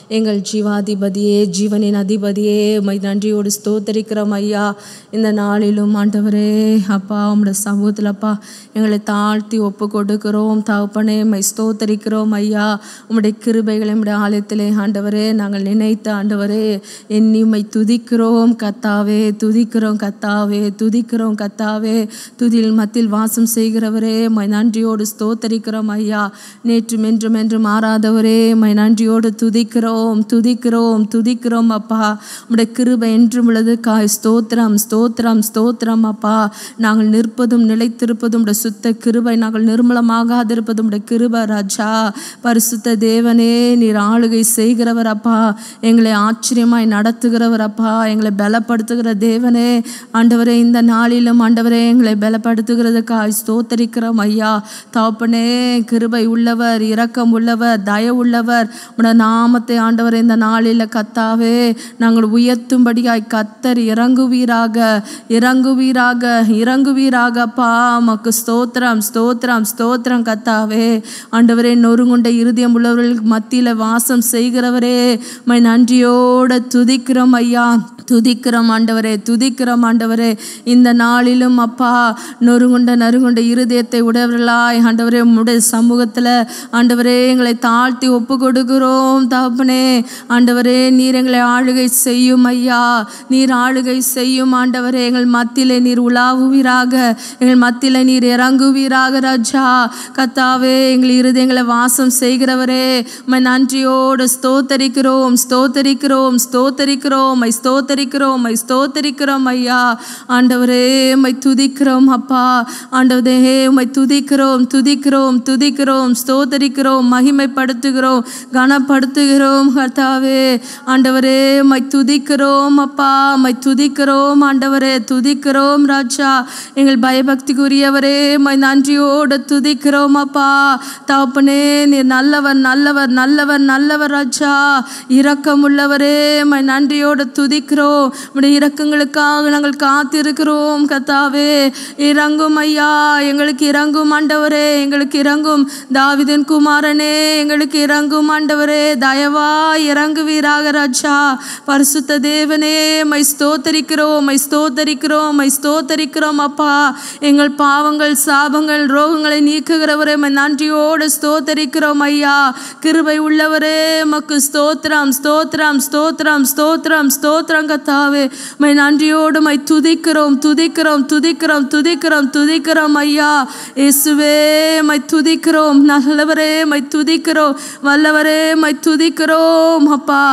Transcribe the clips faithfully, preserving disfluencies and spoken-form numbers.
எங்கள் ஜீவாதிபதியே, ஜீவனின் அதிபதியே, உம்மை நன்றியோடு ஸ்தோத்தரிக்கிறோம் ஐயா. இந்த நாளிலும் ஆண்டவரே அப்பா உம்முடைய சமூகத்தில் அப்பா எங்களை தாழ்த்தி ஒப்பு கொடுக்கிறோம் தகப்பனே. உம்மை ஸ்தோத்தரிக்கிறோம் ஐயா. உம்முடைய கிருபைகளை உம்முடைய ஆலயத்திலே ஆண்டவரே நாங்கள் நினைத்த ஆண்டவரே எண்ணி உம்மை துதிக்கிறோம் கத்தாவே, துதிக்கிறோம் கத்தாவே, துதிக்கிறோம் கத்தாவே. துதியில் மத்தியில் வாசம் செய்கிறவரே உம்மை நன்றியோடு ஸ்தோத்தரிக்கிறோம் ஐயா. நேற்றும் என்றும் என்றும் மாறாதவரே உம்மை நன்றியோடு துதிக்கிறோம் துதிக்கிறோம் துதிக்கிறோம் அப்பா. உம்முடைய கிருபை என்றும் உள்ளது காய் ஸ்தோத்திரம் ஸ்தோத்திரம் ஸ்தோத்திரம் அப்பா. நாங்கள் நிற்பதும் நிலைத்திருப்பதும் உடைய சுத்த கிருபை, நாங்கள் நிர்மலமாகாதிருப்பதும் உடைய கிருபை ராஜா. பரிசுத்த தேவனே நீர் ஆளுகை செய்கிறவர் அப்பா, எங்களை ஆச்சரியமாய் நடத்துகிறவர் அப்பா, எங்களை பலப்படுத்துகிற தேவனே ஆண்டவரே. இந்த நாளிலும் ஆண்டவரே எங்களை பலப்படுத்துகிறதுக்காய் ஸ்தோத்தரிக்கிறோம் ஐயா. தகப்பனே கிருபை உள்ளவர், இரக்கம் உள்ளவர், தயவுள்ளவர். உடைய நாமத்தை ஆண்டவரே இந்த நாளில் கத்தாவே நாங்கள் உயர்த்தும்படியாய் கத்தர் இறங்குவீராக இறங்குவீராக இறங்குவீராக அப்பா. மக்கு ஸ்தோத்திரம் ஸ்தோத்திரம் ஸ்தோத்திரம் கத்தாவே. ஆண்டவரே நொறுங்குண்ட இருதயம் உள்ளவர்களுக்கு மத்தியில் வாசம் செய்கிறவரே மை நன்றியோட துதிக்கிறோம் ஐயா, துதிக்கிறோம் ஆண்டவரே, துதிக்கிறோம் ஆண்டவரே. இந்த நாளிலும் அப்பா நொறுங்குண்ட நறுங்குண்ட இருதயத்தை உடையவர்களாய் ஆண்டவரே உம்முடைய சமூகத்தில் ஆண்டவரே எங்களை தாழ்த்தி ஒப்பு கொடுக்கிறோம் தகப்பனே. ஆண்டவரே நீர் எங்களை ஆளுகை செய்யும் ஐயா, நீர் ஆளுகை செய்யும் ஆண்டவரே. எங்கள் மத்தியிலே நீர் உலாவுவீராக, எங்கள் மத்தியிலே நீர் இறங்குவீராக ராஜா. கத்தாவே எங்கள் இருதயங்களை வாசம் செய்கிறவரே உம்மை நன்றியோடு ஸ்தோத்தரிக்கிறோம் ஸ்தோத்தரிக்கிறோம் ஸ்தோத்தரிக்கிறோம் மை ஸ்தோத்தரிக்கிறோம் மை ஸ்தோத்தரிக்கிறோம் ஐயா. ஆண்டவரே உம்மை துதிக்கிறோம் அப்பா, ஆண்டவரே உம்மை துதிக்கிறோம் துதிக்கிறோம் துதிக்கிறோம் ஸ்தோத்தரிக்கிறோம் மகிமைப்படுத்துகிறோம் கனப்படுத்துகிறோம் கர்த்தாவே. ஆண்டவரே உம்மை துதிக்கிறோம் அப்பா, உம்மை துதிக்கிறோம் ஆண்டவரே, துதிக்கிறோம் ராஜா. எங்கள் பயபக்திக்குரியவரே உம்மை நன்றியோடு துதிக்கிறோம் அப்பா. தகப்பனே நீர் நல்லவர் நல்லவர் நல்லவர் நல்லவர் ராஜா. இரக்கம் உள்ளவரே உம்மை நன்றியோடு துதிக்கிறோம். உம்முடைய இரக்கங்களுக்காக நாங்கள் காத்திருக்கிறோம் கர்த்தாவே. இறங்கும் ஐயா, எங்களுக்கு இறங்கும் ஆண்டவரே, எங்களுக்கு இறங்கும் தாவீதின் குமாரனே, எங்களுக்கு இறங்கும் ஆண்டவரே, தயவா இறங்குவீராக ராஜா. பரிசுத்த தேவனே மை ஸ்தோத்தரிக்கிறோம் மை ஸ்தோத்தரிக்கிறோம் மை ஸ்தோத்தரிக்கிறோம் அப்பா. எங்கள் பாவங்கள் சாபங்கள் ரோகங்களை நீக்குகிறவரே மை நன்றியோடு ஸ்தோத்தரிக்கிறோம் ஐயா. கிருபை உள்ளவரே மக்கு ஸ்தோத்திரம் ஸ்தோத்திரம் ஸ்தோத்திரம் ஸ்தோத்திரம் ஸ்தோத்திரம் கத்தாவே. மை நன்றியோடு மை துதிக்கிறோம் துதிக்கிறோம் துதிக்கிறோம் துதிக்கிறோம் துதிக்கிறோம் ஐயா. இயேசுவே மை துதிக்கிறோம், நல்லவரே மை துதிக்கிறோம், வல்லவரே மை துதிக்கிறோம் அப்பா.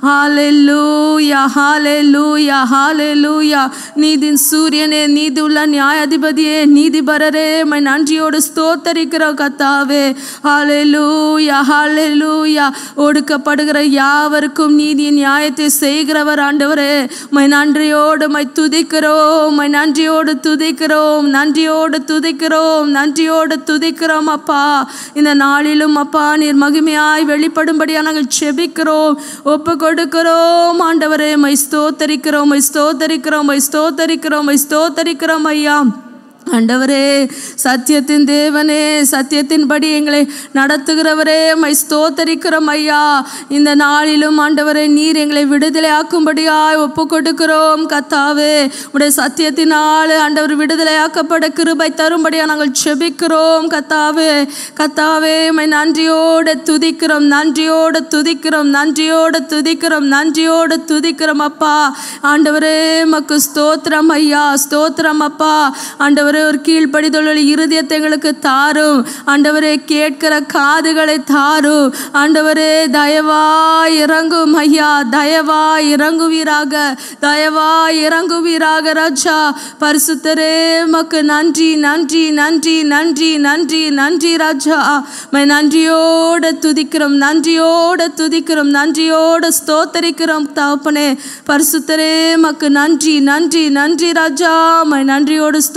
ஹல்லேலூயா ஹல்லேலூயா ஹல்லேலூயா. நீதின் சூரியனே, நீதி உள்ள நியாயாதிபதியே, நீதிபரரே மை நன்றியோடு ஸ்தோத்தரிக்கிறோம் கத்தாவே. ஹல்லேலூயா ஹல்லேலூயா. ஒடுக்கப்படுகிற யாவருக்கும் நீதியின் நியாயத்தை செய்கிறவர் ஆண்டவரே மை நன்றியோடு மை துதிக்கிறோம் மை நன்றியோடு துதிக்கிறோம் நன்றியோடு துதிக்கிறோம் நன்றியோடு துதிக்கிறோம் அப்பா. இந்த நாளிலும் அப்பா நீர் மகிமையாய் வெளிப்படும்படியா நாங்கள் செபிக்கிறோம், ஒப்பு கொடுக்கிறோம் ஆண்டவரே. மை ஸ்தோத்தரிக்கிறோம் மை ஸ்தோத்தரிக்கிறோம் மை ஸ்தோத்தரிக்கிறோம் மை ஸ்தோத்தரிக்கிறோம் ஐயா. ஆண்டவரே சத்தியத்தின் தேவனே, சத்தியத்தின்படி எங்களை நடத்துகிறவரே மை ஸ்தோத்தரிக்கிறோம் ஐயா. இந்த நாளிலும் ஆண்டவரே நீர் எங்களை விடுதலை ஆக்கும்படியாய் ஒப்பு கொடுக்கிறோம் கத்தாவே. உடைய சத்தியத்தினால் ஆண்டவர் விடுதலை ஆக்கப்பட கிருபை தரும்படியா நாங்கள் செபிக்கிறோம் கத்தாவே. கத்தாவே மை நன்றியோடு துதிக்கிறோம் நன்றியோடு துதிக்கிறோம் நன்றியோடு துதிக்கிறோம் நன்றியோடு துதிக்கிறோம் அப்பா. ஆண்டவரே மக்கு ஸ்தோத்திரம் ஐயா, ஸ்தோத்திரம் அப்பா. ஆண்டவர் ஒரு கீழ்ப்படிதல் இருதயத்தை எங்களுக்கு தாரும் ஆண்டவரே, கேட்கிற காதுகளை தாரும் ஆண்டவரே. தயவா இறங்கும் ஐயா, தயவா இறங்குவீராக, தயவா இறங்குவீராக ராஜா. பரிசுத்தரே மக்கு நன்றி நன்றி நன்றி நன்றி நன்றி நன்றி ராஜா. மை நன்றியோடு துதிக்கிறோம் நன்றியோடு துதிக்கிறோம் நன்றியோடு ஸ்தோத்தரிக்கிறோம் தகப்பனே. பரிசுத்தரே மக்கு நன்றி நன்றி நன்றி ராஜா. மை நன்றியோடு ஸ்தோத்தரிக்கிறோம்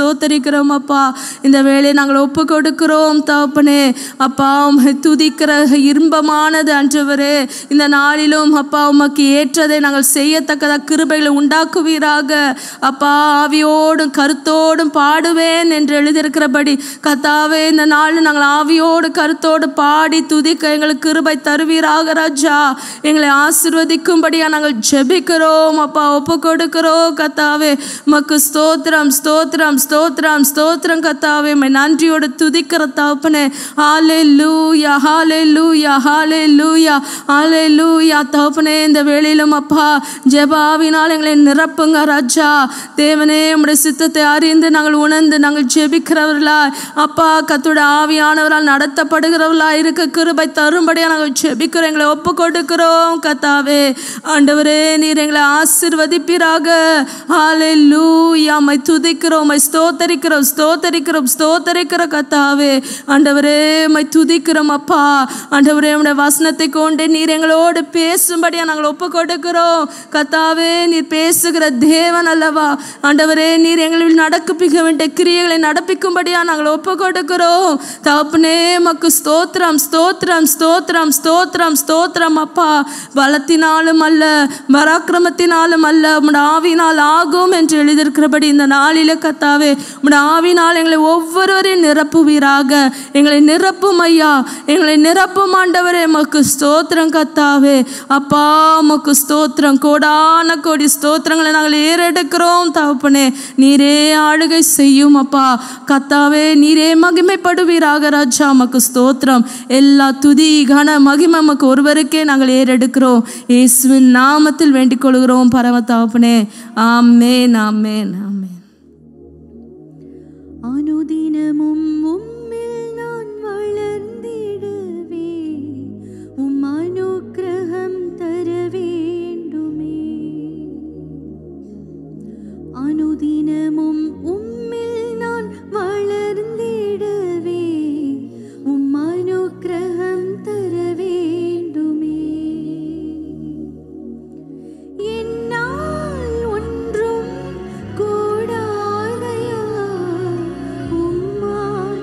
ஜெபிக்கிறோம் அப்பா. இந்த வேளையை நாங்கள் ஒப்பு கொடுக்கிறோம் தகப்பனே. அப்பா உம்மை துதிக்கிற இன்பமானது ஆண்டவரே. இந்த நாளிலும் அப்பா உமக்கு ஏற்றதை நாங்கள் செய்யத்தக்கதாக கிருபைகளை உண்டாக்குவீராக. அப்பா ஆவியோடும் கருத்தோடும் பாடுவேன் என்று எழுதியிருக்கிறபடி கர்த்தாவே இந்த நாள் நாங்கள் ஆவியோடு கருத்தோடு பாடி துதிக்க எங்களுக்கு கிருபை தருவீராக ராஜா. எங்களை ஆசீர்வதிக்கும்படியா நாங்கள் ஜெபிக்கிறோம் அப்பா, ஒப்பு கொடுக்கிறோம் கர்த்தாவே. உமக்கு ஸ்தோத்திரம் ஸ்தோத்திரம் ஸ்தோத்திரம் ஸ்தோத்திரம் கர்த்தாவே. உம்மை நன்றியோடு துதிக்கிற தகப்பனே. ஹல்லேலூயா ஹல்லேலூயா ஹல்லேலூயா ஹல்லேலூயா தகப்பனே. இந்த வேளையிலும் அப்பா ஜெபாவினால் எங்களை நிரப்புங்க ராஜா. தேவனே உம்முடைய சித்தத்தை அறிந்து நாங்கள் உணர்ந்து நாங்கள் ஜெபிக்கிறவர்களா அப்பா கர்த்தருடைய ஆவியானவரால் நடத்தப்படுகிறவர்களா இருக்க கிருபை தரும்படியா நாங்கள் ஜெபிக்கிறோம். எங்களை ஒப்பு கொடுக்கிறோம் கர்த்தாவே. ஆண்டவரே நீர் எங்களை ஆசீர்வதிப்பீராக. ஹல்லேலூயா. உம்மை துதிக்கிறோம், உம்மை ஸ்தோத்தரிக்கிறோம் ஸ்தோத்தரிக்கிறோம் ஸ்தோத்தரிக்கிறோம் கர்த்தாவே. ஆண்டவரே உம்மை துதிக்கிறோம் அப்பா. ஆண்டவரே உம்முடைய வசனத்தை கொண்டு நீர் எங்களோடு பேசும்படியா நாங்கள் ஒப்பு கொடுக்கிறோம் கர்த்தாவே. நீர் பேசுகிற தேவன் அல்லவா ஆண்டவரே. நீர் எங்களில் நடப்பிக்க வேண்டிய கிரியைகளை நடப்பிக்கும்படியா நாங்கள் ஒப்பு கொடுக்கிறோம் தகப்பனே. உமக்கு ஸ்தோத்திரம் ஸ்தோத்திரம் ஸ்தோத்திரம் ஸ்தோத்திரம் ஸ்தோத்திரம் அப்பா. பலத்தினாலும் அல்ல பராக்கிரமத்தினாலும் அல்ல உம்முடைய ஆவியினால் ஆகும் என்று எழுதியிருக்கிறபடி இந்த நாளில கர்த்தாவே உம்முடைய ஆவியினால் எங்களை ஒவ்வொருவரையும் நிரப்புவீராக. எங்களை நிரப்பும் ஐயா, எங்களை நிரப்பும் ஆண்டவரே. உமக்கு ஸ்தோத்திரம் கர்த்தாவே. அப்பா உமக்கு ஸ்தோத்திரம். கோடான கோடி ஸ்தோத்திரங்களை நாங்கள் ஏறெடுக்கிறோம் தகப்பனே. நீரே ஆளுகை செய்யும் அப்பா கர்த்தாவே. நீரே மகிமைப்படுவீராக ராஜா. உமக்கு ஸ்தோத்திரம். எல்லா துதி கன மகிமை உமக்கு ஒருவருக்கே நாங்கள் ஏறெடுக்கிறோம். இயேசுவின் நாமத்தில் வேண்டிக் கொள்கிறோம் பரம தகப்பனே. ஆமென் ஆமென் ஆமென். அனுதினமும் உம்மில் நான் வளர்ந்திடுவே, உம் அனுக்கிரகம் தர வேண்டுமே. அனுதினமும் உம்மில் நான் வளர்ந்திடவே, உம் அனுக்கிரகம் தர வேண்டுமே. என்னால் ஒன்றும் கூடாதையா, உம்மால்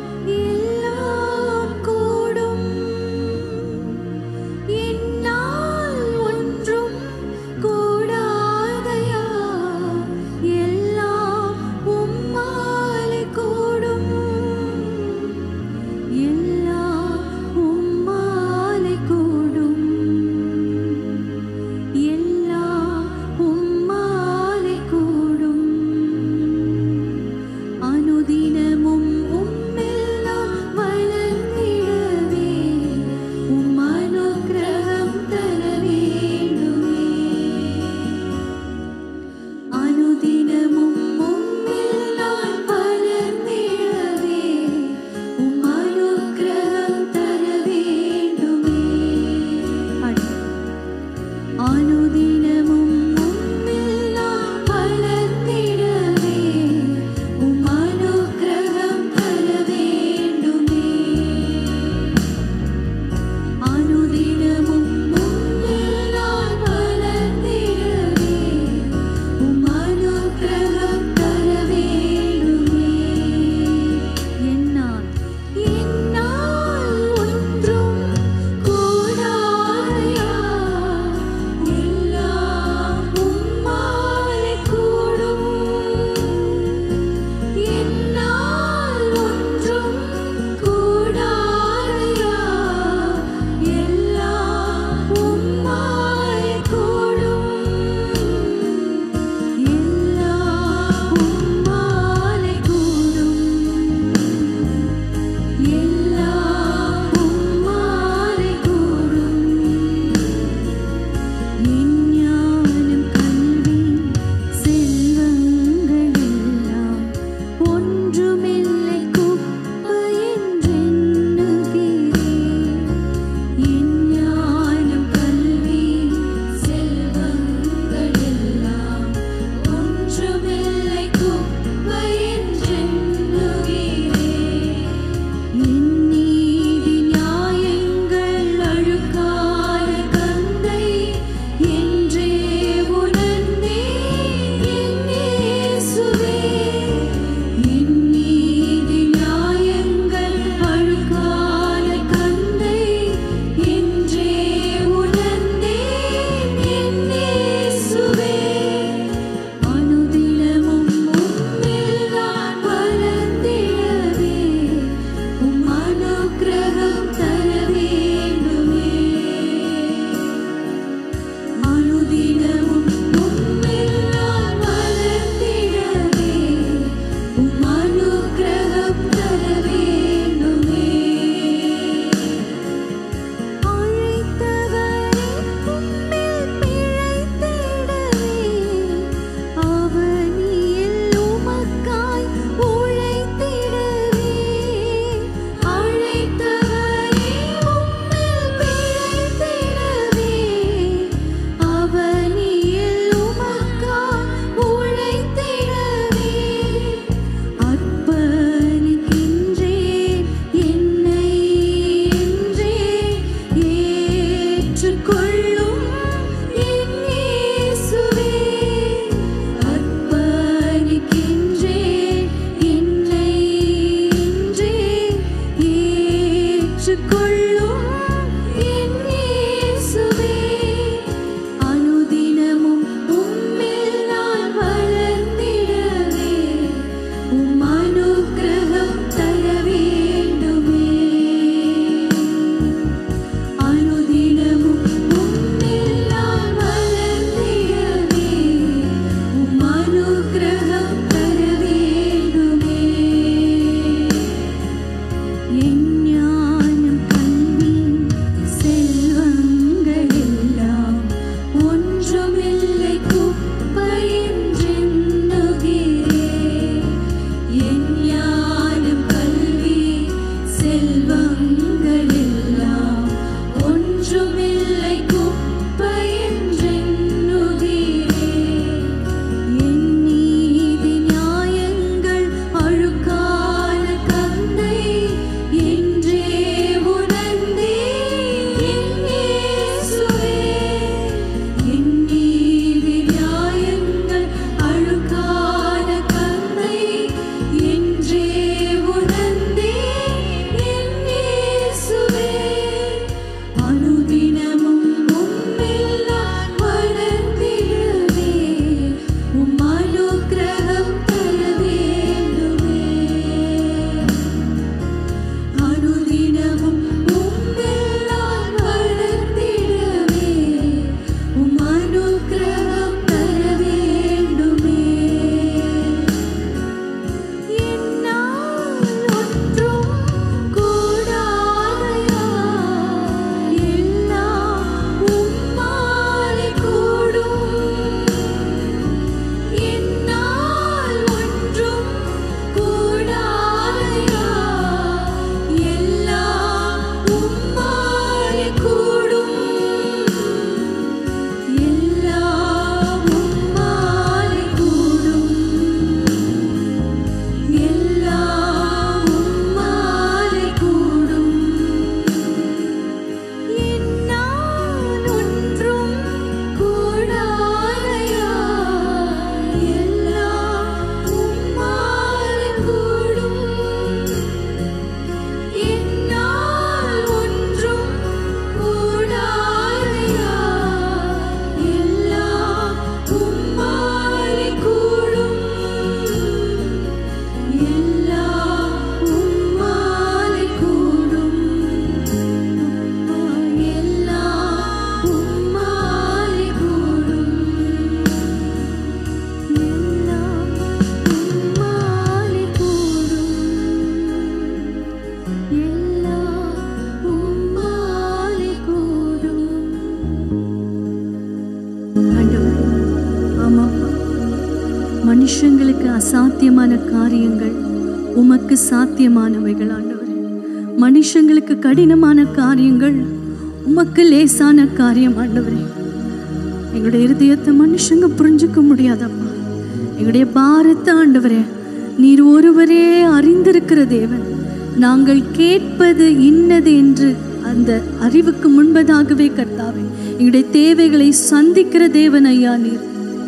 அசாத்தியமான காரியங்கள் உமக்கு சாத்தியமானவைகள் ஆண்டவரே. மனுஷங்களுக்கு கடினமான காரியங்கள் உமக்கு லேசான காரியம் ஆண்டவரே. எங்களுடைய இருதயத்தை மனுஷங்க புரிஞ்சுக்க முடியாதப்பா. எங்களுடைய பாரத்தை ஆண்டவரே நீர் ஒருவரே அறிந்திருக்கிற தேவன். நாங்கள் கேட்பது இன்னது என்று அந்த அறிவுக்கு முன்பதாகவே கர்த்தாவே எங்களுடைய தேவைகளை சந்திக்கிற தேவன் ஐயா நீர்.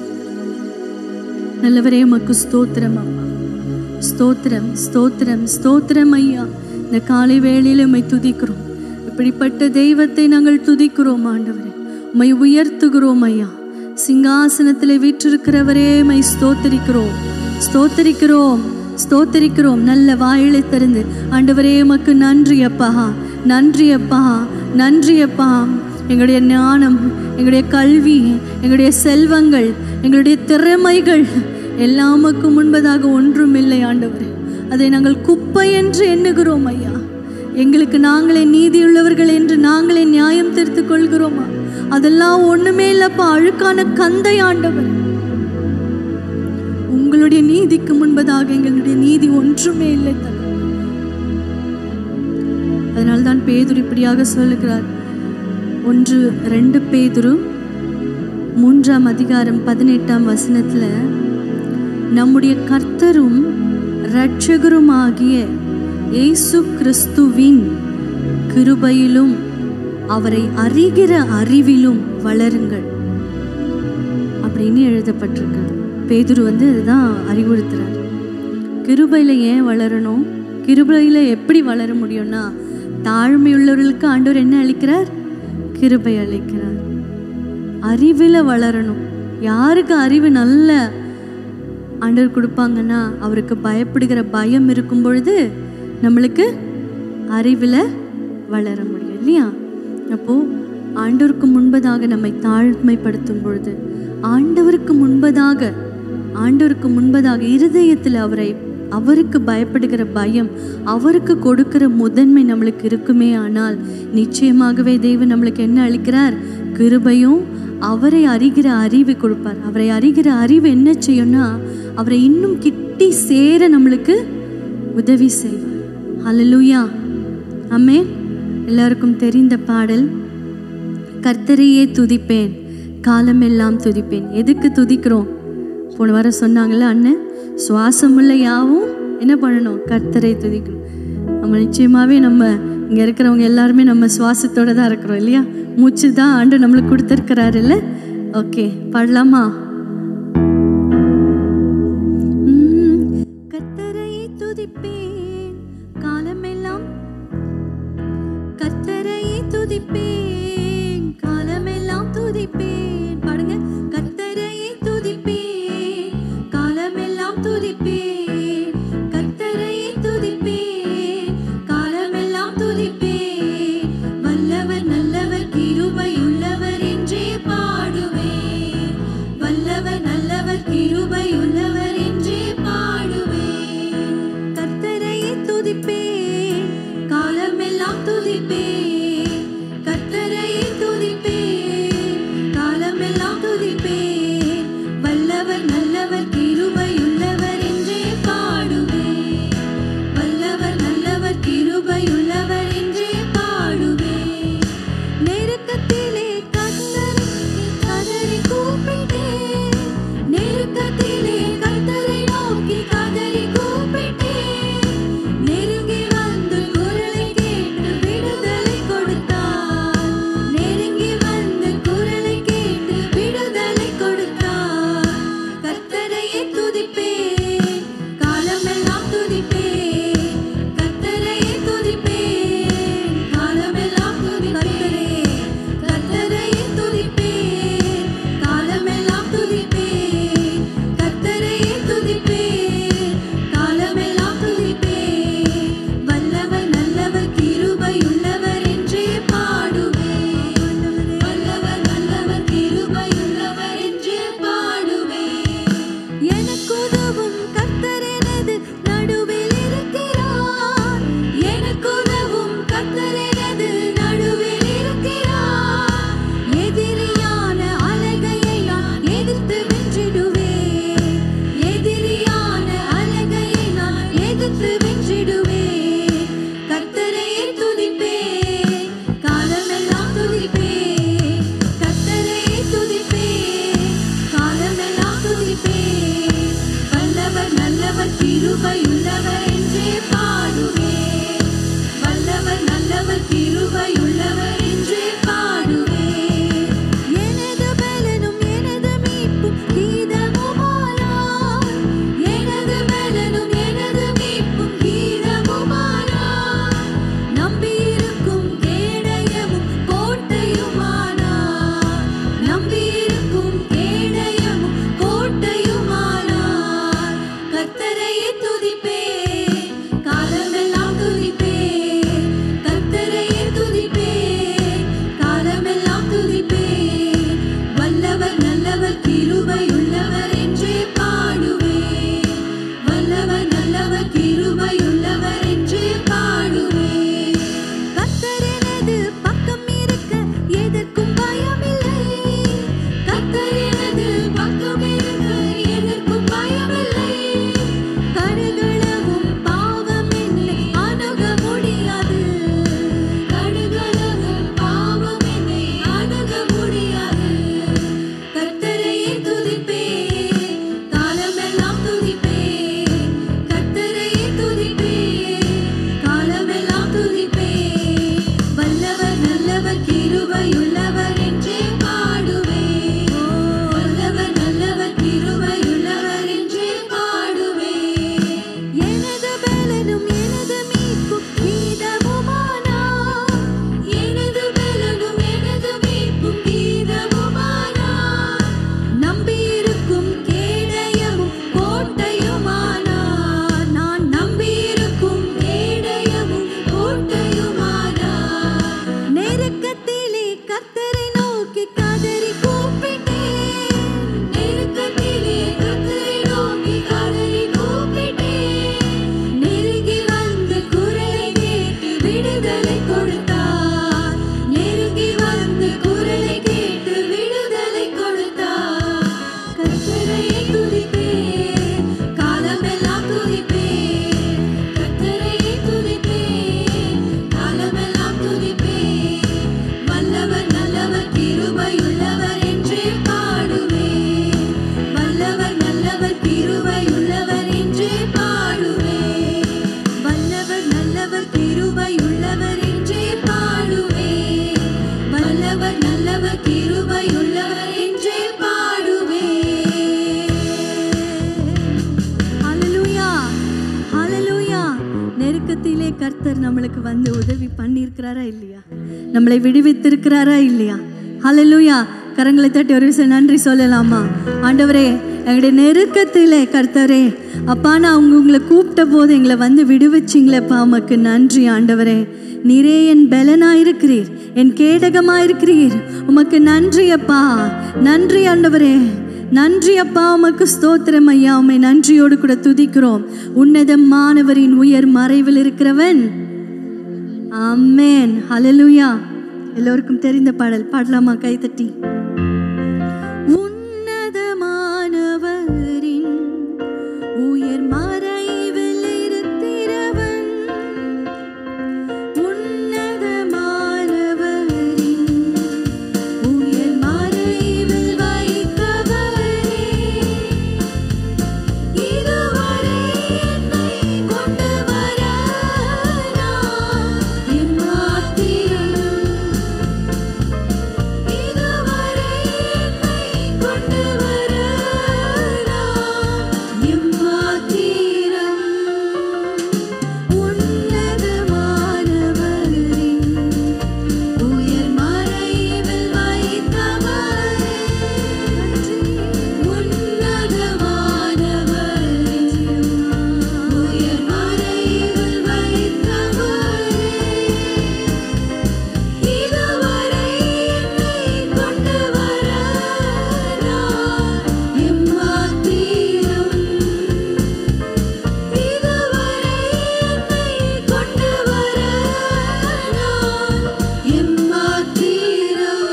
நல்லவரே உமக்கு ஸ்தோத்திரம் அப்பா. ஸ்தோத்திரம் ஸ்தோத்திரம் ஸ்தோத்திரம் ஐயா. இந்த காலை வேளையில உம்மை துதிக்கிறோம். இப்படிப்பட்ட தெய்வத்தை நாங்கள் துதிக்கிறோம் ஆண்டவரே. உம்மை உயர்த்துகிறோம் ஐயா. சிங்காசனத்தில் வீற்றிருக்கிறவரே உம்மை ஸ்தோத்தரிக்கிறோம் ஸ்தோத்தரிக்கிறோம் ஸ்தோத்தரிக்கிறோம். நல்ல வாயிலை திறந்து ஆண்டவரே உமக்கு நன்றி அப்பா, நன்றி அப்பா, நன்றி அப்பா. எங்களுடைய ஞானம், எங்களுடைய கல்வி, எங்களுடைய செல்வங்கள், எங்களுடைய திறமைகள் எல்லாமுக்கு முன்பதாக ஒன்றும் இல்லை ஆண்டவரே. அதை நாங்கள் குப்பை என்று எண்ணுகிறோம் ஐயா. எங்களுக்கு நாங்களே நீதியுள்ளவர்கள் என்று நாங்களே நியாயம் தீர்த்து கொள்கிறோமா? அதெல்லாம் ஒண்ணுமே இல்லப்பா, அழுக்கான கந்தை ஆண்டவர். உங்களுடைய நீதிக்கு முன்பதாக எங்களுடைய நீதி ஒன்றுமே இல்லை. அதனால்தான் பேதுரு இப்படியாக சொல்லுகிறார். ஒன்று ரெண்டு பேதுரு மூன்றாம் அதிகாரம் பதினெட்டாம் வசனத்துல, நம்முடைய கர்த்தரும் இரட்சகருமாகிய இயேசு கிறிஸ்துவின் கிருபையிலும் அவரை அறிகிற அறிவிலும் வளருங்கள் அப்படின்னு எழுதப்பட்டிருக்கிறது. பேதுரு வந்து இதுதான் அறிவுறுத்துறார். கிருபையில ஏன் வளரணும்? கிருபையில எப்படி வளர முடியும்னா, தாழ்மையுள்ளவர்களுக்கு ஆண்டவர் என்ன அளிக்கிறார்? கிருபை அளிக்கிறார். அறிவில் வளரணும். யாருக்கு அறிவு நல்ல ஆண்டவர் கொடுப்பாங்கன்னா, அவருக்கு பயப்படுகிற பயம் இருக்கும் பொழுது நம்மளுக்கு அறிவில் வளர முடியும் இல்லையா? அப்போது ஆண்டவருக்கு முன்பதாக நம்மை தாழ்மைப்படுத்தும் பொழுது, ஆண்டவருக்கு முன்பதாக ஆண்டவருக்கு முன்பதாக இருதயத்தில் அவரை அவருக்கு பயப்படுகிற பயம், அவருக்கு கொடுக்கிற முதன்மை நம்மளுக்கு இருக்குமே ஆனால் நிச்சயமாகவே தேவன் நம்மளுக்கு என்ன அளிக்கிறார்? கிருபையும் அவரை அறிகிற அறிவு கொடுப்பார். அவரை அறிகிற அறிவு என்ன செய்யும்னா, அவரை இன்னும் கிட்டி சேர நம்மளுக்கு உதவி செய்வார். ஹல்லேலூயா, ஆமென். எல்லாருக்கும் தெரிந்த பாடல், கர்த்தரையே துதிப்பேன் காலமெல்லாம் துதிப்பேன். எதுக்கு துதிக்கிறோம்? போன வாரம் சொன்னாங்கல்ல அண்ணன், சுவாசமுள்ள யாவும் என்ன பண்ணணும்? கர்த்தரை துதிக்கணும். நம்ம நிச்சயமாகவே நம்ம இங்கே இருக்கிறவங்க எல்லாருமே நம்ம சுவாசத்தோடு தான் இருக்கிறோம் இல்லையா? மூச்சு தான் ஆண்டு நம்மளுக்கு கொடுத்துருக்கிறாரு இல்லை? ஓகே, பாடலாமா? கர்த்தரை துதிப்பேன் காலமெல்லாம், கர்த்தரை துதிப்பேன் காலமெல்லாம் துதிப்பேன். பாடுங்க. கர்த்தரை துதிப்பேன் காலமெல்லாம் துதிப்பேன், கர்த்தரை துதிப்பேன் காலமெல்லாம் துதிப்பேன். வல்லவர் நல்லவர் கிருபை உள்ளவர் என்றே பாடுவேன், வல்லவர் நல்லவர் கிருபை உள்ளவர் என்றே பாடுவேன். கர்த்தரை துதிப்பேன் காலமெல்லாம் துதிப்பேன், கர்த்தரை துதிப்பேன் காலமெல்லாம் துதிப்பேன். வல்லவர் நல்லவர் கிருபை உள்ளவர் என்றே பாடுவேன், வல்லவர் நல்லவர் கிருபை உள்ளவர் என்றே பாடுவேன். நெருக்கத்திலே கர்த்தரை கதறி கூப்பிட்டேன், நெருக்கத்திலே கர்த்தரை நோக்கி கதறி கூப்பிட்டேன். நெருங்கி கர்த்தர் நம்மளுக்கு வந்து உதவி பண்ணியிருக்கிறாரா இல்லையா? நம்மளை விடுவித்திருக்கிறாரா இல்லையா? ஹல்லேலூயா. கரங்களை தட்டி ஒரு விஷயம் நன்றி சொல்லலாமா? ஆண்டவரே, எங்களுடைய நெருக்கத்திலே கர்த்தரே அப்பா, நான் அவங்க உங்களை கூப்பிட்ட போது எங்களை வந்து விடுவிச்சிங்களேப்பா, உமக்கு நன்றி ஆண்டவரே. நீரே என் பலனாயிருக்கிறீர், என் கேடகமாயிருக்கிறீர். உமக்கு நன்றி அப்பா, நன்றி ஆண்டவரே, நன்றி அப்பா. உமக்கு ஸ்தோத்திரம் ஐயா. உம்மை நன்றியோடு கூட துதிக்கிறோம். உன்னதமானவரின் உயர் மறைவில் இருக்கிறவன். ஆமென். ஹல்லேலூயா. எல்லோருக்கும் தெரிந்த பாடல் பாடலாமா? கைதட்டி. உன்னதமானவரின் உயர் மறைவில் இருக்கிறவன், உன்னதமானவரின் உயர் மறைவில் வைத்தவரே, இதுவரை என்னை கொண்டு வர நான் எம்மாத்திரம், இதுவரை என்னை கொண்டு வர நான் எம்மாத்திரம், உன்னதமானவரின் உயர் மறைவில் வைத்தவரே, உன்னதமானவரின் உயர் மறைவில் வைத்தவரே, இதுவரை என்னை கொண்டு வர நான் எம்மாத்திரம், இதுவரை என்னை கொண்டு வர நான் எம்மாத்திரம்.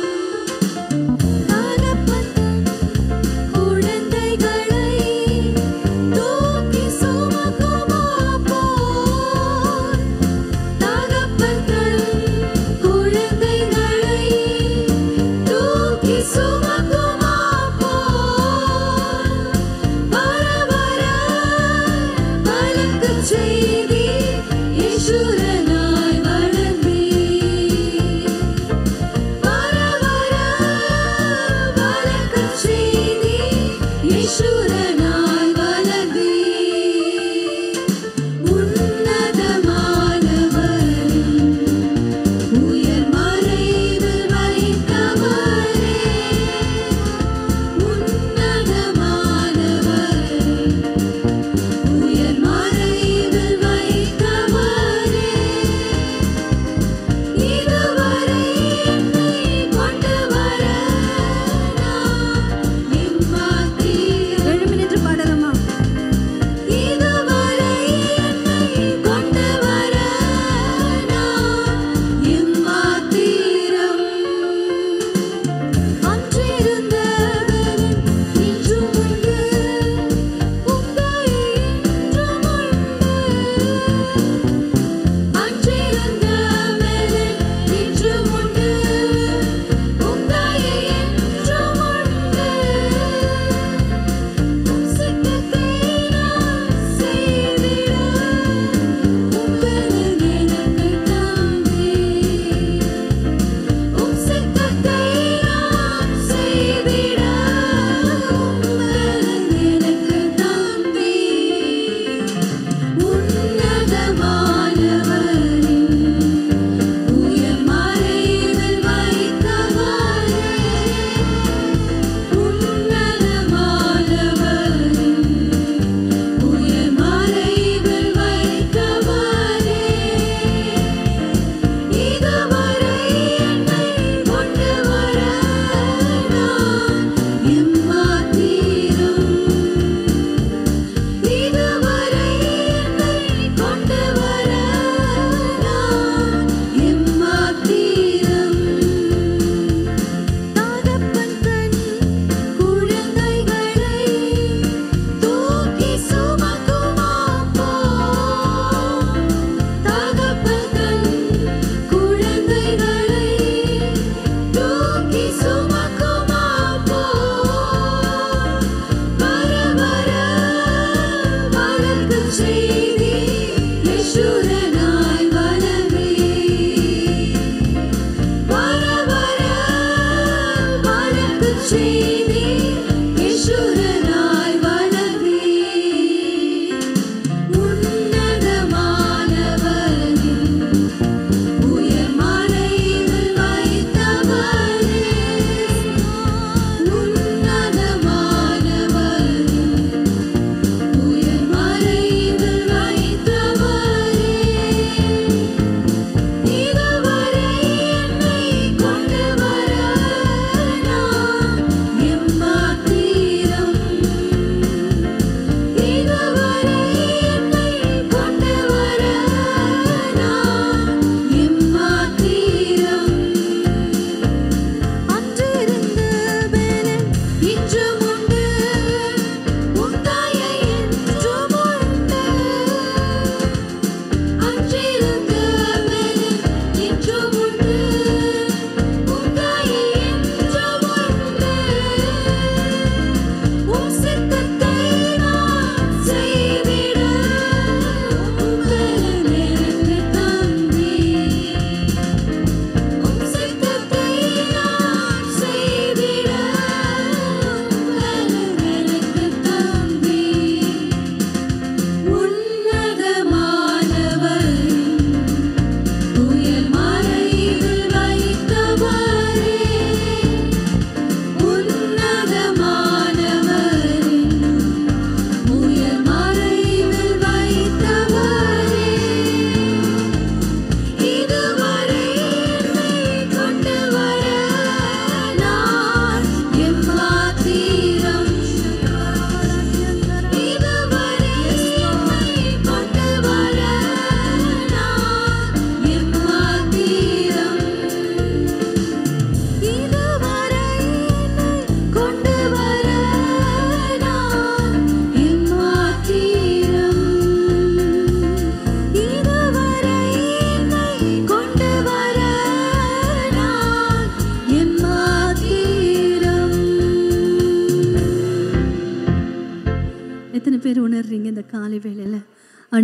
தகப்பன் குழந்தைகளை தூக்கி சுமக்குமா போல், தகப்பன் குழந்தைகளை தூக்கி சுமக்குமா போல், வர வர பலக்கச் செய்தி ஈஸ்வரனாய் வளர்ந்தீர், வர வர பலக்கச் செய்தி ஈஸ்வரனாய் வளர்ந்தீர், உன்னதமானவரின் உயர் மறைவில் வைத்தவரே, உன்னதமானவரின் உயர் மறைவில் வைத்தவரே,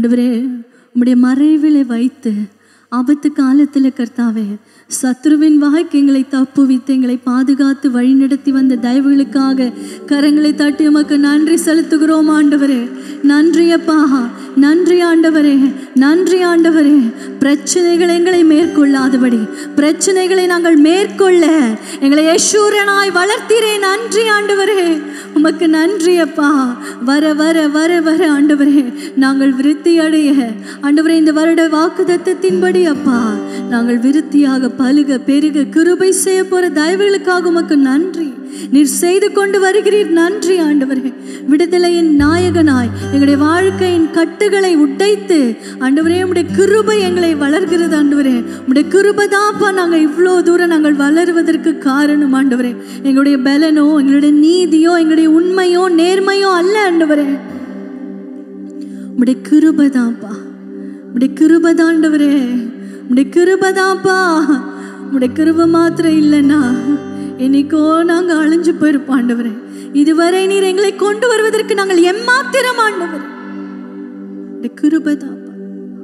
ஆண்டவரே உம்முடைய மறைவிலை வைத்து ஆபத்து காலத்தில் கர்த்தாவே சத்ருவின் வாய்க்கு எங்களை தப்புவித்து எங்களை பாதுகாத்து வழிநடத்தி வந்த தயவுகளுக்காக கரங்களை தட்டி உமக்கு நன்றி செலுத்துகிறோம் ஆண்டவரே. நன்றி அப்பா, நன்றி ஆண்டவரே, நன்றி ஆண்டவரே. பிரச்சனைகள் எங்களை மேற்கொள்ளாதபடி, பிரச்சனைகளை நாங்கள் மேற்கொள்ள எங்களை யசூரனாய் வளர்த்தீரே. நன்றி ஆண்டவரே, உமக்கு நன்றி அப்பா. வர வர வர வர ஆண்டவரே நாங்கள் விருத்தி அடைய ஆண்டவரே இந்த வருட வாக்கு தத்தத்தின்படி அப்பா நாங்கள் விருத்தியாக பலுக பெருக கிருபை செய்ய போற தயவுகளுக்காக உமக்கு நன்றி. நீர் செய்து கொண்டு வருகிறீர். நன்றி ஆண்டவரே. விடுதலையின் நாயகனாய் எங்களுடைய வாழ்க்கையின் கட்டுகளை உடைத்து ஆண்டவரே உம்முடைய கிருபை எங்களை வளர்கிறது ஆண்டவரே. உம்முடைய கிருபை தான்ப்பா நாங்கள் இவ்வளோ தூரம் நாங்கள் வளருவதற்கு காரணம் ஆண்டவரே. எங்களுடைய பலனோ எங்களுடைய நீதியோ எங்களுடைய உண்மையோ நேர்மையோ அல்ல ஆண்டவரே. உம்முடைய கிருபை தான்ப்பா, உம்முடைய கிருபை தான் ஆண்டவரே, உம்முடைய கிருபை தான்ப்பா. உம்முடைய கிருபை மாத்திரம் இல்லைன்னா என்னைக்கோ நாங்கள் அழிஞ்சு போயிருப்போம் ஆண்டவரே. இதுவரை நீர் எங்களை கொண்டு வருவதற்கு நாங்கள் எம்மாத்திரம் ஆண்டவரே. கிருபை தான்ப்பா.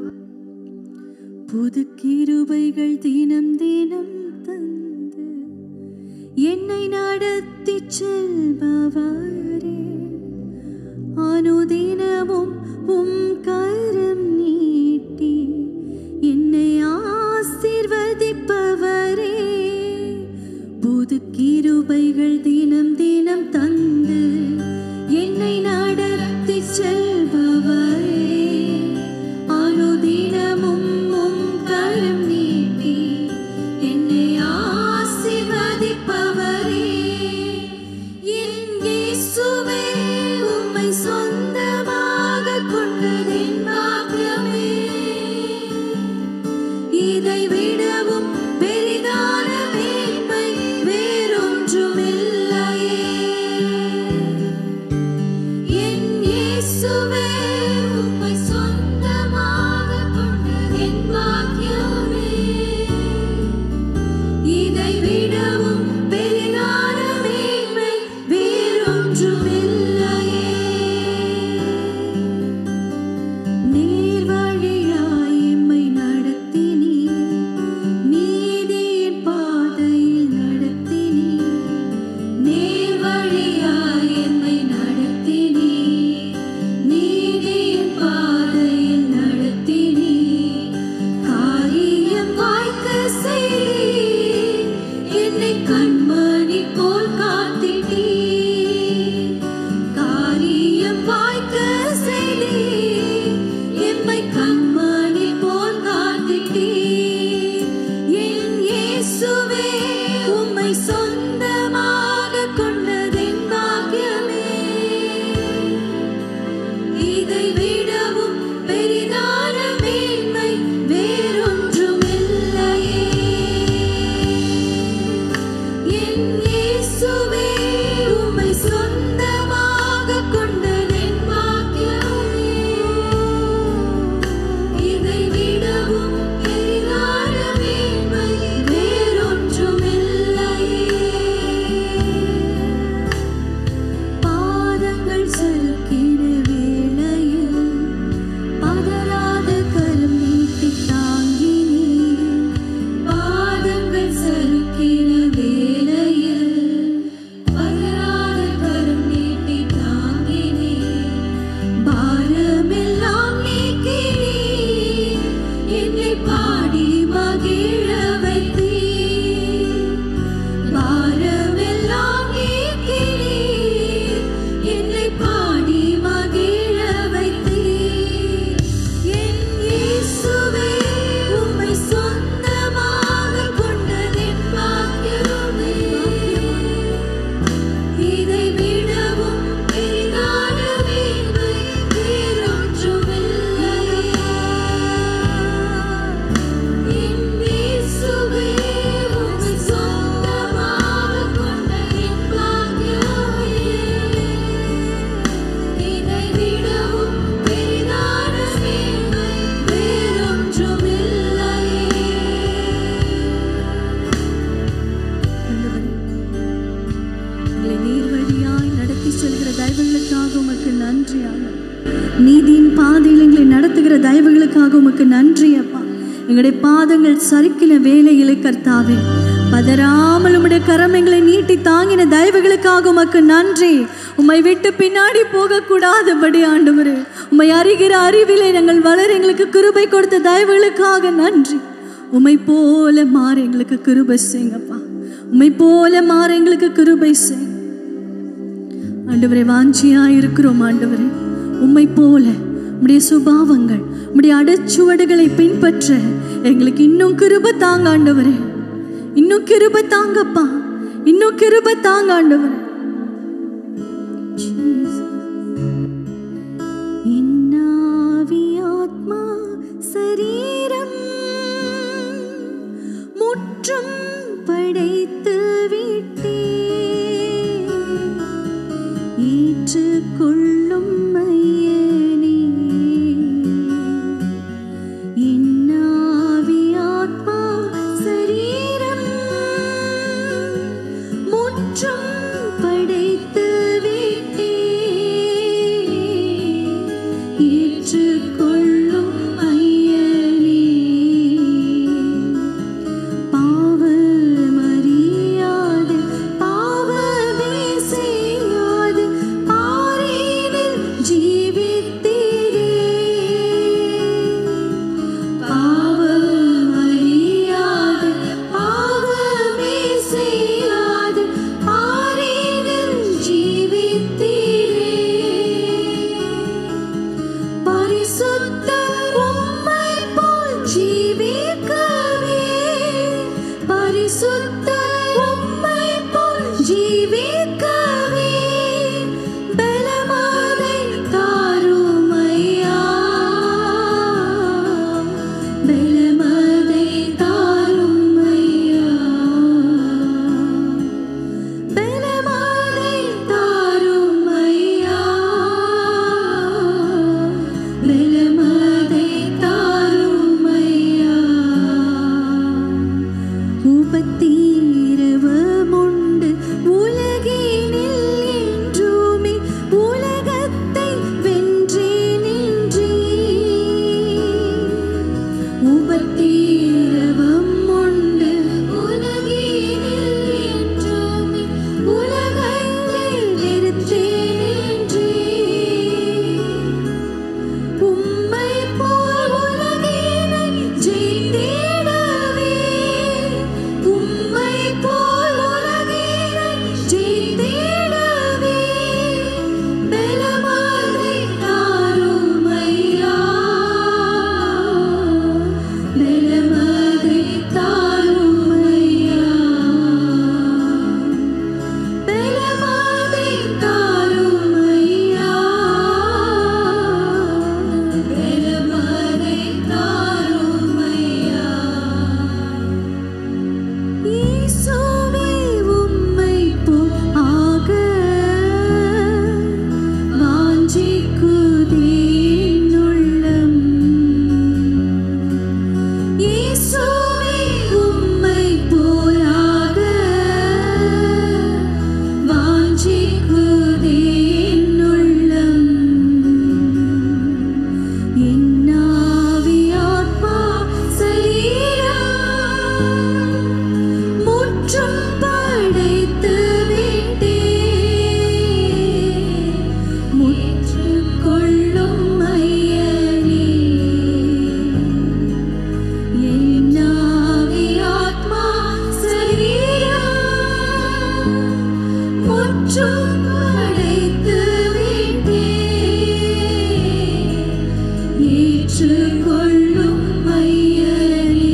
புது கிருபைகள் தினம் தினம் தந்து என்னை நடத்தி செல்பவரே, அனுதினமும் உம் கரம் நீட்டி என்னை ஆசீர்வதிப்பவரே. புது கிருபைகள் தினம் தினம் தந்து என்னை நடத்தி செல்பவரே, அனுதினமும் உம் கரம் நீட்டி என்னை ஆசீர்வதிப்பவரே. என் இயேசுவே உம்மை சொந்தமாக கொண்டதென்பார் தயவுகளுக்காக உமக்கு நன்றி அப்பா. எங்களுடைய பாதங்கள் சரிக்கின வேலைகளை கர்த்தாவே பதறாமல் உம்முடைய கரமைகளை நீட்டி தாங்கின தயவுகளுக்காக உமக்கு நன்றி. உம்மை விட்டு பின்னாடி போகக்கூடாதபடி ஆண்டவரே உம்மை அறிகிற அறிவிலே நாங்கள் வளர எங்களுக்கு கிருபை கொடுத்த தயவுகளுக்காக நன்றி. உம்மை போல மாற எங்களுக்கு கிருபை செய்யுங்கப்பா. உம்மை போல மாற எங்களுக்கு கிருபை செய் ஆண்டவரே. வாஞ்சியா இருக்கிறோம் ஆண்டவரே, உம்மை போல உம்முடைய சுபாவங்கள் உம்முடைய அடச்சுவடுகளை பின்பற்ற எங்களுக்கு இன்னும் கிருபை தாங்க ஆண்டவரே. இன்னும் கிருபை தாங்கப்பா, இன்னும் கிருபை தாங்க ஆண்டவரே. இன்னாவி ஆத்மா சரீரம் முற்றும் படைத்து விட்டே ஏற்றுக்கொள்ளும் ஐயனே. இன்னாவி ஆத்மா சரீரம் முற்றும் படைத்து விட்டே ஏற்றுக்கொள்ளும் ஐயனே. பாவமறியாது பாவமே செய்யாது பாரினில் ஜீவித்தீரே. பாவமறியாது பாவமே செய்யாது பாரினில் ஜீவித்தீரே. பரிசுத்தர் உம்மை போல் ஜீவிக்கவே பரிசுத்தர் உம்மை போல் ஜீவிக்கவே பலமாதை தாரும் ஐயா. பலமாதை தாரும் ஐயா. பலமாதை தாரும் ஐயா. பலமாதை தாரும் ஐயா. உபத்திரவமுண்டு உலகினில் என்றுமே உலகத்தை வென்றே நின்றே. உபத்திரவம் உண்டு உலகினில் என்றுமே உலகத்தை வென்றே நின்றே. உம்மை போல் உலகினை ஜெயித்திடவே உம்மை போல் உலகினை ஜெயித்திடவே பலமாதை தாரும் ஐயா. பலமாதை தாரும் ஐயா. பலமாதை தாரும் ஐயா. பலமாதை தாரும் ஐயா. இயேசுவே உம்மை போல் ஆக வாஞ்சிக்குதே என் உள்ளம். இயேசுவே உம்மை போல் ஆக வாஞ்சிக்குதே என் உள்ளம். என்னாவி ஆத்மா சரீரம் முற்றும் படைத்து விட்டே முற்றுக்கொள்ளும் ஐயனே. என்னாவி ஆத்மா சரீரம் முற்றும் படைத்து விட்டே ஏற்றுக்கொள்ளும் ஐயனே.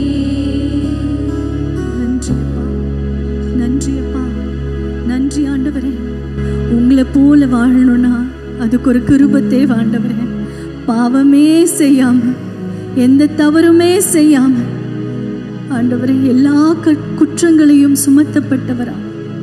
நன்றியப்பா, நன்றியப்பா, நன்றி ஆண்டவரே. உங்களை போல வாழணும்னா அதுக்கு ஒரு கிருபை தேவை ஆண்டவரே. பாவமே செய்யாம எந்த தவறுமே செய்யாம ஆண்டவரே எல்லா க- குற்றங்களையும் சுமத்தப்பட்டவரா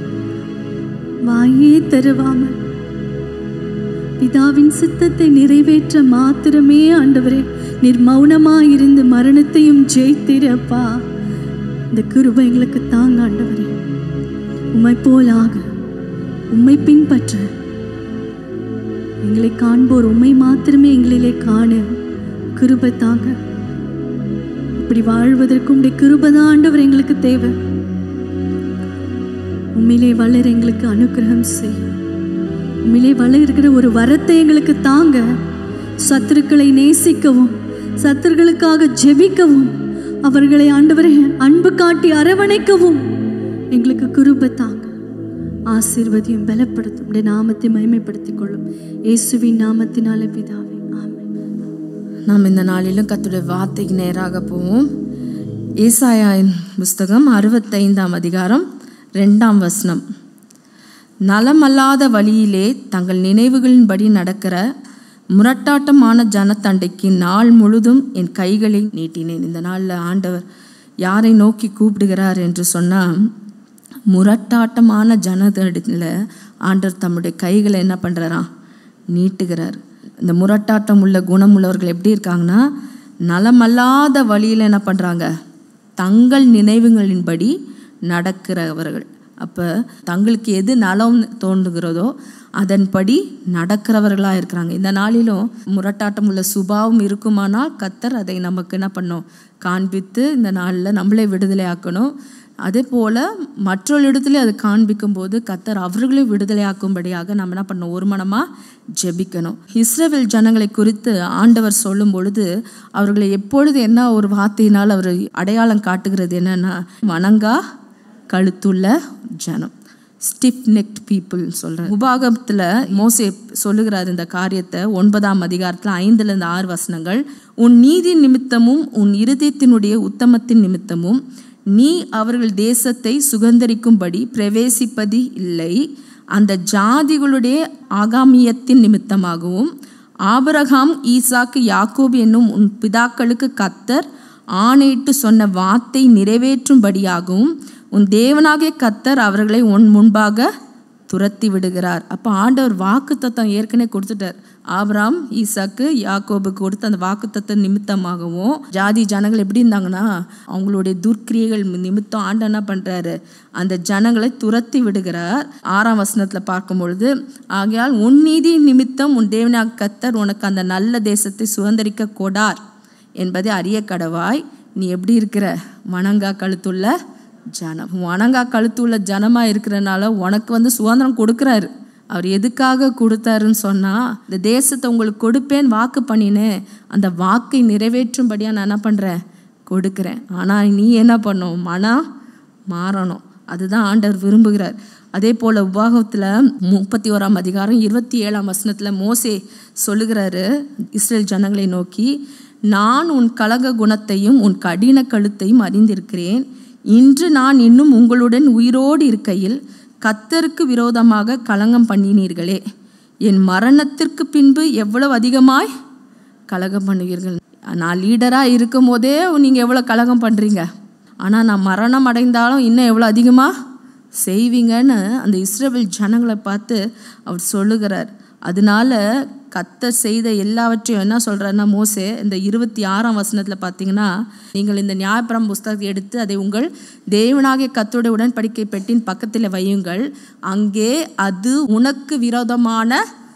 வாயே தருவாமல் பிதாவின் சித்தத்தை நிறைவேற்ற மாத்திரமே ஆண்டவரே நீர் மௌனமாயிருந்து மரணத்தையும் ஜெயித்தீரப்பா. இந்த கிருபை எங்களுக்கு தாங்க ஆண்டவரே. உம்மை போலாக உம்மை பின்பற்ற எங்களை காண்போர் உம்மை மாத்திரமே எங்களிலே காண கிருபை தாங்க. இப்படி வாழ்வதற்கு உடைய கிருபை தான் ஆண்டவர் எங்களுக்கு தேவை. உண்மையிலே வளர எங்களுக்கு அனுகிரகம் செய்யும். உண்மையிலே வளர்கிற ஒரு வரத்தை எங்களுக்கு தாங்க. சத்துருக்களை நேசிக்கவும், சத்துருக்களுக்காக ஜெபிக்கவும், அவர்களை ஆண்டவரை அன்பு காட்டி அரவணைக்கவும் எங்களுக்கு கிருபை தாங்க. ஆசீர்வதியும் பலப்படுத்தும். உடைய நாமத்தை மகிமைப்படுத்திக் கொள்ளும். இயேசுவின் நாமத்தினாலே பிதாவே, ஆமென். நாம் இந்த நாளிலும் கர்த்தருடைய வார்த்தைக்கு நேராக போவோம். ஏசாயாவின் புஸ்தகம் அறுபத்தைந்தாம் அதிகாரம் ரெண்டாம் வசனம். நலமல்லாத வழியிலே தங்கள் நினைவுகளின்படி நடக்கிற முரட்டாட்டமான ஜனத்தண்டைக்கு நாள் முழுதும் என் கைகளை நீட்டினேன். இந்த நாளில் ஆண்டவர் யாரை நோக்கி கூப்பிடுகிறார் என்று சொன்னால், முரட்டாட்டமான ஜனத்தில ஆண்டவர் தம்முடைய கைகளை என்ன பண்ணுறாராம், நீட்டுகிறார். இந்த முரட்டாட்டம் உள்ள குணம் உள்ளவர்கள் எப்படி இருக்காங்கன்னா, நலமல்லாத வழியில் என்ன பண்ணுறாங்க, தங்கள் நினைவுகளின்படி நடக்கிறவர்கள். அப்போ தங்களுக்கு எது நலம் தோன்றுகிறதோ அதன்படி நடக்கிறவர்களாக இருக்கிறாங்க. இந்த நாளிலும் முரட்டாட்டம் உள்ள சுபாவம் இருக்குமானால் கர்த்தர் அதை நமக்கு என்ன பண்ணோம், காண்பித்து இந்த நாளில் நம்மளே விடுதலை ஆக்கணும். அதே போல் மற்றொரு இடத்துல அது காண்பிக்கும் போது கர்த்தர் அவர்களையும் விடுதலை ஆக்கும்படியாக நம்ம என்ன பண்ணணும், ஒரு மனமாக ஜெபிக்கணும். இஸ்ரவேல் ஜனங்களை குறித்து ஆண்டவர் சொல்லும் பொழுது அவர்களை எப்பொழுது என்ன ஒரு வார்த்தையினால் அவர் அடையாளம் காட்டுகிறது என்னன்னா, வணங்கா கழுத்துள்ள ஜனம், ஸ்டிஃப் நெக்ட் பீப்புள் சொல்கிறார். உபாகமத்தில் மோசே சொல்லுகிறார் இந்த காரியத்தை. ஒன்பதாம் அதிகாரத்தில் ஐந்துலேருந்து ஆறு வசனங்கள். உன் நீதி நிமித்தமும் உன் இருதயத்தினுடைய உத்தமத்தின் நிமித்தமும் நீ அவர்கள் தேசத்தை சுதந்தரிக்கும்படி பிரவேசிப்பது இல்லை. அந்த ஜாதிகளுடைய ஆகாமியத்தின் நிமித்தமாகவும் ஆபிரகாம், ஈசாக்கு, யாக்கோபு என்னும் உன் பிதாக்களுக்கு கர்த்தர் ஆணையிட்டு சொன்ன வார்த்தை நிறைவேற்றும்படியாகவும் உன் தேவனாகிய கர்த்தர் அவர்களை உன் முன்பாக துரத்தி விடுகிறார். அப்போ ஆண்டவர் வாக்கு தத்தம் ஏற்கனவே கொடுத்துட்டார். ஆபிரகாம், ஈசாக்கு, யாக்கோபுக்கு கொடுத்த அந்த வாக்கு தத்த நிமித்தமாகவும் ஜாதி ஜனங்கள் எப்படி இருந்தாங்கன்னா, அவங்களுடைய துர்க்கிரியைகள் நிமித்தம் ஆண்டவர் என்ன பண்ணுறாரு, அந்த ஜனங்களை துரத்தி விடுகிறார். ஆறாம் வசனத்தில் பார்க்கும் பொழுது, ஆகையால் உன் நீதி நிமித்தம் உன் தேவனாகிய கர்த்தர் உனக்கு அந்த நல்ல தேசத்தை சுதந்தரிக்க கொடார் என்பதை அறிய கடவாய். நீ எப்படி இருக்கிற, வணங்கா கழுத்துள்ள ஜனம். வணங்கா கழுத்துள்ள ஜனமாக இருக்கிறனால உனக்கு வந்து சுதந்திரம் கொடுக்குறாரு. அவர் எதுக்காக கொடுத்தாருன்னு சொன்னால், இந்த தேசத்தை உங்களுக்கு கொடுப்பேன் வாக்கு பண்ணினேன், அந்த வாக்கை நிறைவேற்றும்படியாக நான் என்ன பண்ணுறேன், கொடுக்குறேன். ஆனால் நீ என்ன பண்ணணும், மனம் மாறணும். அதுதான் ஆண்டவர் விரும்புகிறார். அதே போல் உபாகத்தில் முப்பத்தி ஓராம் அதிகாரம் இருபத்தி ஏழாம் வசனத்தில் மோசே சொல்லுகிறாரு இஸ்ரேல் ஜனங்களை நோக்கி, நான் உன் கலக குணத்தையும் உன் கடின கழுத்தையும் அறிந்திருக்கிறேன். இன்று நான் இன்னும் உங்களுடன் உயிரோடு இருக்கையில் கர்த்தருக்கு விரோதமாக கலங்கம் பண்ணினீர்களே, என் மரணத்திற்கு பின்பு எவ்வளவு அதிகமாய் கலகம் பண்ணுவீர்கள். நான் லீடராக இருக்கும் போதே நீங்கள் எவ்வளோ கலகம் பண்ணுறீங்க, ஆனால் நான் மரணம் அடைந்தாலும் இன்னும் எவ்வளோ அதிகமாக செய்வீங்கன்னு அந்த இஸ்ரவேல் ஜனங்களை பார்த்து அவர் சொல்லுகிறார். அதனால கர்த்தர் செய்த எல்லாவற்றையும் என்ன சொல்கிறாருன்னா, மோசே இந்த இருபத்தி ஆறாம் வசனத்தில் பார்த்தீங்கன்னா, நீங்கள் இந்த நியாயப்பிரமாண புஸ்தகத்தை எடுத்து அதை உங்கள் தேவனாகிய கர்த்தருடைய உடன்படிக்கை பெட்டின் பக்கத்தில் வையுங்கள், அங்கே அது உனக்கு விரோதமான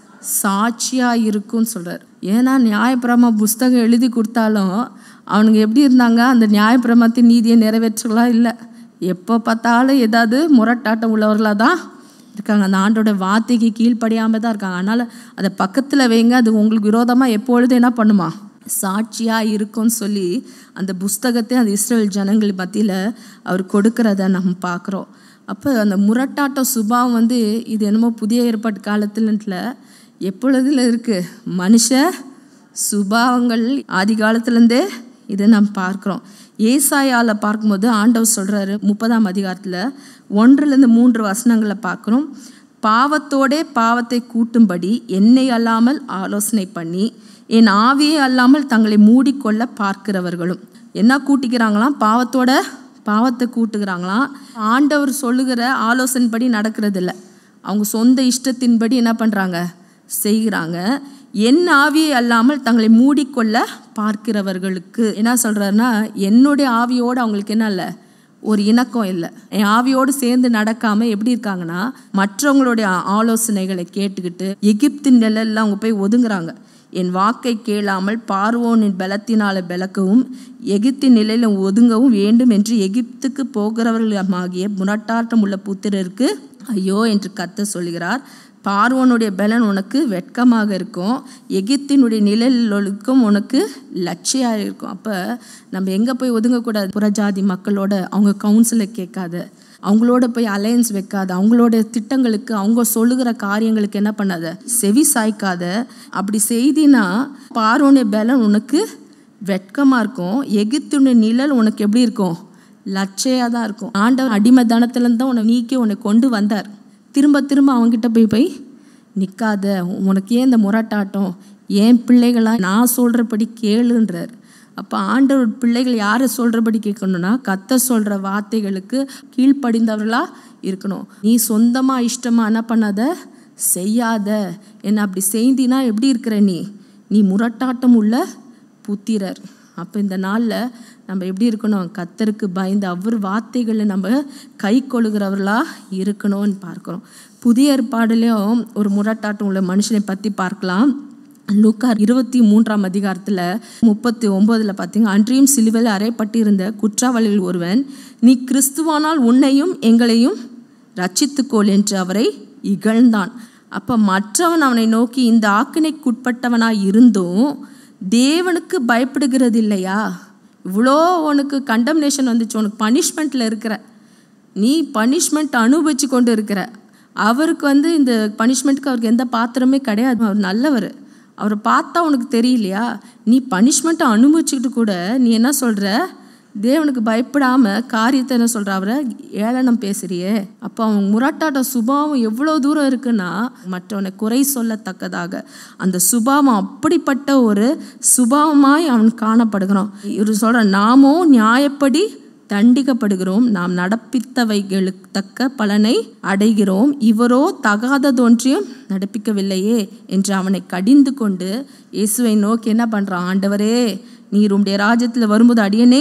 சாட்சியாக இருக்கும்னு சொல்கிறார். ஏன்னா நியாயப்பிரமாண புஸ்தகம் எழுதி கொடுத்தாலும் அவனுங்க எப்படி இருந்தாங்க, அந்த நியாயப்பிரமாணத்தின் நீதியை நிறைவேற்றலாம் இல்லை, எப்போ பார்த்தாலும் ஏதாவது முரட்டாட்டம் உள்ளவர்களாக தான் இருக்காங்க. அந்த ஆண்டோட வார்த்தைக்கு கீழ்ப்படியாமல் தான் இருக்காங்க. அதனால் அதை பக்கத்தில் வைங்க, அது உங்களுக்கு விரோதமாக எப்பொழுதும் என்ன பண்ணுமா, சாட்சியாக இருக்கும்னு சொல்லி அந்த புஸ்தகத்தை அந்த இஸ்ரவேல் ஜனங்கள் மத்தியில் அவர் கொடுக்கறத நம்ம பார்க்குறோம். அப்போ அந்த முரட்டாட்ட சுபாவம் வந்து இது என்னமோ புதிய ஏற்பாட்டு காலத்துல எப்பொழுதுல இருக்குது, மனுஷ சுபாவங்கள் ஆதி காலத்துலேருந்தே இதை நம்ம பார்க்குறோம். ஏசாயாவில் பார்க்கும்போது ஆண்டவர் சொல்கிறாரு முப்பதாம் அதிகாரத்தில் ஒன்றுலேருந்து மூன்று வசனங்களை பார்க்குறோம். பாவத்தோடே பாவத்தை கூட்டும்படி என்னை அல்லாமல் ஆலோசனை பண்ணி என் ஆவியை அல்லாமல் தங்களை மூடிக்கொள்ள பார்க்கிறவர்களும் என்ன கூட்டிக்கிறாங்களாம், பாவத்தோட பாவத்தை கூட்டுகிறாங்களாம். ஆண்டவர் சொல்லுகிற ஆலோசனைப்படி நடக்கிறது இல்லை, அவங்க சொந்த இஷ்டத்தின்படி என்ன பண்ணுறாங்க, செய்கிறாங்க. என் ஆவியை அல்லாமல் தங்களை மூடிக்கொள்ள பார்க்கிறவர்களுக்கு என்ன சொல்கிறாருன்னா, என்னுடைய ஆவியோடு அவங்களுக்கு என்ன இல்லை, ஒரு இணக்கம் இல்லை. என் ஆவியோடு சேர்ந்து நடக்காமல் எப்படி இருக்காங்கன்னா, மற்றவங்களுடைய ஆலோசனைகளை கேட்டுக்கிட்டு எகிப்தின் நிலையில் அவங்க போய் ஒதுங்குறாங்க. என் வாக்கை கேளாமல் பார்வோனின் பலத்தினால விலக்கவும் எகிப்தின் நிலையில ஒதுங்கவும் வேண்டும் என்று எகிப்துக்கு போகிறவர்களுமாகிய முரட்டாட்டம் உள்ள புத்திரருக்கு ஐயோ என்று கர்த்தர் சொல்கிறார். பார்வோனுடைய பலன் உனக்கு வெட்கமாக இருக்கும், எகிப்தினுடைய நிழலுக்கும் உனக்கு லட்சியாக இருக்கும். அப்போ நம்ம எங்கே போய் ஒதுங்கக்கூடாது? புறஜாதி மக்களோட அவங்க கவுன்சிலை கேட்காத, அவங்களோட போய் அலையன்ஸ் வைக்காத, அவங்களோட திட்டங்களுக்கு அவங்க சொல்லுகிற காரியங்களுக்கு என்ன பண்ணாத, செவி சாய்க்காத. அப்படி செய்தினா பார்வோனுடைய பலன் உனக்கு வெட்கமாக இருக்கும், எகிப்தினுடைய நிழல் உனக்கு எப்படி இருக்கும்? லட்சையாக தான் இருக்கும். ஆண்டவர் அடிமை தனத்துலேருந்து தான் உன்னை நீக்கி உன்னை கொண்டு வந்தார். திரும்ப திரும்ப அவங்ககிட்ட போய் போய் நிற்காத, உனக்கு ஏன் இந்த முரட்டாட்டம், ஏன் பிள்ளைகளாக நான் சொல்கிறபடி கேளுன்றார். அப்போ ஆண்டவர் பிள்ளைகள் யாரை சொல்கிறபடி கேட்கணும்னா கர்த்தர் சொல்கிற வார்த்தைகளுக்கு கீழ்ப்படிந்தவர்களாக இருக்கணும். நீ சொந்தமாக இஷ்டமாக என்ன பண்ணாத, செய்யாத. என்ன அப்படி செய்தினா எப்படி இருக்கிற நீ? நீ முரட்டாட்டம் உள்ள புத்திரர். அப்போ இந்த நாளில் நம்ம எப்படி இருக்கணும்? கர்த்தருக்கு பயந்து அவர் வார்த்தைகளை நம்ம கை கொள்ளுகிறவர்களாக இருக்கணும்னு பார்க்குறோம். புதிய ஏற்பாடுலேயும் ஒரு முரட்டாட்டம் உள்ள மனுஷனை பற்றி பார்க்கலாம். லூக்கா இருபத்தி மூன்றாம் அதிகாரத்தில் முப்பத்தி ஒம்போதில் பார்த்தீங்க, அன்றியும் சிலுவையில் அறையப்பட்டிருந்த குற்றவாளிகள் ஒருவன், நீ கிறிஸ்துவானால் உன்னையும் எங்களையும் ரட்சித்துக்கோள் என்று அவரை இகழ்ந்தான். அப்போ மற்றவன் அவனை நோக்கி, இந்த ஆக்கினைக்குட்பட்டவனாய் இருந்தும் தேவனுக்கு பயப்படுகிறது இல்லையா? இவ்வளோ உனக்கு கண்டம்னேஷன் வந்துச்சு, உனக்கு பனிஷ்மெண்ட்டில் இருக்கிற, நீ பனிஷ்மெண்ட் அனுபவிச்சு கொண்டு இருக்கிற. அவருக்கு வந்து இந்த பனிஷ்மெண்ட்டுக்கு அவருக்கு எந்த பாத்திரமே கிடையாது, அவர் நல்லவர். அவரை பார்த்தா உனக்கு தெரியலையா? நீ பனிஷ்மெண்ட்டை அனுபவிச்சுக்கிட்டு கூட நீ என்ன சொல்கிற? தேவனுக்கு பயப்படாமல் காரியத்தை என்ன சொல்கிற? அவரை ஏளனம் பேசுறியே. அப்போ அவன் முரட்டாட்ட சுபாவம் எவ்வளோ தூரம் இருக்குன்னா மற்றவனை குறை சொல்லத்தக்கதாக அந்த சுபாவம் அப்படிப்பட்ட ஒரு சுபாவமாய் அவன் காணப்படுகிறான். இவர் சொல்கிற, நாமோ நியாயப்படி தண்டிக்கப்படுகிறோம், நாம் நடப்பித்தவைகளுக்கு தக்க பலனை அடைகிறோம், இவரோ தகாததொன்றையும் நடப்பிக்கவில்லையே என்று அவனை கடிந்து கொண்டு இயேசுவை நோக்கி என்ன பண்ணுறான்? ஆண்டவரே, நீர் உம்முடைய ராஜ்யத்தில் வரும்போது அடியனை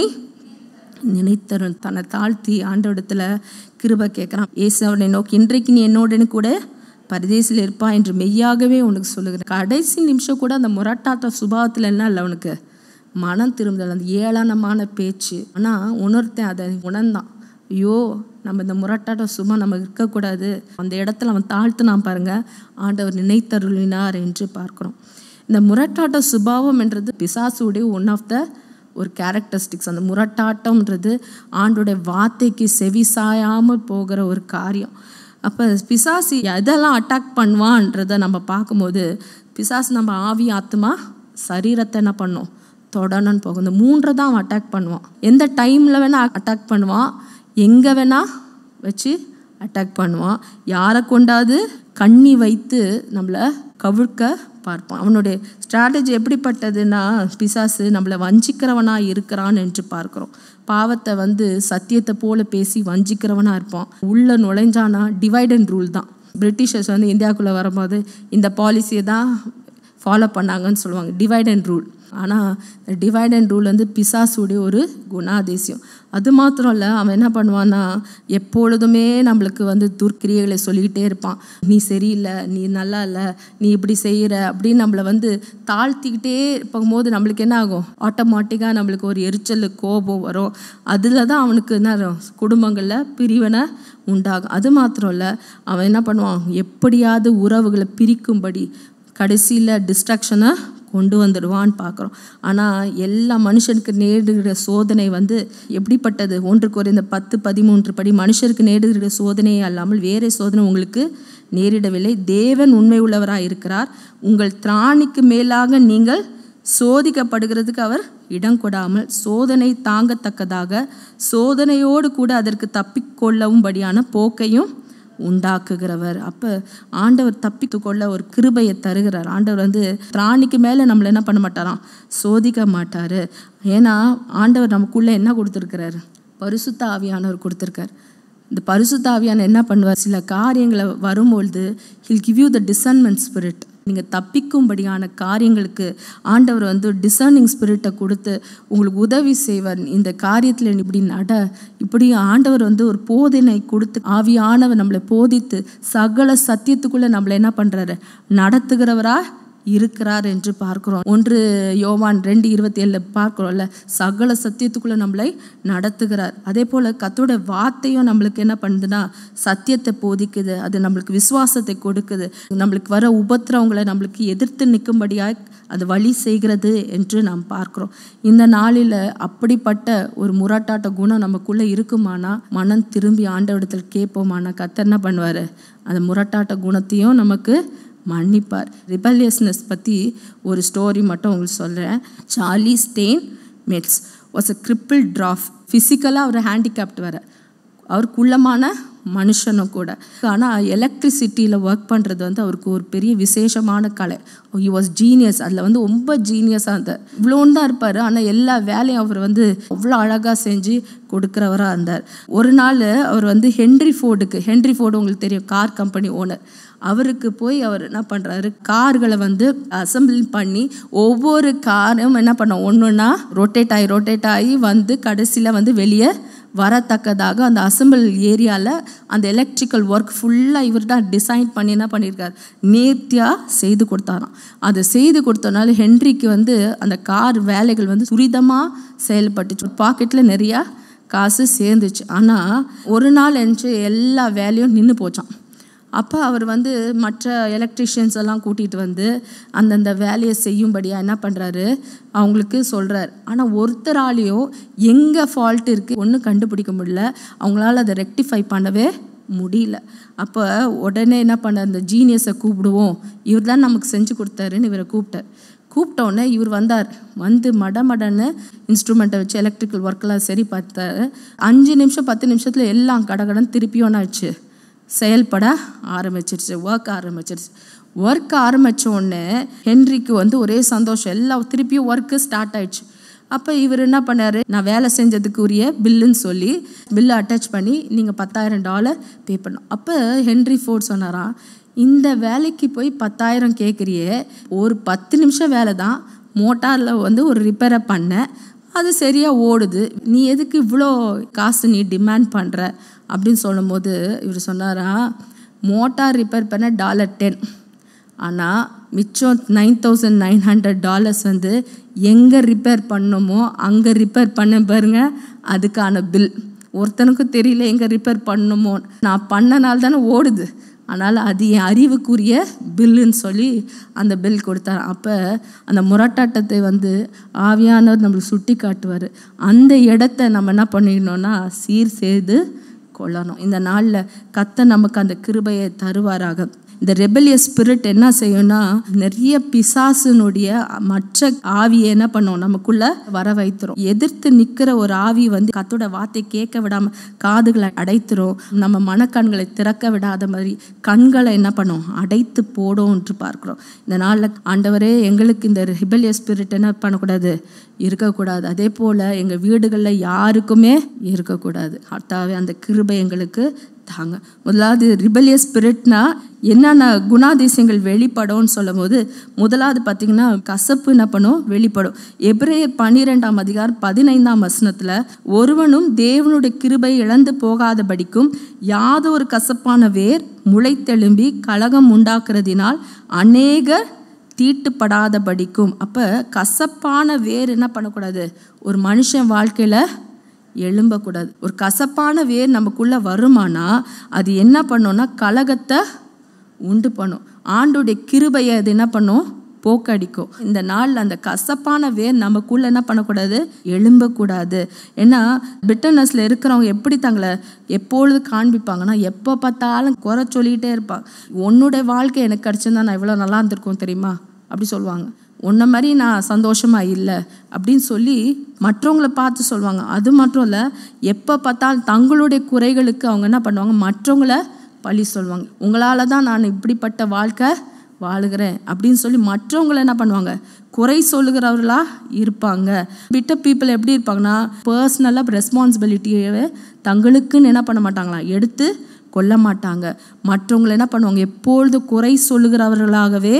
நினைத்தரும். தன்னை தாழ்த்தி ஆண்டவரிடத்தில் கிருபை கேட்குறான். இயேசு அவனை நோக்கி, இன்றைக்கு நீ என்னோடனு கூட பரதேசில் இருப்பா என்று மெய்யாகவே உனக்கு சொல்லுகிறேன். கடைசி நிமிஷம் கூட அந்த முரட்டாட்ட சுபாவத்தில் என்ன இல்லை, அவனுக்கு மனம் திரும்புதல், அந்த ஏளனமான பேச்சு. ஆனால் உணர்த்தேன், அதை உணர்ந்தான். ஐயோ, நம்ம இந்த முரட்டாட்ட சுபம் நம்ம இருக்கக்கூடாது. அந்த இடத்துல அவன் தாழ்த்துனான் பாருங்க, ஆண்டவர் நினைத்தருளினார் என்று பார்க்குறோம். இந்த முரட்டாட்ட சுபாவம் என்றது பிசாசுடைய ஒன் ஆஃப் த ஒரு கேரக்டரிஸ்டிக்ஸ். அந்த முரட்டாட்டம்ன்றது ஆண்டோடைய வார்த்தைக்கு செவி சாயாமல் போகிற ஒரு காரியம். அப்போ பிசாசு எதெல்லாம் அட்டாக் பண்ணுவான்றதை நம்ம பார்க்கும்போது, பிசாசு நம்ம ஆவி, ஆத்மா, சரீரத்தை என்ன பண்ணோம்? தொடணும்னு போகும். இந்த மூன்றை தான் அவன் அட்டாக் பண்ணுவான். எந்த டைமில் வேணால் அட்டாக் பண்ணுவான், எங்கே வேணால் வச்சு அட்டாக் பண்ணுவான். யாரை கொண்டாது கண்ணி வைத்து நம்மளை கவிழ்க்க பார்ப்பான். அவனுடைய ஸ்ட்ராட்டஜி எப்படிப்பட்டதுன்னா, பிசாசு நம்மளை வஞ்சிக்கிறவனாக இருக்கிறான் என்று பார்க்குறோம். பாவத்தை வந்து சத்தியத்தை போல பேசி வஞ்சிக்கிறவனாக இருப்பான். உள்ளே நுழைஞ்சானா டிவைட் அண்ட் ரூல் தான். பிரிட்டிஷர்ஸ் வந்து இந்தியாவுக்குள்ளே வரும்போது இந்த பாலிசியை தான் ஃபாலோ பண்ணாங்கன்னு சொல்லுவாங்க, டிவைட் அண்ட் ரூல். ஆனால் டிவைட் அண்ட் ரூல் வந்து பிசாசுடைய ஒரு குணாதிசயம். அது மாத்திரம் இல்லை, அவன் என்ன பண்ணுவான்னா எப்பொழுதுமே நம்மளுக்கு வந்து துர்க்கிரியைகளை சொல்லிக்கிட்டே இருப்பான். நீ சரியில்லை, நீ நல்லா இல்லை, நீ இப்படி செய்கிற அப்படின்னு நம்மளை வந்து தாழ்த்திக்கிட்டே போகும்போது நம்மளுக்கு என்ன ஆகும்? ஆட்டோமேட்டிக்காக நம்மளுக்கு ஒரு எரிச்சல், கோபம் வரும். அதில் தான் அவனுக்கு என்ன குடும்பங்களில் பிரிவினை உண்டாகும். அது மாத்திரம் இல்லை, அவன் என்ன பண்ணுவான்? எப்படியாவது உறவுகளை பிரிக்கும்படி கடைசியில் டிஸ்ட்ராக்ஷனை கொண்டு வந்துடுவான்னு பார்க்குறோம். ஆனால் எல்லா மனுஷனுக்கு நேரிடுகிற சோதனை வந்து எப்படிப்பட்டது? ஒன்று கொரிந்தியர் பத்து பதிமூன்று படி, மனுஷருக்கு நேரிடுகிற சோதனையே அல்லாமல் வேறே சோதனை உங்களுக்கு நேரிடவில்லை, தேவன் உண்மை உள்ளவராக இருக்கிறார், உங்கள் திராணிக்கு மேலாக நீங்கள் சோதிக்கப்படுகிறதுக்கு அவர் இடம் கொடாமல் சோதனை தாங்கத்தக்கதாக சோதனையோடு கூட அதற்கு தப்பிக்கொள்ளவும்படியான போக்கையும் உண்டாக்குகிறவர். அப்போ ஆண்டவர் தப்பித்து கொள்ள ஒரு கிருபையை தருகிறார். ஆண்டவர் வந்து திராணிக்கு மேலே நம்மளை என்ன பண்ண மாட்டாராம்? சோதிக்க மாட்டார். ஏன்னா ஆண்டவர் நமக்குள்ளே என்ன கொடுத்துருக்கிறார்? பரிசுத்த ஆவியானவர் கொடுத்துருக்கார். இந்த பரிசுத்த ஆவியான என்ன பண்ணுவார்? சில காரியங்களை வரும்பொழுது he'll give you the discernment spirit. நீங்கள் தப்பிக்கும்படியான காரியங்களுக்கு ஆண்டவர் வந்து டிசர்னிங் ஸ்பிரிட்டை கொடுத்து உங்களுக்கு உதவி செய்வார். இந்த காரியத்தில் இப்படி நட, இப்படி ஆண்டவர் வந்து ஒரு போதனை கொடுத்து ஆவியானவர் நம்மளை போதித்து சகல சத்தியத்துக்குள்ளே நம்மளை என்ன பண்ணுறாரு? நடத்துகிறவரா இருக்கிறார் என்று பார்க்கிறோம். ஒன்று யோவான் ரெண்டு இருபத்தி ஏழுல பார்க்கிறோம்ல, சகல சத்தியத்துக்குள்ள நம்மளை நடத்துகிறார். அதே போல கர்த்தருடைய வார்த்தையும் நம்மளுக்கு என்ன பண்ணுதுன்னா சத்தியத்தை போதிக்குது, அது நம்மளுக்கு விசுவாசத்தை கொடுக்குது, நம்மளுக்கு வர உபத்திரவங்களை நம்மளுக்கு எதிர்த்து நிற்கும்படியாய் அது வழி செய்கிறது என்று நாம் பார்க்கிறோம். இந்த நாளில் அப்படிப்பட்ட ஒரு முரட்டாட்ட குணம் நமக்குள்ளே இருக்குமானா, மனம் திரும்பி ஆண்டவரிடத்தில் கேட்போமானா, கர்த்தர் என்ன பண்ணுவார், அந்த முரட்டாட்ட குணத்தையும் நமக்கு மன்னிப்பார். ரிபல்லியஸ்னஸ் பற்றி ஒரு ஸ்டோரி மட்டும் உங்களுக்கு சொல்கிறேன். Charlie Steinmetz was a cripple dwarf. ஃபிசிக்கலாக அவர் ஹேண்டிகேப்ட் வர, அவர் குள்ளமான மனுஷனும் கூட. ஆனால் எலக்ட்ரிசிட்டியில் ஒர்க் பண்ணுறது வந்து அவருக்கு ஒரு பெரிய விசேஷமான கலை. He was genius. அதில் வந்து ரொம்ப ஜீனியஸாக இருந்தார். இவ்வளோன்னு தான் இருப்பார், ஆனால் எல்லா வேலையும் அவர் வந்து அவ்வளோ அழகாக செஞ்சு கொடுக்குறவராக இருந்தார். ஒரு நாள் அவர் வந்து ஹென்ரி ஃபோர்டுக்கு, ஹென்ரி ஃபோர்டு உங்களுக்கு தெரியும், கார் கம்பெனி ஓனர், அவருக்கு போய் அவர் என்ன பண்ணுறாரு, கார்களை வந்து அசம்பிள் பண்ணி ஒவ்வொரு காரும் என்ன பண்ண ஒன்று ஒன்றா ரொட்டேட் ஆகி ரொட்டேட் ஆகி வந்து கடைசியில் வந்து வெளியே வரத்தக்கதாக அந்த அசம்பிள் ஏரியாவில் அந்த எலக்ட்ரிக்கல் ஒர்க் ஃபுல்லாக இவர் தான் டிசைன் பண்ணி என்ன பண்ணியிருக்கார், நேர்த்தியாக செய்து கொடுத்தாராம். அதை செய்து கொடுத்தனால ஹென்ரிக்கு வந்து அந்த கார் வேலைகள் வந்து துரிதமாக செயல்பட்டுச்சு. பாக்கெட்டில் நிறையா காசு சேர்ந்துச்சு. ஆனால் ஒரு நாள் என்று எல்லா வேலையும் நின்று போச்சான். அப்போ அவர் வந்து மற்ற எலக்ட்ரிஷியன்ஸ் எல்லாம் கூட்டிகிட்டு வந்து அந்தந்த வேலையை செய்யும்படியாக என்ன பண்ணுறாரு, அவங்களுக்கு சொல்கிறார். ஆனால் ஒருத்தராலையும் எங்கே ஃபால்ட் இருக்குது ஒன்றும் கண்டுபிடிக்க முடியல, அவங்களால அதை ரெக்டிஃபை பண்ணவே முடியல. அப்போ உடனே என்ன பண்ண, அந்த ஜீனியஸை கூப்பிடுவோம், இவர் தான் நமக்கு செஞ்சு கொடுத்தாருன்னு இவரை கூப்பிட்டார். கூப்பிட்டோன்னே இவர் வந்தார். வந்து மடமடன்னு இன்ஸ்ட்ருமெண்ட்டை வச்சு எலக்ட்ரிக்கல் ஒர்க்கெலாம் சரி பார்த்தாரு. அஞ்சு நிமிஷம் பத்து நிமிஷத்தில் எல்லாம் கடகடன் திருப்பியும் ஆச்சு, செயல்பட ஆரம்பிச்சிருச்சு, ஒர்க் ஆரம்பிச்சிருச்சு. ஒர்க் ஆரம்பித்த உடனே ஹென்ரிக்கு வந்து ஒரே சந்தோஷம், எல்லாம் திருப்பியும் ஒர்க்கு ஸ்டார்ட் ஆயிடுச்சு. அப்போ இவர் என்ன பண்ணார், நான் வேலை செஞ்சதுக்கு உரிய பில்லுன்னு சொல்லி பில்லை அட்டாச் பண்ணி நீங்கள் பத்தாயிரம் டாலர் பே பண்ணோம். அப்போ ஹென்ரி ஃபோர்ட் சொன்னாராம், இந்த வேலைக்கு போய் பத்தாயிரம் கேட்குறியே, ஒரு பத்து நிமிஷம் வேலை தான், மோட்டாரில் வந்து ஒரு ரிப்பேரை பண்ண, அது சரியாக ஓடுது, நீ எதுக்கு இவ்வளோ காசு நீ டிமாண்ட் பண்ணுற அப்படின்னு சொல்லும் போது இவர் சொன்னாரா, மோட்டார் ரிப்பேர் பண்ண டாலர் டென், ஆனால் மிச்சம் nine thousand nine hundred dollars வந்து எங்கே ரிப்பேர் பண்ணணுமோ அங்கே ரிப்பேர் பண்ண பாருங்க, அதுக்கான பில். ஒருத்தனுக்கும் தெரியல எங்கே ரிப்பேர் பண்ணணுமோ, நான் பண்ணனால தானே ஓடுது, அதனால் அது என் அறிவுக்குரிய பில்லுன்னு சொல்லி அந்த பில் கொடுத்தார். அப்போ அந்த முரட்டாட்டத்தை வந்து ஆவியானவர் நம்மளுக்கு சுட்டி காட்டுவார். அந்த இடத்த நம்ம என்ன பண்ணிடணும்னா சீர் செய்து கொள்ளணும். இந்த நாளில் கர்த்தர் நமக்கு அந்த கிருபையை தருவாராக. இந்த ரெபெலியஸ் ஸ்பிரிட் என்ன செய்யும்னா, நிறைய பிசாசுனுடைய மற்ற ஆவியை என்ன பண்ணும், நமக்குள்ள வர வைத்துரும். எதிர்த்து நிற்கிற ஒரு ஆவி வந்து கர்த்தரோட வார்த்தை கேட்க விடாம காதுகளை அடைத்துரும், நம்ம மனக்கண்களை திறக்க விடாத மாதிரி கண்களை என்ன பண்ணும், அடைத்து போடும் என்று பார்க்கிறோம். இந்த நாளில் ஆண்டவரே எங்களுக்கு இந்த ரெபெலியஸ் ஸ்பிரிட் என்ன பண்ணக்கூடாது, இருக்கக்கூடாது. அதே போல் எங்கள் வீடுகளில் யாருக்குமே இருக்கக்கூடாது. கர்த்தாவே அந்த கிருபை எங்களுக்கு தாங்க. முதலாவது ரிபெலியஸ் ஸ்பிரிட்னா என்னென்ன குணாதிசயங்கள் வெளிப்படும்னு சொல்லும் போது, முதலாவது பார்த்தீங்கன்னா கசப்பு என்ன பண்ணும், வெளிப்படும். எபிரேயர் பன்னிரெண்டாம் அதிகாரம் பதினைந்தாம் வசனத்தில், ஒருவனும் தேவனுடைய கிருபை இழந்து போகாதபடிக்கும் யாதொரு கசப்பான வேர் முளைத்தெழும்பி கலகம் உண்டாக்குறதினால் அநேக தீட்டுப்படாதபடிக்கும். அப்போ கசப்பான வேர் என்ன பண்ணக்கூடாது, ஒரு மனுஷன் வாழ்க்கையில் எழும்பக்கூடாது. ஒரு கசப்பான வேர் நமக்குள்ளே வருமானா அது என்ன பண்ணோன்னா கலகத்தை உண்டு பண்ணும். ஆண்டுடைய கிருபையை அது என்ன பண்ணும், போக்கடிக்கும். இந்த நாளில் அந்த கசப்பான வேர் நமக்குள்ளே என்ன பண்ணக்கூடாது, எழும்பக்கூடாது. ஏன்னா பிட்டர்னஸில் இருக்கிறவங்க எப்படி தங்களை எப்பொழுது காண்பிப்பாங்கன்னா, எப்போ பார்த்தாலும் குறை சொல்லிகிட்டே இருப்பாங்க. உன்னுடைய வாழ்க்கை எனக்கு கிடச்சிருந்தா நான் இவ்வளோ நல்லா இருந்திருக்கோம் தெரியுமா அப்படி சொல்லுவாங்க. உன்ன மாதிரி நான் சந்தோஷமாக இல்லை அப்படின்னு சொல்லி மற்றவங்கள பார்த்து சொல்லுவாங்க. அது மட்டும் இல்லை, எப்போ பார்த்தாலும் தங்களுடைய குறைகளுக்கு அவங்க என்ன பண்ணுவாங்க, மற்றவங்கள பழி சொல்லுவாங்க. உங்களால் தான் நான் இப்படிப்பட்ட வாழ்க்கை வாழுகிறேன் அப்படின்னு சொல்லி மற்றவங்கள என்ன பண்ணுவாங்க, குறை சொல்லுகிறவர்களா இருப்பாங்க. பிட்ட பீப்புள் எப்படி இருப்பாங்கன்னா, பர்சனலாக ரெஸ்பான்சிபிலிட்டியை தங்களுக்குன்னு என்ன பண்ண மாட்டாங்களா, எடுத்து கொள்ள மாட்டாங்க. மற்றவங்களை என்ன பண்ணுவாங்க, எப்பொழுது குறை சொல்லுகிறவர்களாகவே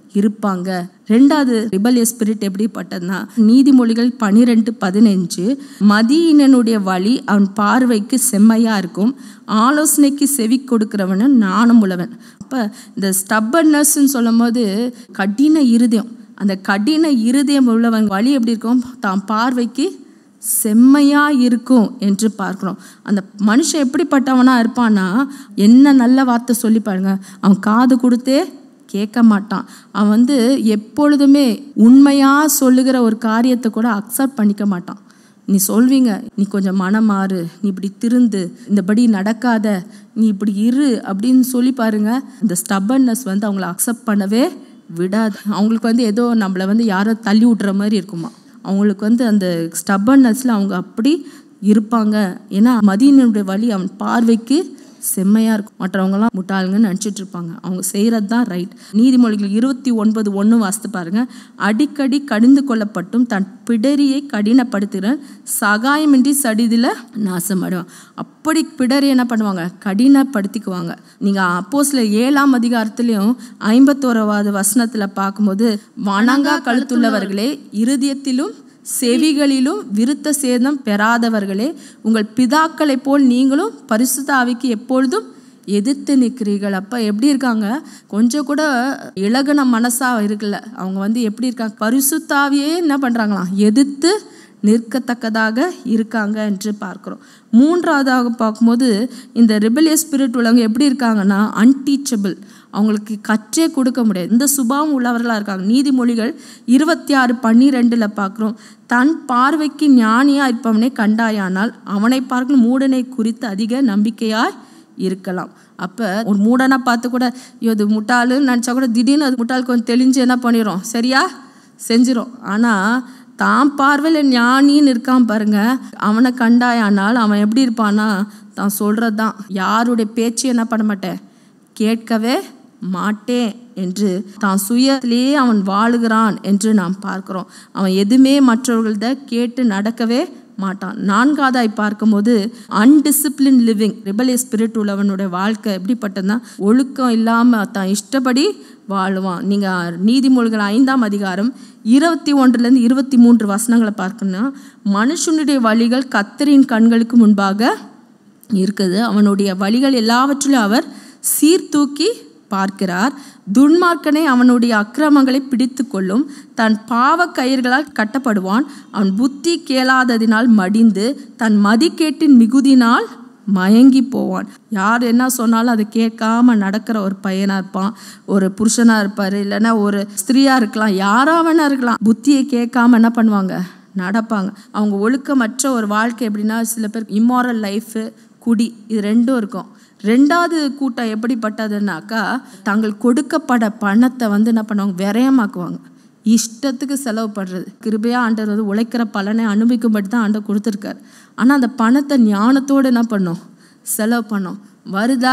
இருப்பாங்க. ரெண்டாவது ரிபலியஸ் ஸ்பிரிட் எப்படிப்பட்டதுன்னா, நீதிமொழிகள் பனிரெண்டு பதினஞ்சு, மதியினனுடைய வழி அவன் பார்வைக்கு செம்மையா இருக்கும், ஆலோசனைக்கு செவி கொடுக்கிறவன நாணம் உள்ளவன். அப்போ இந்த ஸ்டப்பர்னஸ்ன்னு சொல்லும் போது கடின இருதயம், அந்த கடின இருதயம் உள்ளவன் வழி எப்படி இருக்கும், தான் பார்வைக்கு செம்மையா இருக்கும் என்று பார்க்கிறோம். அந்த மனுஷன் எப்படிப்பட்டவனா இருப்பான்னா, என்ன நல்ல வார்த்தை சொல்லி பாருங்க, அவன் காது கொடுத்தே கேட்க மாட்டான். அவன் வந்து எப்பொழுதுமே உண்மையா சொல்லுகிற ஒரு காரியத்தை கூட அக்செப்ட் பண்ணிக்க மாட்டான். நீ சொல்வீங்க, நீ கொஞ்சம் மனம் மாறு, நீ இப்படி திருந்து, இந்தபடி நடக்காத, நீ இப்படி இரு அப்படின்னு சொல்லி பாருங்க, இந்த ஸ்டப்பர்னஸ் வந்து அவங்கள அக்செப்ட் பண்ணவே விடாது. அவங்களுக்கு வந்து ஏதோ நம்மளை வந்து யாரோ தள்ளி விட்ற மாதிரி இருக்குமா. அவங்களுக்கு வந்து அந்த ஸ்டப்பர்னஸில் அவங்க அப்படி இருப்பாங்க. ஏன்னா மதியினுடைய வழி அவன் பார்வைக்கு செம்மையாக இருக்கும், மற்றவங்களாம் முட்டாளுங்கன்னு நினச்சிட்டு இருப்பாங்க, அவங்க செய்கிறது தான் ரைட். நீதிமொழிகள் இருபத்தி ஒன்பது ஒன்று வாசித்து பாருங்க, அடிக்கடி கடிந்து கொள்ளப்பட்டும் தன் பிடரியை கடினப்படுத்துகிற சகாயமின்றி சடிதில் நாசமடைவான். அப்படி பிடரி என்ன பண்ணுவாங்க, கடினப்படுத்திக்குவாங்க. நீங்கள் அப்போஸ்தலர் ஏழாம் அதிகாரத்துலேயும் ஐம்பத்தோராவது வசனத்தில் பார்க்கும்போது, வணங்கா கழுத்துள்ளவர்களே, இருதயத்திலும் செவிகளிலும் விருத்த சேதம் பெறாதவர்களே, உங்கள் பிதாக்களை போல் நீங்களும் பரிசுத்த ஆவிக்கு எப்பொழுதும் எதிர்த்து நிற்கிறீர்கள். அப்போ எப்படி இருக்காங்க, கொஞ்சம் கூட இலகுன மனசாக இருக்குல்ல, அவங்க வந்து எப்படி இருக்காங்க, பரிசுத்த ஆவியே என்ன பண்ணுறாங்களாம், எதிர்த்து நிற்கத்தக்கதாக இருக்காங்க என்று பார்க்குறோம். மூன்றாவதாக பார்க்கும்போது இந்த ரிபலியஸ் ஸ்பிரிட் உள்ளவங்க எப்படி இருக்காங்கன்னா, அன்டீச்சபிள், அவங்களுக்கு கற்றே கொடுக்க முடியாது, இந்த சுபாவம் உள்ளவர்களாக இருக்காங்க. நீதிமொழிகள் இருபத்தி ஆறு பன்னிரெண்டில் பார்க்குறோம், தன் பார்வைக்கு ஞானியாக இருப்பவனை கண்டாயானால் அவனை பார்க்கும் மூடனை குறித்து அதிக நம்பிக்கையாய் இருக்கலாம். அப்போ ஒரு மூடனை பார்த்து கூட இது முட்டாளுன்னு நினச்சா கூட திடீர்னு அது முட்டாள் கொஞ்சம் தெளிஞ்சு என்ன பண்ணிடும், சரியா செஞ்சிடும். ஆனால் தான் பார்வையில் ஞானின்னு இருக்கான் பாருங்க, அவனை கண்டாயானால் அவன் எப்படி இருப்பான்னா, தான் சொல்கிறது தான், யாருடைய பேச்சு என்ன பண்ண மாட்டேன், கேட்கவே மாட்டேன் என்று தான் சுயத்திலேயே அவன் வாழுகிறான் என்று நாம் பார்க்கிறோம். அவன் எதுவுமே மற்றவர்கள்ட கேட்டு நடக்கவே மாட்டான். நான்காவதாய் பார்க்கும்போது அன்டிசிப்ளின் லிவிங், ரிபலியஸ் ஸ்பிரிட் உள்ளவனுடைய வாழ்க்கை எப்படிப்பட்டதுன்னா, ஒழுக்கம் இல்லாமல் தான் இஷ்டப்படி வாழுவான். நீங்கள் நீதிமொழிகள் ஐந்தாம் அதிகாரம் இருபத்தி ஒன்றுலேருந்து இருபத்தி மூன்று வசனங்களை பார்க்கணும்னா, மனுஷனுடைய வழிகள் கர்த்தரின் கண்களுக்கு முன்பாக இருக்குது, அவனுடைய வழிகள் எல்லாவற்றிலும் அவர் சீர்தூக்கி பார்க்கிறார், துன்மார்க்கனை அவனுடைய அக்கிரமங்களை பிடித்து கொள்ளும், தன் பாவ கயிர்களால் கட்டப்படுவான், அவன் புத்தி கேளாததினால் மடிந்து தன் மதிக்கேட்டின் மிகுதினால் மயங்கி போவான். யார் என்ன சொன்னாலும் அதை கேட்காம நடக்கிற ஒரு பையனாக இருப்பான், ஒரு புருஷனாக இருப்பார், இல்லைன்னா ஒரு ஸ்திரீயாக இருக்கலாம், யாராவனா இருக்கலாம், புத்தியை கேட்காம என்ன பண்ணுவாங்க, நடப்பாங்க. அவங்க ஒழுக்கமற்ற ஒரு வாழ்க்கை எப்படின்னா, சில பேர் இம்மாரல் லைஃபு, குடி, இது ரெண்டும் இருக்கும். ரெண்டாவது கூட்டம் எப்படிப்பட்டதுன்னாக்கா, தாங்கள் கொடுக்கப்பட பணத்தை வந்து என்ன பண்ணுவாங்க, விரயமாக்குவாங்க, இஷ்டத்துக்கு செலவு பண்ணுறது. கிருபையாக ஆண்டவர் வந்து உழைக்கிற பலனை அனுபவிக்கும்படி தான் ஆண்டவர் கொடுத்துருக்காரு. ஆனால் அந்த பணத்தை ஞானத்தோடு என்ன பண்ணும், செலவு பண்ணும். வருதா,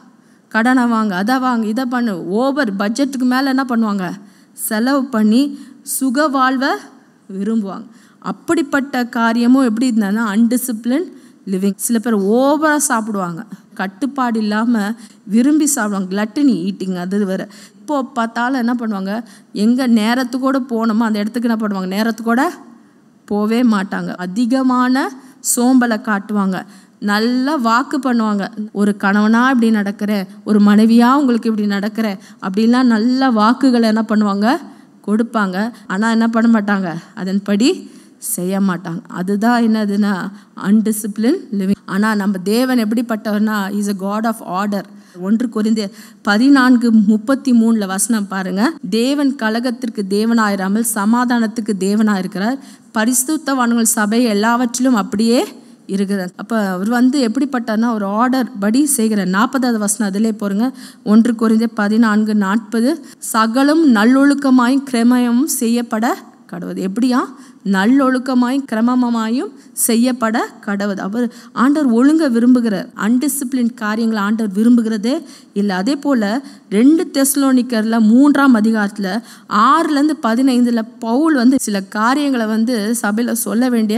கடனை வாங்க, அதை வாங்க, இதை பண்ணு, ஓவர் பட்ஜெட்டுக்கு மேலே என்ன பண்ணுவாங்க, செலவு பண்ணி சுக வாழ்வை விரும்புவாங்க. அப்படிப்பட்ட காரியமும் எப்படி இருந்தாங்கன்னா அன்டிசிப்ளின் லிவிங். சில பேர் ஓவராக சாப்பிடுவாங்க, கட்டுப்பாடு இல்லாமல் விரும்பி சாப்பிடுவாங்க, கிளட்டனி ஈட்டிங் அது வேறு. இப்போது பார்த்தாலும் என்ன பண்ணுவாங்க, எங்கே நேரத்துக்கூட போகணுமோ அந்த இடத்துக்கு என்ன பண்ணுவாங்க, நேரத்துக்கூட போவே மாட்டாங்க. அதிகமான சோம்பலை காட்டுவாங்க, நல்லா வாக்கு பண்ணுவாங்க, ஒரு கணவனாக இப்படி நடக்கிறேன், ஒரு மனைவியாக உங்களுக்கு இப்படி நடக்கிறேன் அப்படின்லாம் நல்ல வாக்குகளை என்ன பண்ணுவாங்க, கொடுப்பாங்க. ஆனால் என்ன பண்ண மாட்டாங்க, அதன்படி செய்ய மாட்டாங்க. அதுதான் என்னதுன்னா அன்டிசிப்ளின் லிவிங். ஆனால் நம்ம தேவன் எப்படிப்பட்டவர்னா, is a God of order. ஒன்று கொரிந்தியர் பதினான்கு முப்பத்தி மூணுல வசனம் பாருங்க, தேவன் கலகத்திற்கு தேவனாயிராமல் சமாதானத்துக்கு தேவனாயிருக்கிறார், பரிசுத்தவான்கள் சபை எல்லாவற்றிலும் அப்படியே இருக்கிறார். அப்போ அவர் வந்து எப்படிப்பட்டார்னா ஒரு ஆர்டர் படி செய்கிறார். நாற்பதாவது வசனம் அதிலே போருங்க, ஒன்று கொரிந்தியர் பதினான்கு நாற்பது, சகலம் நல்லொழுக்கமாயும் கிரமமும் செய்யப்பட கடவுது. எப்படியா, நல்லொழுக்கமாயும் கிரமமாயும் செய்யப்பட கடவுது. அவர் ஆண்டவர் ஒழுங்க விரும்புகிறார், அன்டிசிப்ளின் காரியங்களை ஆண்டவர் விரும்புகிறதே இல்லை. அதே போல் ரெண்டு தெசலோனிக்கரில் மூன்றாம் அதிகாரத்தில் ஆறுலேருந்து பதினைந்தில் பவுல் வந்து சில காரியங்களை வந்து சபையில் சொல்ல வேண்டிய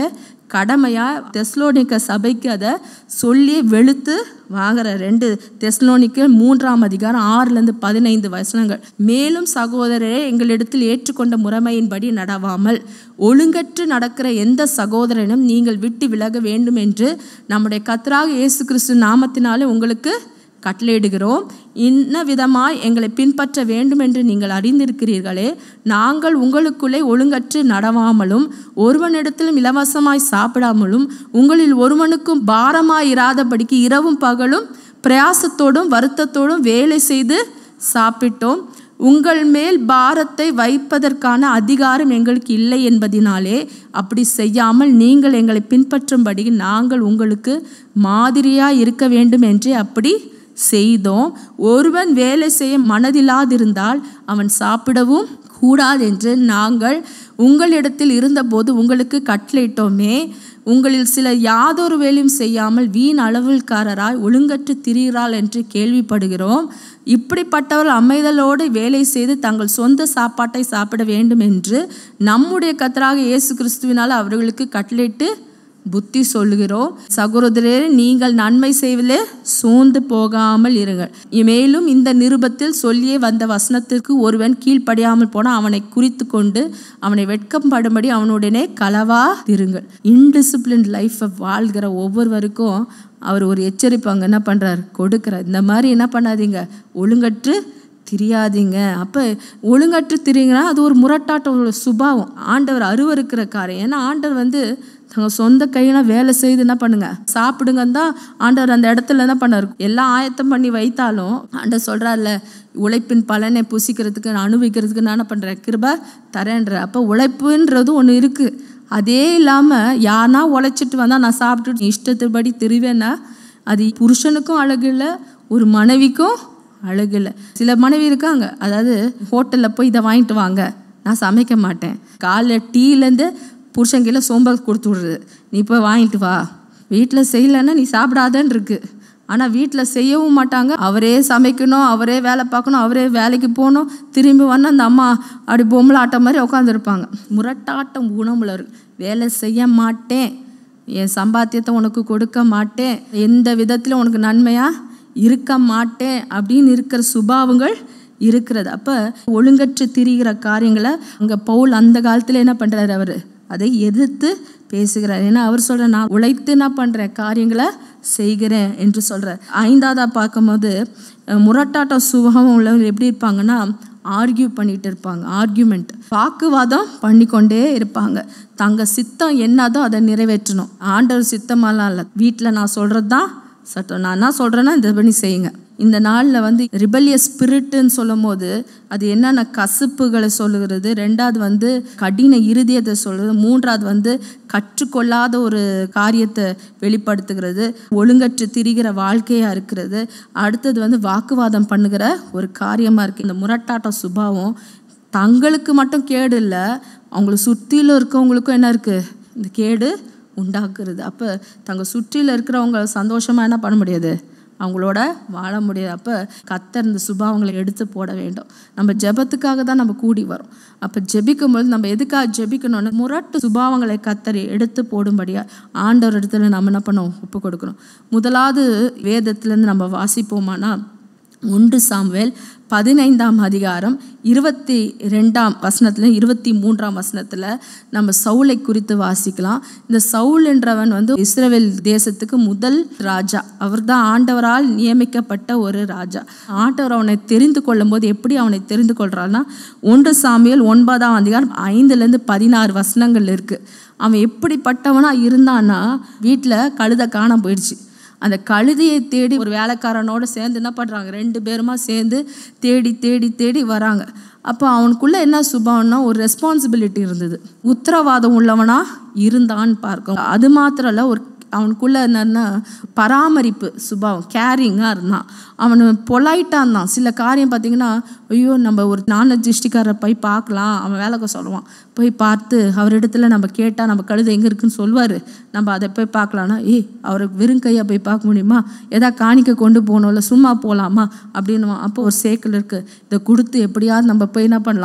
கடமையாக தெஸ்லோனிக்க சபைக்கு அதை சொல்லி வெளுத்து வாங்குற. ரெண்டு தெஸ்லோனிக்க மூன்றாம் அதிகாரம் ஆறுலேருந்து பதினைந்து வசனங்கள். மேலும் சகோதரரே, எங்களிடத்தில் ஏற்றுக்கொண்ட முறைமையின்படி நடவாமல் ஒழுங்கற்று நடக்கிற எந்த சகோதரனும் நீங்கள் விட்டு விலக வேண்டும் என்று நம்முடைய கர்த்தராகிய இயேசு கிறிஸ்து நாமத்தினாலே உங்களுக்கு கட்டளையிடுகிறோம். இன்ன விதமாய் எங்களை பின்பற்ற வேண்டும் என்று நீங்கள் அறிந்திருக்கிறீர்களே. நாங்கள் உங்களுக்குள்ளே ஒழுங்கற்று நடவாமலும் ஒருவனிடத்திலும் இலவசமாய் சாப்பிடாமலும் உங்களில் ஒருவனுக்கும் பாரமாய் இராதபடிக்கு இரவும் பகலும் பிரயாசத்தோடும் வருத்தத்தோடும் வேலை செய்து சாப்பிட்டோம். உங்கள் மேல் பாரத்தை வைப்பதற்கான அதிகாரம் எங்களுக்கு இல்லை என்பதினாலே அப்படி செய்யாமல் நீங்கள் எங்களை பின்பற்றும்படி நாங்கள் உங்களுக்கு மாதிரியாக இருக்க வேண்டும் என்றே அப்படி செய்தோம். ஒருவன் வேலை செய்ய மனதில்லாதிருந்தால் அவன் சாப்பிடவும் கூடாது என்று நாங்கள் உங்களிடத்தில் இருந்தபோது உங்களுக்கு கட்டளையிட்டோமே. உங்களில் சிலர் யாதொரு வேலையும் செய்யாமல் வீண் அளவுக்காரராய் ஒழுங்கற்று திரிகிறாள் என்று கேள்விப்படுகிறோம். இப்படிப்பட்டவர்கள் அமைதலோடு வேலை செய்து தங்கள் சொந்த சாப்பாட்டை சாப்பிட வேண்டும் என்று நம்முடைய கர்த்தராகிய இயேசு கிறிஸ்துவினால் அவர்களுக்கு கட்டளையிட்டு புத்தி சொல்லுகிறோம். சகோதரரே, நீங்கள் நன்மை செய்வதிலே சோர்ந்து போகாமல் இருங்கள். மேலும் இந்த நிருபத்தில் சொல்லியே வந்த வசனத்திற்கு ஒருவன் கீழ்ப்படியாமல் போனால் அவனை குறித்து கொண்டு அவனை வெட்கப்படும்படி அவனுடனே களவா இருங்கள். இன்டிசிப்ளின் லைஃப்பை வாழ்கிற ஒவ்வொருவருக்கும் அவர் ஒரு எச்சரிப்பு அங்கே என்ன பண்ணுறார், கொடுக்குறார். இந்த மாதிரி என்ன பண்ணாதீங்க, ஒழுங்கற்று திரியாதீங்க. அப்போ ஒழுங்கற்று திரிங்கன்னா அது ஒரு முரட்டாட்ட சுபாவம். ஆண்டவர் அருவருக்கிற காரியம். ஏன்னா ஆண்டவர் வந்து தங்கள் சொந்த கையினா வேலை செய்து என்ன பண்ணுங்க, சாப்பிடுங்கன்னு தான் ஆண்டவர் அந்த இடத்துல என்ன பண்ணார், எல்லாம் ஆயத்தம் பண்ணி வைத்தாலும் ஆண்டவர் சொல்கிறார்ல, உழைப்பின் பலனை புசிக்கிறதுக்கு அனுபவிக்கிறதுக்கு நான் என்ன பண்ணுறேன், கிருபை தரேன்ற. அப்போ உழைப்புன்றது ஒன்று இருக்குது. அதே இல்லாமல் யாருனா உழைச்சிட்டு வந்தால் நான் சாப்பிட்டுட்டு இஷ்டத்துபடி தெரிவேன்னா அது புருஷனுக்கும் அழகு இல்லை, ஒரு மனைவிக்கும் அழகு இல்லை. சில மனைவி இருக்காங்க, அதாவது ஹோட்டலில் போய் இதை வாங்கிட்டு வாங்க, நான் சமைக்க மாட்டேன். காலைல டீலேருந்து புருஷங்கையில் சோம்பல் கொடுத்து விடுறது, நீ போய் வாங்கிட்டு வா, வீட்டில் செய்யலைன்னா நீ சாப்பிடாதன்னு இருக்கு. ஆனால் வீட்டில் செய்யவும் மாட்டாங்க. அவரே சமைக்கணும், அவரே வேலை பார்க்கணும், அவரே வேலைக்கு போகணும், திரும்பி வந்து அந்த அம்மா அப்படி பொம்பளை ஆட்டம் மாதிரி உட்காந்துருப்பாங்க. முரட்டாட்டம் குணமுள்ளவர். வேலை செய்ய மாட்டேன், என் சம்பாத்தியத்தை உனக்கு கொடுக்க மாட்டேன், எந்த விதத்தில் உனக்கு நன்மையாக இருக்க மாட்டேன் அப்படின்னு இருக்கிற சுபாவங்கள் இருக்கிறது. அப்போ ஒழுங்கற்று திரிகிற காரியங்களை அங்கே பவுல் அந்த காலத்தில் என்ன பண்ணுறாரு, அவர் அதை எதிர்த்து பேசுகிறார். ஏன்னா அவர் சொல்கிற, நான் உழைத்து என்ன பண்ணுறேன், காரியங்களை செய்கிறேன் என்று சொல்கிறார். ஐந்தாவதாக பார்க்கும்போது முரட்டாட்ட சுபாவம் உள்ளவங்க எப்படி இருப்பாங்கன்னா, ஆர்கியூ பண்ணிட்டு இருப்பாங்க. ஆர்கியூமெண்ட், வாக்குவாதம் பண்ணிக்கொண்டே இருப்பாங்க. தங்கள் சித்தம் என்னதோ அதை நிறைவேற்றணும். ஆண்டவர் சித்தமெல்லாம் இல்லை, வீட்டில் நான் சொல்கிறது தான் சட்டம், நான் என்ன சொல்கிறேன்னா இந்த பண்ணி செய்யுங்க. இந்த நாளில் வந்து ரிபல்லியஸ் ஸ்பிரிட்டுன்னு சொல்லும் போது அது என்னென்ன கசப்புகளை சொல்லுகிறது, ரெண்டாவது வந்து கடின இருதயத்தை சொல்லுறது, மூன்றாவது வந்து கற்றுக்கொள்ளாத ஒரு காரியத்தை வெளிப்படுத்துகிறது, ஒழுங்கற்று திரிகிற வாழ்க்கையாக இருக்கிறது, அடுத்தது வந்து வாக்குவாதம் பண்ணுகிற ஒரு காரியமாக இருக்குது. இந்த முரட்டாட்ட சுபாவம் தங்களுக்கு மட்டும் கேடு இல்லை, அவங்களை சுற்றிலும் இருக்கவங்களுக்கும் என்ன இருக்குது, இந்த கேடு உண்டாக்குறது. அப்போ தங்கள் சுற்றியில் இருக்கிறவங்க சந்தோஷமாக என்ன பண்ண முடியாது, அவங்களோட வாழ முடியாது. அப்போ கர்த்தர் இந்த சுபாவங்களை எடுத்து போட வேண்டும். நம்ம ஜெபத்துக்காக தான் நம்ம கூடி வரோம். அப்போ ஜெபிக்கும் போது நம்ம எதுக்காக ஜெபிக்கணும்னு முரட்டு சுபாவங்களை கர்த்தர் எடுத்து போடும்படியா ஆண்டவர் இடத்துல நம்ம என்ன பண்ணோம், ஒப்பு கொடுக்கணும். முதலாவது வேதத்துலேருந்து நம்ம வாசிப்போமானா ஒன்று சாமுவேல் பதினைந்தாம் அதிகாரம் இருபத்தி ரெண்டாம் வசனத்தில் இருபத்தி மூன்றாம் வசனத்தில் நம்ம சவுலை குறித்து வாசிக்கலாம். இந்த சவுல் என்றவன் வந்து இஸ்ரவேல் தேசத்துக்கு முதல் ராஜா. அவர் தான் ஆண்டவரால் நியமிக்கப்பட்ட ஒரு ராஜா. ஆண்டவர் அவனை தெரிந்து கொள்ளும் போது எப்படி அவனை தெரிந்து கொள்றான்னா, ஒன்று சாமுவேல் ஒன்பதாம் அதிகாரம் ஐந்துலேருந்து பதினாறு வசனங்கள் இருக்குது. அவன் எப்படிப்பட்டவனாக இருந்தான்னா, வீட்டில் கழுதை காணாம போயிடுச்சு. அந்த கழுதையை தேடி ஒரு வேலைக்காரனோடு சேர்ந்து என்ன பண்ணுறாங்க, ரெண்டு பேருமா சேர்ந்து தேடி தேடி தேடி வராங்க. அப்போ அவனுக்குள்ளே என்ன சுபாவம்னா, ஒரு ரெஸ்பான்சிபிலிட்டி இருந்தது, உத்தரவாதம் உள்ளவனாக இருந்தான்னு பார்க்கும். அது மாத்திரம் இல்லை, ஒரு அவனுக்குள்ளே என்னன்னா பராமரிப்பு சுபாவம், கேரிங்காக இருந்தான். அவனு பொலைட்டாக இருந்தான். சில காரியம் பார்த்திங்கன்னா, ஐயோ நம்ம ஒரு நான்வெஜ் டிஸ்ட்ரிக்காரை போய் பார்க்கலாம், அவன் வேலைக்கு சொல்லுவான், போய் பார்த்து அவரிடத்துல நம்ம கேட்டால் நம்ம கழுதை எங்கே இருக்குன்னு சொல்லுவார், நம்ம அதை போய் பார்க்கலான்னா, ஏய் அவருக்கு வெறும் கையாக போய் பார்க்க முடியுமா, எதா காணிக்க கொண்டு போகணும்ல, சும்மா போகலாமா அப்படின்னுவான். அப்போ ஒரு சேக்கில் இருக்குது, இதை கொடுத்து எப்படியாவது நம்ம போய் என்ன பண்ணலாம்,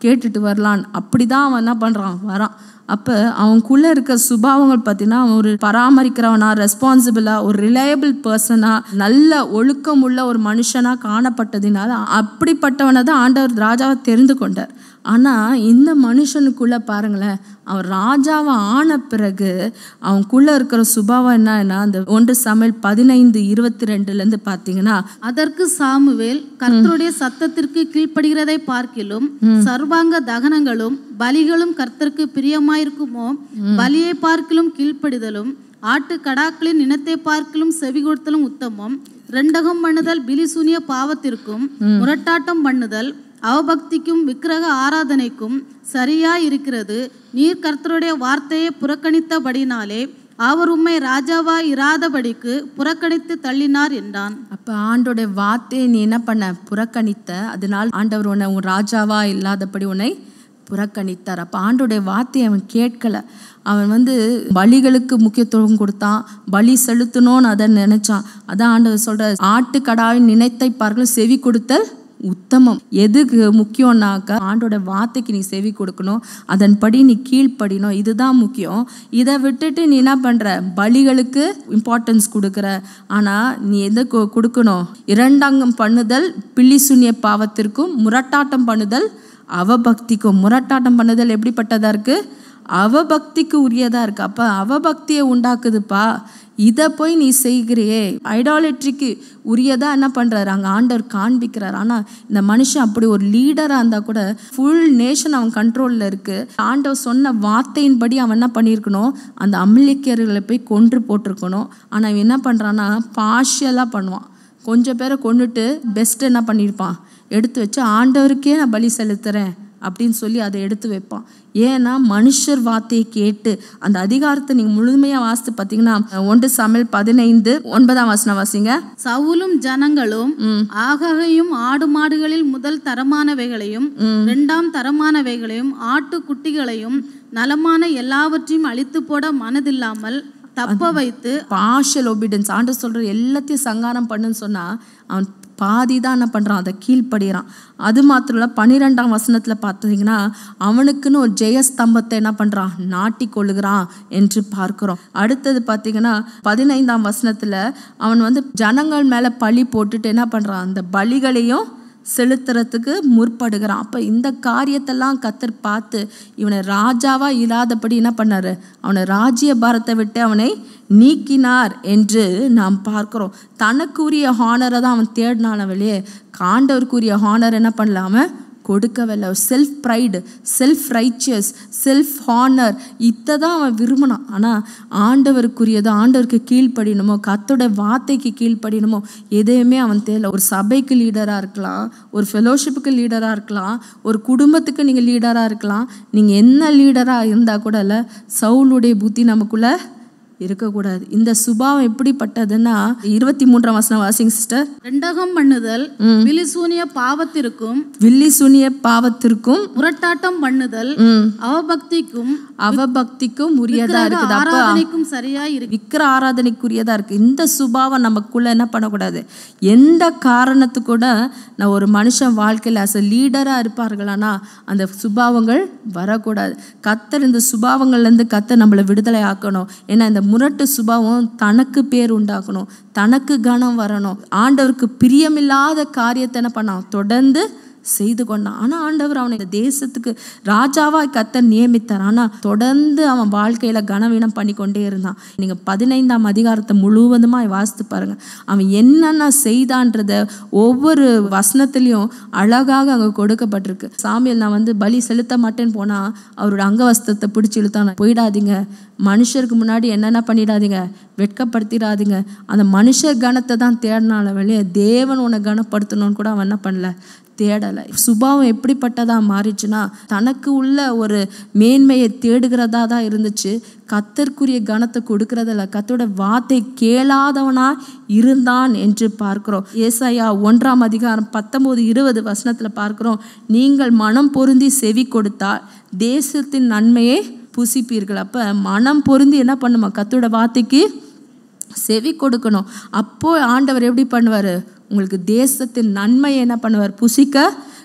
கேட்டுட்டு வரலான் அப்படி தான் அவன் என்ன பண்ணுறான் வரான். அப்போ அவனுக்குள்ளே இருக்க சுபாவங்கள் பார்த்தீங்கன்னா அவன் ஒரு பராமரிக்கிறவனா, ரெஸ்பான்சிபிளாக, ஒரு ரிலையபிள் பர்சனாக, நல்ல ஒழுக்கம் உள்ள ஒரு மனுஷனாக காணப்பட்டதினால அப்படிப்பட்டவனை தான் ஆண்டவர் ராஜாவை தெரிந்து கொண்டார். ஆனால் இந்த மனுஷனுக்குள்ளே பாருங்களேன், அவன் ராஜாவை ஆன பிறகு அவனுக்குள்ளே இருக்கிற சுபாவம் என்னன்னா, அந்த ஒன்று சாமுவேல் பதினைந்து இருபத்தி ரெண்டுலேருந்து பார்த்தீங்கன்னா, அதற்கு சாமுவேல் கர்த்தருடைய சத்தத்திற்கு கீழ்ப்படுகிறதை பார்க்கிலும் சர்வாங்க தகனங்களும் பலிகளும் கர்த்தருக்கு பிரியமாயிருக்குமோ, பலியை பார்க்கிலும் கீழ்ப்படிதலும் ஆட்டு கடாக்களின் இனத்தை பார்க்கிலும் செவி கொடுத்தலும் உத்தமம். ரெண்டகம் பண்ணுதல் பிலிசூனிய பாவத்திற்கும் முரட்டாட்டம் பண்ணுதல் அவபக்திக்கும் விக்கிரக ஆராதனைக்கும் சரியா இருக்கிறது. நீர் கர்த்தருடைய வார்த்தையை புறக்கணித்தபடினாலே அவர் உம்மை ராஜாவா இராதபடிக்கு புறக்கணித்து தள்ளினார் என்றான். அப்ப ஆண்டோடைய வார்த்தையை நீ என்ன பண்ண? புறக்கணித்த. அதனால் ஆண்டவர் உன்னை உன் ராஜாவா இல்லாதபடி உன்னை புறக்கணித்தார். அப்போ ஆண்டோடைய வார்த்தையை அவன் கேட்கல. அவன் வந்து பலிகளுக்கு முக்கியத்துவம் கொடுத்தான், பலி செலுத்தணும்னு அதை நினைச்சான். அதான் ஆண்டவர் சொல்ற, ஆட்டுக்கடாவின் நினைத்தை பார்க்கலும் செவி கொடுத்தல் உத்தமம். எதுக்கு முக்கியம்னாக்கா ஆண்டோட வார்த்தைக்கு நீ செவி கொடுக்கணும், அதன்படி நீ கீழ்ப்படினோம், இதுதான் முக்கியம். இதை விட்டுட்டு நீ என்ன பண்ற? பலிகளுக்கு இம்பார்ட்டன்ஸ் கொடுக்குற. ஆனால் நீ எதை கொடுக்கணும்? இரண்டாங்கம் பண்ணுதல் பில்லிசூனிய பாவத்திற்கும் முரட்டாட்டம் பண்ணுதல் அவபக்திக்கும். முரட்டாட்டம் பண்ணுதல் எப்படிப்பட்டதா இருக்கு? அவபக்திக்கு உரியதா இருக்கு. அப்ப அவபக்தியை உண்டாக்குதுப்பா, இதை போய் நீ செய்கிறியே. ஐடாலட்ரிக்கு உரியதா என்ன பண்றாரு அங்கே ஆண்டவர் காண்பிக்கிறார். ஆனால் இந்த மனுஷன் அப்படி ஒரு லீடராக இருந்தால் கூட ஃபுல் நேஷன் அவன் கண்ட்ரோலில் இருக்கு. ஆண்டவர் சொன்ன வார்த்தையின்படி அவன் என்ன பண்ணியிருக்கணும்? அந்த அமலேக்கியர்களை போய் கொன்று போட்டிருக்கணும். ஆனால் அவன் என்ன பண்ணுறான்னா பார்ஷியலாக பண்ணுவான். கொஞ்சம் பேரை கொண்டுட்டு பெஸ்ட் என்ன பண்ணியிருப்பான்? எடுத்து வச்சு ஆண்டவருக்கே நான் பலி செலுத்துறேன் அப்படின்னு சொல்லி அதை எடுத்து வைப்பான். ஏன்னா மனுஷர் வார்த்தையை கேட்டு அந்த அதிகாரத்தை நீங்க முழுமையா வாசித்து பார்த்தீங்கன்னா, ஒன்று சாமுவேல் பதினைந்து ஒன்பதாம் வசனம் வாசிங்க. சவுலும் ஜனங்களும் ஆகாகையும் ஆடு மாடுகளில் முதல் தரமானவைகளையும் இரண்டாம் தரமானவைகளையும் ஆட்டு குட்டிகளையும் நலமான எல்லாவற்றையும் அழித்து போட மனதில்லாமல் தப்ப வைத்து பார்ஷியல் ஒபீடியன்ஸ். ஆண்டு சொல்ற எல்லாத்தையும் சங்காரம் பண்ணுன்னு சொன்னா அவன் பாதி தான் என்ன பண்ணுறான்? அதை கீழ்ப்படுகிறான். அது மாத்திரம் இல்லை, பன்னிரெண்டாம் வசனத்தில் பார்த்தீங்கன்னா அவனுக்குன்னு ஒரு ஜெயஸ்தம்பத்தை என்ன பண்ணுறான்? நாட்டி கொள்ளுகிறான் என்று பார்க்குறோம். அடுத்தது பார்த்தீங்கன்னா பதினைந்தாம் வசனத்தில் அவன் வந்து ஜனங்கள் மேலே பழி போட்டுட்டு என்ன பண்ணுறான்? அந்த பலிகளையும் செலுத்துறதுக்கு முற்படுகிறான். அப்போ இந்த காரியத்தெல்லாம் கர்த்தர் பார்த்து இவனை ராஜாவா இல்லாதபடி என்ன பண்ணாரு? அவனை ராஜ்ய பாரத்தை விட்டு அவனை நீக்கினார் என்று நாம் பார்க்கிறோம். தனக்குரிய ஹானரை தான் அவன் தேடினான வெளியே ஆண்டவருக்குரிய ஹானர் என்ன பண்ணலாம கொடுக்கவில்லை. Self pride, self righteous, self honour இதை தான் அவன் விரும்பினான். ஆனால் ஆண்டவருக்குரியது, ஆண்டவருக்கு கீழ்ப்படினமோ, கர்த்தருடைய வார்த்தைக்கு கீழ்ப்படினமோ எதையுமே அவன் தேவை. ஒரு சபைக்கு லீடராக இருக்கலாம், ஒரு ஃபெலோஷிப்புக்கு லீடராக இருக்கலாம், ஒரு குடும்பத்துக்கு நீங்கள் லீடராக இருக்கலாம். நீங்கள் என்ன லீடராக இருந்தால் கூட இல்லை, சவுலுடைய புத்தி நமக்குள்ள இருக்கக்கூடாது. இந்த சுபாவம் எப்படிப்பட்டதுன்னா இருபத்தி மூன்றாம் வசனம் வாசிங்க சிஸ்டர். ரெண்டகம் பண்ணுதல் வில்லிசூனிய பாவத்திற்கும் வில்லிசூனிய பாவத்திற்கும் முரட்டாட்டம் பண்ணுதல் அவபக்திக்கும் அவபக்திக்கும் உரியதா இருக்குது. ஆராதனைக்கும் சரியா இருக்கு. விக்கிர ஆராதனைக்குரியதா இருக்கு. இந்த சுபாவம் நமக்குள்ள என்ன பண்ணக்கூடாது? எந்த காரணத்து கூட நான் ஒரு மனுஷன் வாழ்க்கையில் அஸ் அ லீடரா இருப்பார்களானா அந்த சுபாவங்கள் வரக்கூடாது. கர்த்தர் இந்த சுபாவங்கள்ல இருந்து கர்த்தர் நம்மளை விடுதலை ஆக்கணும். ஏன்னா இந்த முரட்டு சுபாவம் தனக்கு பேர் உண்டாக்கணும், தனக்கு கனம் வரணும். ஆண்டவருக்கு பிரியமில்லாத காரியத்தை என்ன பண்ணான்? தொடர்ந்து செய்து கொண்டான். ஆனால் ஆண்டவர் அவனை இந்த தேசத்துக்கு ராஜாவாக கர்த்தர் நியமித்தார். ஆனால் தொடர்ந்து அவன் வாழ்க்கையில் கனவீனம் பண்ணி கொண்டே இருந்தான். நீங்கள் பதினைந்தாம் அதிகாரத்தை முழுவதுமாக வாசித்து பாருங்கள். அவன் என்னென்ன செய்தான்றத ஒவ்வொரு வசனத்துலேயும் அழகாக அங்கே கொடுக்கப்பட்டிருக்கு. சாமியல் நான் வந்து பலி செலுத்த மாட்டேன்னு போனால் அவரோட அங்கவஸ்திரத்தை பிடிச்சி இழுத்தான். போயிடாதீங்க, மனுஷருக்கு முன்னாடி என்னென்ன பண்ணிடாதீங்க, வெட்கப்படுத்திடாதீங்க. அந்த மனுஷர் கனத்தை தான் தேடினால வெளியே தேவன் உன்னை கனப்படுத்தணும்னு கூட அவன் என்ன பண்ணல, தேடலை. சுபாவம் எப்படிப்பட்டதா மாறிச்சுன்னா தனக்கு உள்ள ஒரு மேன்மையை தேடுகிறதா தான் இருந்துச்சு. கர்த்தருக்குரிய கனத்தை கொடுக்கறதில்ல, கர்த்தரோட வார்த்தை கேளாதவனா இருந்தான் என்று பார்க்கிறோம். ஏசாயா ஒன்றாம் அதிகாரம் பத்தொன்பது இருபது வசனத்துல பார்க்கிறோம். நீங்கள் மனம் பொருந்தி செவி கொடுத்தால் தேசத்தின் நன்மையை புசிப்பீர்கள். அப்ப மனம் பொருந்தி என்ன பண்ணுமா? கர்த்தரோட வார்த்தைக்கு செவி கொடுக்கணும். அப்போ ஆண்டவர் எப்படி பண்ணுவார்? உங்களுக்கு தேசத்தின் நன்மையை என்ன பண்ணுவார்? புசிக்க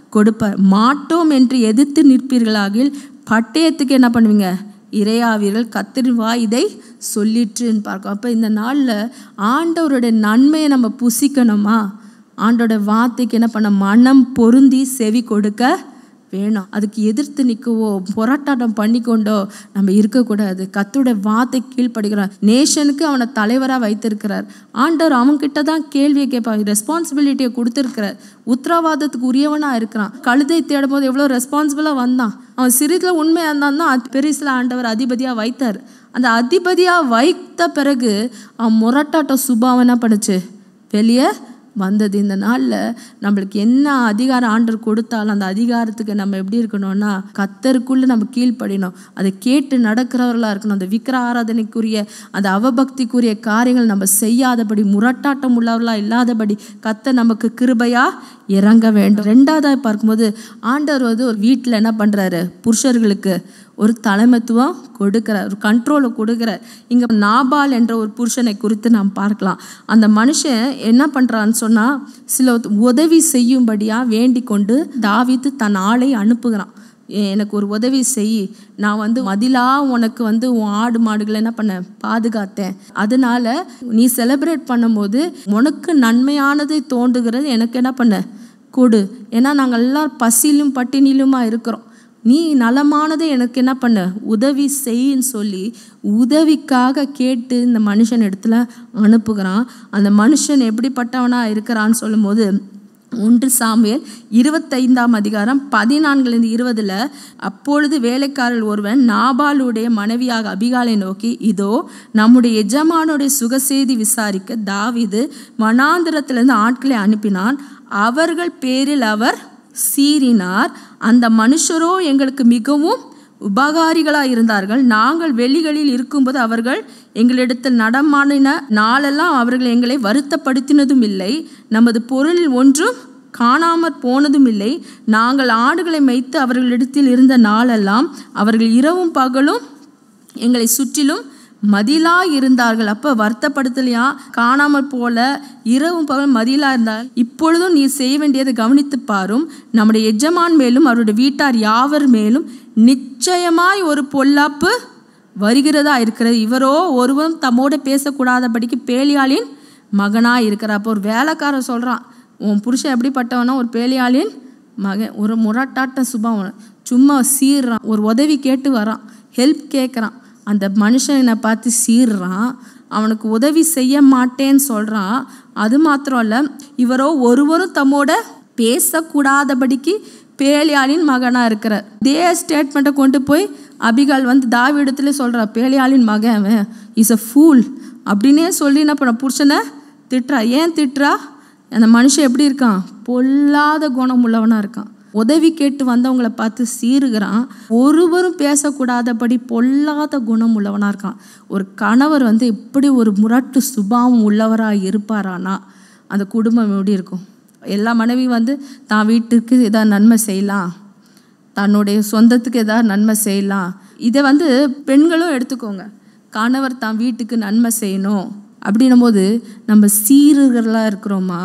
கொடுப்பார். மாட்டோம் என்று எதிர்த்து நிற்பீர்களாகில் பட்டயத்துக்கு என்ன பண்ணுவீங்க? இரையாவீர்கள். கர்த்தரின் வாய் இதை சொல்லிட்டுன்னு பார்க்கும். அப்போ இந்த நாளில் ஆண்டவருடைய நன்மையை நம்ம புசிக்கணுமா? ஆண்டோட வார்த்தைக்கு என்ன பண்ண? மனம் பொருந்தி செவி கொடுக்க வேணும். அதுக்கு எதிர்த்து நிற்கவோ போராட்டம் பண்ணிக்கொண்டோ நம்ம இருக்கக்கூடாது. கர்த்தருடைய வார்த்தை கீழ்ப்படுகிறார். நேஷனுக்கு அவனை தலைவராக வைத்திருக்கிறார். ஆண்டவர் அவன்கிட்ட தான் கேள்வியை கேட்பாங்க. ரெஸ்பான்சிபிலிட்டியை கொடுத்துருக்கிறார். உத்தரவாதத்துக்கு உரியவனாக இருக்கிறான். கழுதை தேடும் போது எவ்வளோ ரெஸ்பான்சிபிளாக வந்தான். அவன் சிறிதில் உண்மையாக இருந்தான் தான் பெரிசில் ஆண்டவர் அதிபதியாக வைத்தார். அந்த அதிபதியாக வைத்த பிறகு அவன் முரட்டாட்டம் சுபாவம் என்ன பண்ணுச்சு? வெளியே வந்தது. இந்த நாளில் நம்மளுக்கு என்ன அதிகாரம் ஆண்டவர் கொடுத்தாலும் அந்த அதிகாரத்துக்கு நம்ம எப்படி இருக்கணும்னா கர்த்தருக்குள்ளே நம்ம கீழ்ப்படினோம். அதை கேட்டு நடக்கிறவர்களாக இருக்கணும். அந்த விக்கிர ஆராதனைக்குரிய அந்த அவபக்திக்குரிய காரியங்கள் நம்ம செய்யாதபடி, முரட்டாட்டம் உள்ளவர்களாக இல்லாதபடி கர்த்தர் நமக்கு கிருபையாக இறங்க வேண்டும். ரெண்டாவதாக பார்க்கும்போது ஆண்டவர் வந்து ஒரு வீட்டில் என்ன பண்ணுறாரு? புருஷர்களுக்கு ஒரு தலைமைத்துவம் கொடுக்கிறார், ஒரு கண்ட்ரோலை கொடுக்கிறார். இங்கே நாபால் என்ற ஒரு புருஷனை குறித்து நாம் பார்க்கலாம். அந்த மனுஷன் என்ன பண்ணுறான்னு சொன்னால் சில உதவி செய்யும்படியாக வேண்டிக் கொண்டு தாவீது தன் ஆளை அனுப்புகிறான். எனக்கு ஒரு உதவி செய், நான் வந்து மதிலாக உனக்கு வந்து உன் ஆடு மாடுகளை என்ன பண்ண பாதுகாத்தேன், அதனால நீ செலிப்ரேட் பண்ணும்போது உனக்கு நன்மையானதை தோன்றுகிறது எனக்கு என்ன பண்ண கொடு, ஏன்னா நாங்கள் எல்லாம் பசியிலும் பட்டினிலுமா இருக்கிறோம், நீ நலமானதை எனக்கு என்ன பண்ண உதவி செய்யின்னு சொல்லி உதவிக்காக கேட்டு இந்த மனுஷன் இடத்துல அனுப்புகிறான். அந்த மனுஷன் எப்படிப்பட்டவனாக இருக்கிறான்னு சொல்லும் போது ஒன்று சாமுவேல் இருபத்தைந்தாம் அதிகாரம் பதினான்குலேருந்து இருபதுல அப்பொழுது வேலைக்காரர் ஒருவன் நாபாலுடைய மனைவியாக அபிகாலை நோக்கி, இதோ நம்முடைய எஜமானுடைய சுகசெய்தி விசாரிக்க தாவீது வனாந்திரத்திலிருந்து ஆட்களை அனுப்பினான், அவர்கள் பேரில் அவர் சீறினார், அந்த மனுஷரோ எங்களுக்கு மிகவும் உபகாரிகளாக இருந்தார்கள், நாங்கள் வெளிகளில் இருக்கும்போது அவர்கள் எங்களிடத்தில் நடமாடின நாளெல்லாம் அவர்கள் எங்களை வருத்தப்படுத்தினதும் இல்லை, நமது பொருளில் ஒன்றும் காணாமற் போனதும் இல்லை, நாங்கள் ஆடுகளை மேய்த்து அவர்களிடத்தில் இருந்த நாளெல்லாம் அவர்கள் இரவும் பகலும் எங்களை சுற்றிலும் மதிலா இருந்தார்கள். அப்போ வருத்தப்படுத்தலையா, காணாமல் போல இரவும் பகல் மதிலா இருந்தால், இப்பொழுதும் நீ செய்ய வேண்டியதை கவனித்து பாரும், நம்முடைய எஜமான் மேலும் அவருடைய வீட்டார் யாவர் மேலும் நிச்சயமாய் ஒரு பொல்லாப்பு வருகிறதா இருக்கிறது, இவரோ ஒருவரும் தம்மோடு பேசக்கூடாதபடிக்கு பேலியாளின் மகனாக இருக்கிறார். அப்போ ஒரு வேலைக்காரன் சொல்கிறான், உன் புருஷன் எப்படிப்பட்டவனா, ஒரு பேலியாளின் மகன், ஒரு முரட்டாட்ட சுபாவம், சும்மா சீர்றான், ஒரு உதவி கேட்டு வரான், ஹெல்ப் கேட்குறான், அந்த மனுஷனை பார்த்து சீர்றான், அவனுக்கு உதவி செய்ய மாட்டேன்னு சொல்கிறான். அது மாத்திரம் இல்லை, இவரோ ஒருவரும் தம்மோட பேசக்கூடாதபடிக்கு பேலியாளின் மகனாக இருக்கிறார். இதே ஸ்டேட்மெண்ட்டை கொண்டு போய் அபிகால் வந்து தாவீதுல சொல்கிறா, பேலியாளின் மகன் அவன், இஸ் அ ஃபூல் அப்படின்னே சொல்லி என்ன பண்ண புருஷனை திட்டுறா. ஏன் திட்டுறா? அந்த மனுஷன் எப்படி இருக்கான்? பொல்லாத குணம் உள்ளவனாக இருக்கான். உதவி கேட்டு வந்தவங்களை பார்த்து சீருகிறான், ஒருவரும் பேசக்கூடாதபடி பொல்லாத குணம் உள்ளவனாக இருக்கான். ஒரு கணவர் வந்து இப்படி ஒரு முரட்டு சுபாவம் உள்ளவராக இருப்பாரானா அந்த குடும்பம் எப்படி இருக்கும்? எல்லா மனைவி வந்து தான் வீட்டுக்கு ஏதாவது நன்மை செய்யலாம், தன்னுடைய சொந்தத்துக்கு ஏதாவது நன்மை செய்யலாம். இதை வந்து பெண்களும் எடுத்துக்கோங்க, கணவர் தான் வீட்டுக்கு நன்மை செய்யணும் அப்படின்னும் போது நம்ம சீருகளாக இருக்கிறோமா,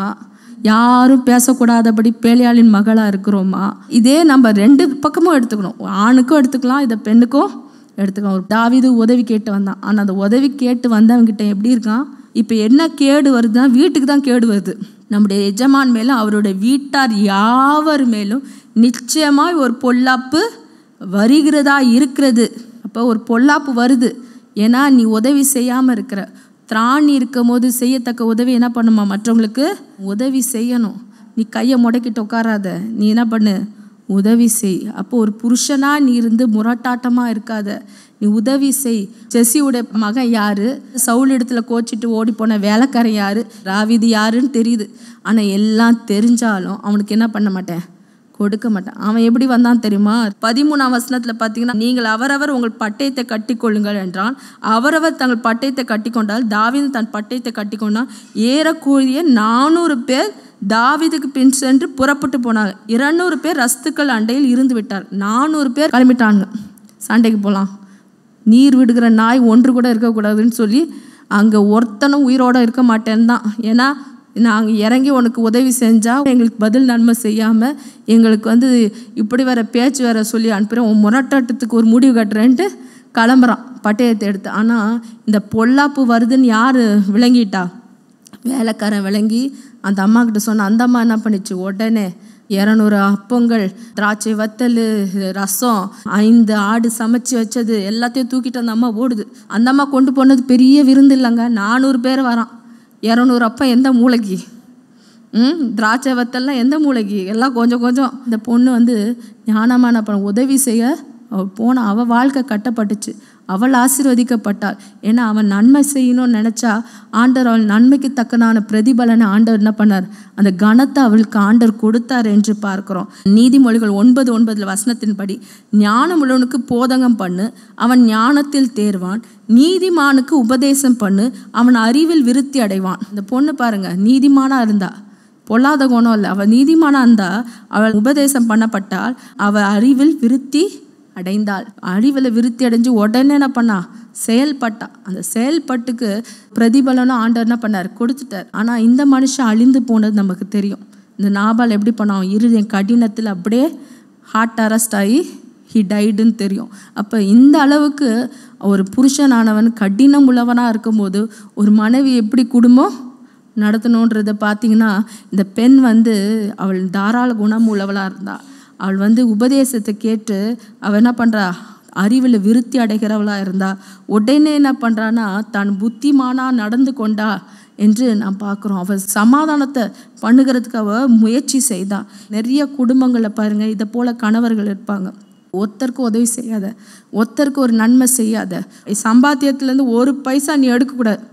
யாரும் பேசக்கூடாதபடி பேலியாளின் மகளாக இருக்கிறோமா? இதே நம்ம ரெண்டு பக்கமும் எடுத்துக்கணும், ஆணுக்கும் எடுத்துக்கலாம், இதை பெண்ணுக்கும் எடுத்துக்கலாம். ஒரு தாவீது உதவி கேட்டு வந்தான், ஆனால் அந்த உதவி கேட்டு வந்தவங்கிட்ட எப்படி இருக்கான்? இப்போ என்ன கேடு வருதுன்னா வீட்டுக்கு தான் கேடு வருது. நம்முடைய எஜமான் மேலும் அவருடைய வீட்டார் யாவர் மேலும் நிச்சயமாக ஒரு பொல்லாப்பு வருகிறதா இருக்கிறது. அப்போ ஒரு பொல்லாப்பு வருது, ஏன்னா நீ உதவி செய்யாமல் இருக்கிற. திராணி இருக்கும் போது செய்யத்தக்க உதவி என்ன பண்ணுமா? மற்றவங்களுக்கு உதவி செய்யணும். நீ கையை முடக்கிட்டு உட்காராத, நீ என்ன பண்ணு? உதவி செய். அப்போ ஒரு புருஷனாக நீ இருந்து முரட்டாட்டமாக இருக்காத, நீ உதவி செய். ஜெசியோட மகன் யாரு? சவுல் இடத்துல கோச்சிட்டு ஓடி போன வேலைக்காரன் யாரு? தாவீது யாருன்னு தெரியுது. ஆனால் எல்லாம் தெரிஞ்சாலும் அவனுக்கு என்ன பண்ண மாட்டேன்? கொடுக்க மாட்டான். அவன் எப்படி வந்தான் தெரியுமா? பதிமூணாம் வசனத்தில் பார்த்தீங்கன்னா, நீங்கள் அவரவர் உங்கள் பட்டயத்தை கட்டி கொள்ளுங்கள் என்றான். அவரவர் தங்கள் பட்டயத்தை கட்டி கொண்டால் தாவீது தன் பட்டயத்தை கட்டி கொண்டான். ஏறக்குறைய நானூறு பேர் தாவீதுக்கு பின் சென்று புறப்பட்டு போனாங்க. இருநூறு பேர் ரஸ்துக்கள் அண்டையில் இருந்து விட்டார். நானூறு பேர் கிளம்பிட்டாங்க, சண்டைக்கு போகலாம். நீர் விடுகிற நாய் ஒன்று கூட இருக்கக்கூடாதுன்னு சொல்லி அங்கே ஒருத்தனும் உயிரோடு இருக்க மாட்டேன்னு தான். ஏன்னா நாங்கள் இறங்கி உனக்கு உதவி செஞ்சால் எங்களுக்கு பதில் நன்மை செய்யாமல் எங்களுக்கு வந்து இப்படி வேற பேச்சு வேற சொல்லி அனுப்புகிறேன், உன் முரட்டாட்டத்துக்கு ஒரு முடிவு கட்டுறேன்ட்டு கிளம்புறான் பட்டயத்தை எடுத்து. ஆனால் இந்த பொல்லாப்பு வருதுன்னு யார் விளங்கிட்டா? வேலைக்காரன் விளங்கி அந்த அம்மா கிட்ட சொன்ன. அந்த அம்மா என்ன பண்ணிச்சு, உடனே இரநூறு அப்பங்கள், திராட்சை வத்தல், ரசம், ஐந்து ஆடு சமைச்சு வச்சது எல்லாத்தையும் தூக்கிட்டு அந்த அம்மா ஓடுது. அந்த அம்மா கொண்டு போனது பெரிய விருந்து இல்லைங்க, நானூறு பேர் வரான். இரநூறு அப்பம் எந்த மூளைக்கு? ம் திராட்சை வத்தல்லாம் எந்த மூளைக்கு? எல்லாம் கொஞ்சம் கொஞ்சம். இந்த பொண்ணு வந்து ஞானமான பண்ண உதவி செய்ய அவள் போன, அவள் வாழ்க்கை கட்டப்பட்டுச்சு, அவள் ஆசீர்வதிக்கப்பட்டாள். ஏன்னா அவன் நன்மை செய்யணும்னு நினச்சா ஆண்டவர் அவள் நன்மைக்கு தக்கனான பிரதிபலனை ஆண்டவர் என்ன பண்ணார், அந்த கனத்தை அவளுக்கு ஆண்டவர் கொடுத்தார் என்று பார்க்கிறோம். நீதிமொழிகள் ஒன்பது ஒன்பதுல வசனத்தின்படி, ஞானமுள்ளவனுக்கு போதகம் பண்ணு, அவன் ஞானத்தில் தேர்வான், நீதிமானுக்கு உபதேசம் பண்ணு, அவன் அறிவில் விருத்தி அடைவான். இந்த பொண்ணு பாருங்க, நீதிமானா இருந்தா, பொல்லாத குணம் இல்லை, அவள் நீதிமானா இருந்தா, அவள் உபதேசம் பண்ணப்பட்டால் அவள் அறிவில் விருத்தி அடைந்தாள். அறிவில் விருத்தி அடைஞ்சு உடனே என்ன பண்ணா, செயல்பட்டா. அந்த செயல்பட்டுக்கு பிரதிபலனும் ஆண்டவர் என்ன பண்ணார், கொடுத்துட்டார். ஆனால் இந்த மனுஷன் அழிந்து போனது நமக்கு தெரியும். இந்த நாபால் எப்படி பண்ணான், இருதயம் கடினத்தில் அப்படியே ஹார்ட் அரெஸ்ட் ஆகி ஹி டைடுன்னு தெரியும். அப்போ இந்த அளவுக்கு ஒரு புருஷனானவன் கடினம் உள்ளவனாக இருக்கும்போது ஒரு மனைவி எப்படி குடும்பம் நடத்தணுன்றதை பார்த்தீங்கன்னா, இந்த பெண் வந்து அவள் தாராள குணம் உள்ளவளாக இருந்தா. அவள் வந்து உபதேசத்தை கேட்டு அவள் என்ன பண்ணுறா, அறிவில் விருத்தி அடைகிறவளாக இருந்தா. உடனே என்ன பண்ணுறான்னா, தான் புத்திமானாக நடந்து கொண்டா என்று நாம் பார்க்குறோம். அவள் சமாதானத்தை பண்ணுகிறதுக்கு அவள் முயற்சி செய்தா. நிறைய குடும்பங்களை பாருங்கள், இதை போல் கணவர்கள் இருப்பாங்க. ஒருத்தருக்கு உதவி செய்யாத, ஒருத்தருக்கு ஒரு நன்மை செய்யாத, சம்பாத்தியத்துலேருந்து ஒரு பைசா நீ எடுக்கக்கூடாது.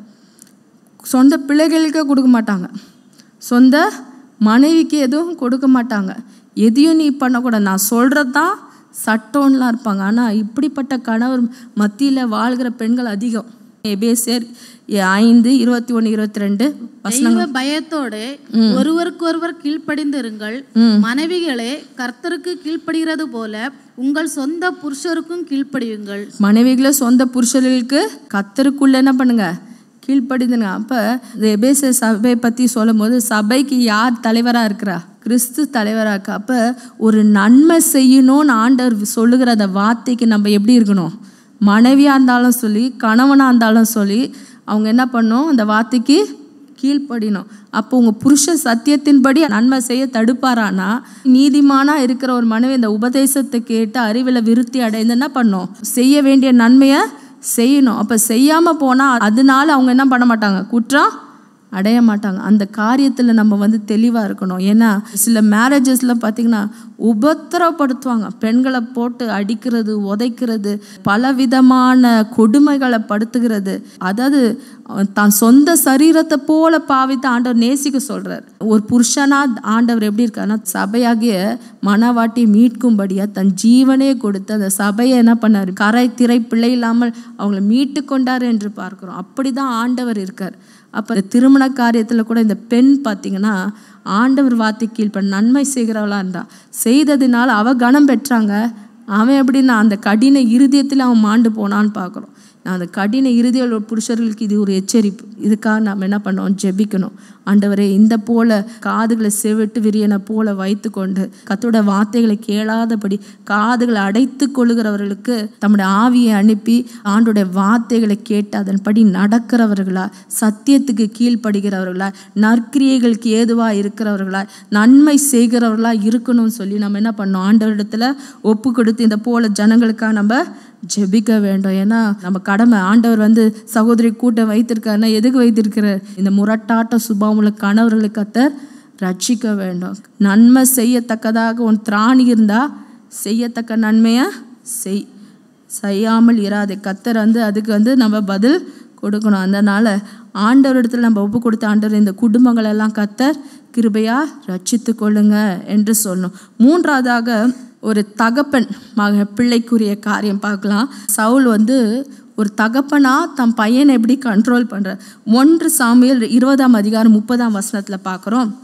சொந்த பிள்ளைகளுக்கே கொடுக்க மாட்டாங்க, சொந்த மனைவிக்கு எதுவும் கொடுக்க மாட்டாங்க, எதையும் நீ பண்ணக்கூடாது, நான் சொல்கிறது தான் சட்டம்லாம் இருப்பாங்க. ஆனால் இப்படிப்பட்ட கணவர் மத்தியில் வாழ்கிற பெண்கள் அதிகம். எபேசியர் ஐந்து இருபத்தி ஒன்று இருபத்தி ரெண்டு வசனங்கள், பயத்தோடு ஒருவருக்கு ஒருவர் கீழ்ப்படிந்திருங்கள், மனைவிகளே கர்த்தருக்கு கீழ்ப்படுகிறது போல உங்கள் சொந்த புருஷருக்கும் கீழ்ப்படியுங்கள். மனைவிகளை சொந்த புருஷர்களுக்கு கர்த்தருக்குள்ள என்ன பண்ணுங்க, கீழ்ப்படிதுங்க. அப்போ இந்த எபேசிய சபை பற்றி சொல்லும் போது, சபைக்கு யார் தலைவராக இருக்கிறா, கிறிஸ்து தலைவராக இருக்கா. அப்போ ஒரு நன்மை செய்யணும்னு ஆண்டவர் சொல்லுகிற அந்த வார்த்தைக்கு நம்ம எப்படி இருக்கணும், மனைவியாக இருந்தாலும் சொல்லி கணவனாக இருந்தாலும் சொல்லி அவங்க என்ன பண்ணணும், அந்த வார்த்தைக்கு கீழ்ப்படினோம். அப்போ உங்கள் புருஷ சத்தியத்தின்படி நன்மை செய்ய தடுப்பாரானா, நீதிமானாக இருக்கிற ஒரு மனைவி இந்த உபதேசத்தை கேட்டு அறிவில் விருத்தி அடைந்து என்ன பண்ணணும், செய்ய வேண்டிய நன்மையை செய்யணும். அப்போ செய்யாமல் போனால் அதனால அவங்க என்ன பண்ண மாட்டாங்க, குற்றம் அடைய மாட்டாங்க. அந்த காரியத்தில் நம்ம வந்து தெளிவாக இருக்கணும். ஏன்னா சில மேரேஜஸில் பார்த்திங்கன்னா உபத்திரப்படுத்துவாங்க, பெண்களை போட்டு அடிக்கிறது, உதைக்கிறது, பலவிதமான கொடுமைகளை படுத்துகிறது. அதாவது தான் சொந்த சரீரத்தை போல பாவித்து ஆண்டவர் நேசிக்க சொல்கிறார். ஒரு புருஷனாக ஆண்டவர் எப்படி இருக்காருன்னா, சபையாகிய மனவாட்டி மீட்கும்படியாக தன் ஜீவனே கொடுத்து அந்த சபையை என்ன பண்ணார், கரை திரை பிள்ளை இல்லாமல் அவங்களை மீட்டு கொண்டார் என்று பார்க்குறோம். அப்படி தான் ஆண்டவர் இருக்கார். அப்போ திருமண காரியத்தில் கூட இந்த பெண் பார்த்திங்கன்னா ஆண்டவர் வார்த்தை கீழ்ப்ப நன்மை செய்கிறவளாக இருந்தா, செய்ததுனால அவள் கனம் பெற்றாங்க. அவன் எப்படின்னா அந்த கடின இருதயத்தில் அவன் மாண்டு போனான்னு பார்க்குறோம். நான் அந்த கடின இறுதியில் புருஷர்களுக்கு இது ஒரு எச்சரிப்பு. இதுக்காக நாம் என்ன பண்ணோம், ஜெபிக்கணும். ஆண்டவரே, இந்த போல காதுகளை செவிட்டு விரியனை போல வைத்து கொண்டு கர்த்தரோட வார்த்தைகளை கேளாதபடி காதுகளை அடைத்து கொள்ளுகிறவர்களுக்கு தம்முடைய ஆவியை அனுப்பி ஆண்டோடைய வார்த்தைகளை கேட்டு அதன்படி நடக்கிறவர்களா, சத்தியத்துக்கு கீழ்ப்படுகிறவர்களா, நற்கிரியைகளுக்கு ஏதுவாக இருக்கிறவர்களா, நன்மை செய்கிறவர்களா இருக்கணும்னு சொல்லி நம்ம என்ன பண்ணோம், ஆண்டவரிடத்துல ஒப்பு கொடுத்து இந்த போல ஜனங்களுக்காக நம்ம ஜெபிக்க வேண்டும். ஏன்னா நம்ம கடமை. ஆண்டவர் வந்து சகோதரி கூட்டம் வைத்திருக்காருன்னா எதுக்கு வைத்திருக்கிறார், இந்த முரட்டாட்ட சுபாவமுள்ள கணவர்களுக்கு கர்த்தர் ரட்சிக்க வேண்டும். நன்மை செய்யத்தக்கதாக உன் திராணி இருந்தா செய்யத்தக்க நன்மையை செய், செய்யாமல் இராதே. கர்த்தர் வந்து அதுக்கு வந்து நம்ம பதில் கொடுக்கணும். அதனால் ஆண்டவரிடத்தில் நம்ம ஒப்பு கொடுத்த ஆண்டவர் இந்த குடும்பங்களெல்லாம் கர்த்தர் கிருபையா ரட்சித்து கொள்ளுங்க என்று சொல்லணும். மூன்றாவதாக ஒரு தகப்பன் மக பிள்ளைக்குரிய காரியம் பார்க்கலாம். சவுல் வந்து ஒரு தகப்பனா தன் பையனை எப்படி கண்ட்ரோல் பண்ணுற, ஒன்று சாமுவேல் இருபதாம் அதிகாரம் முப்பதாம் வசனத்தில் பார்க்குறோம்.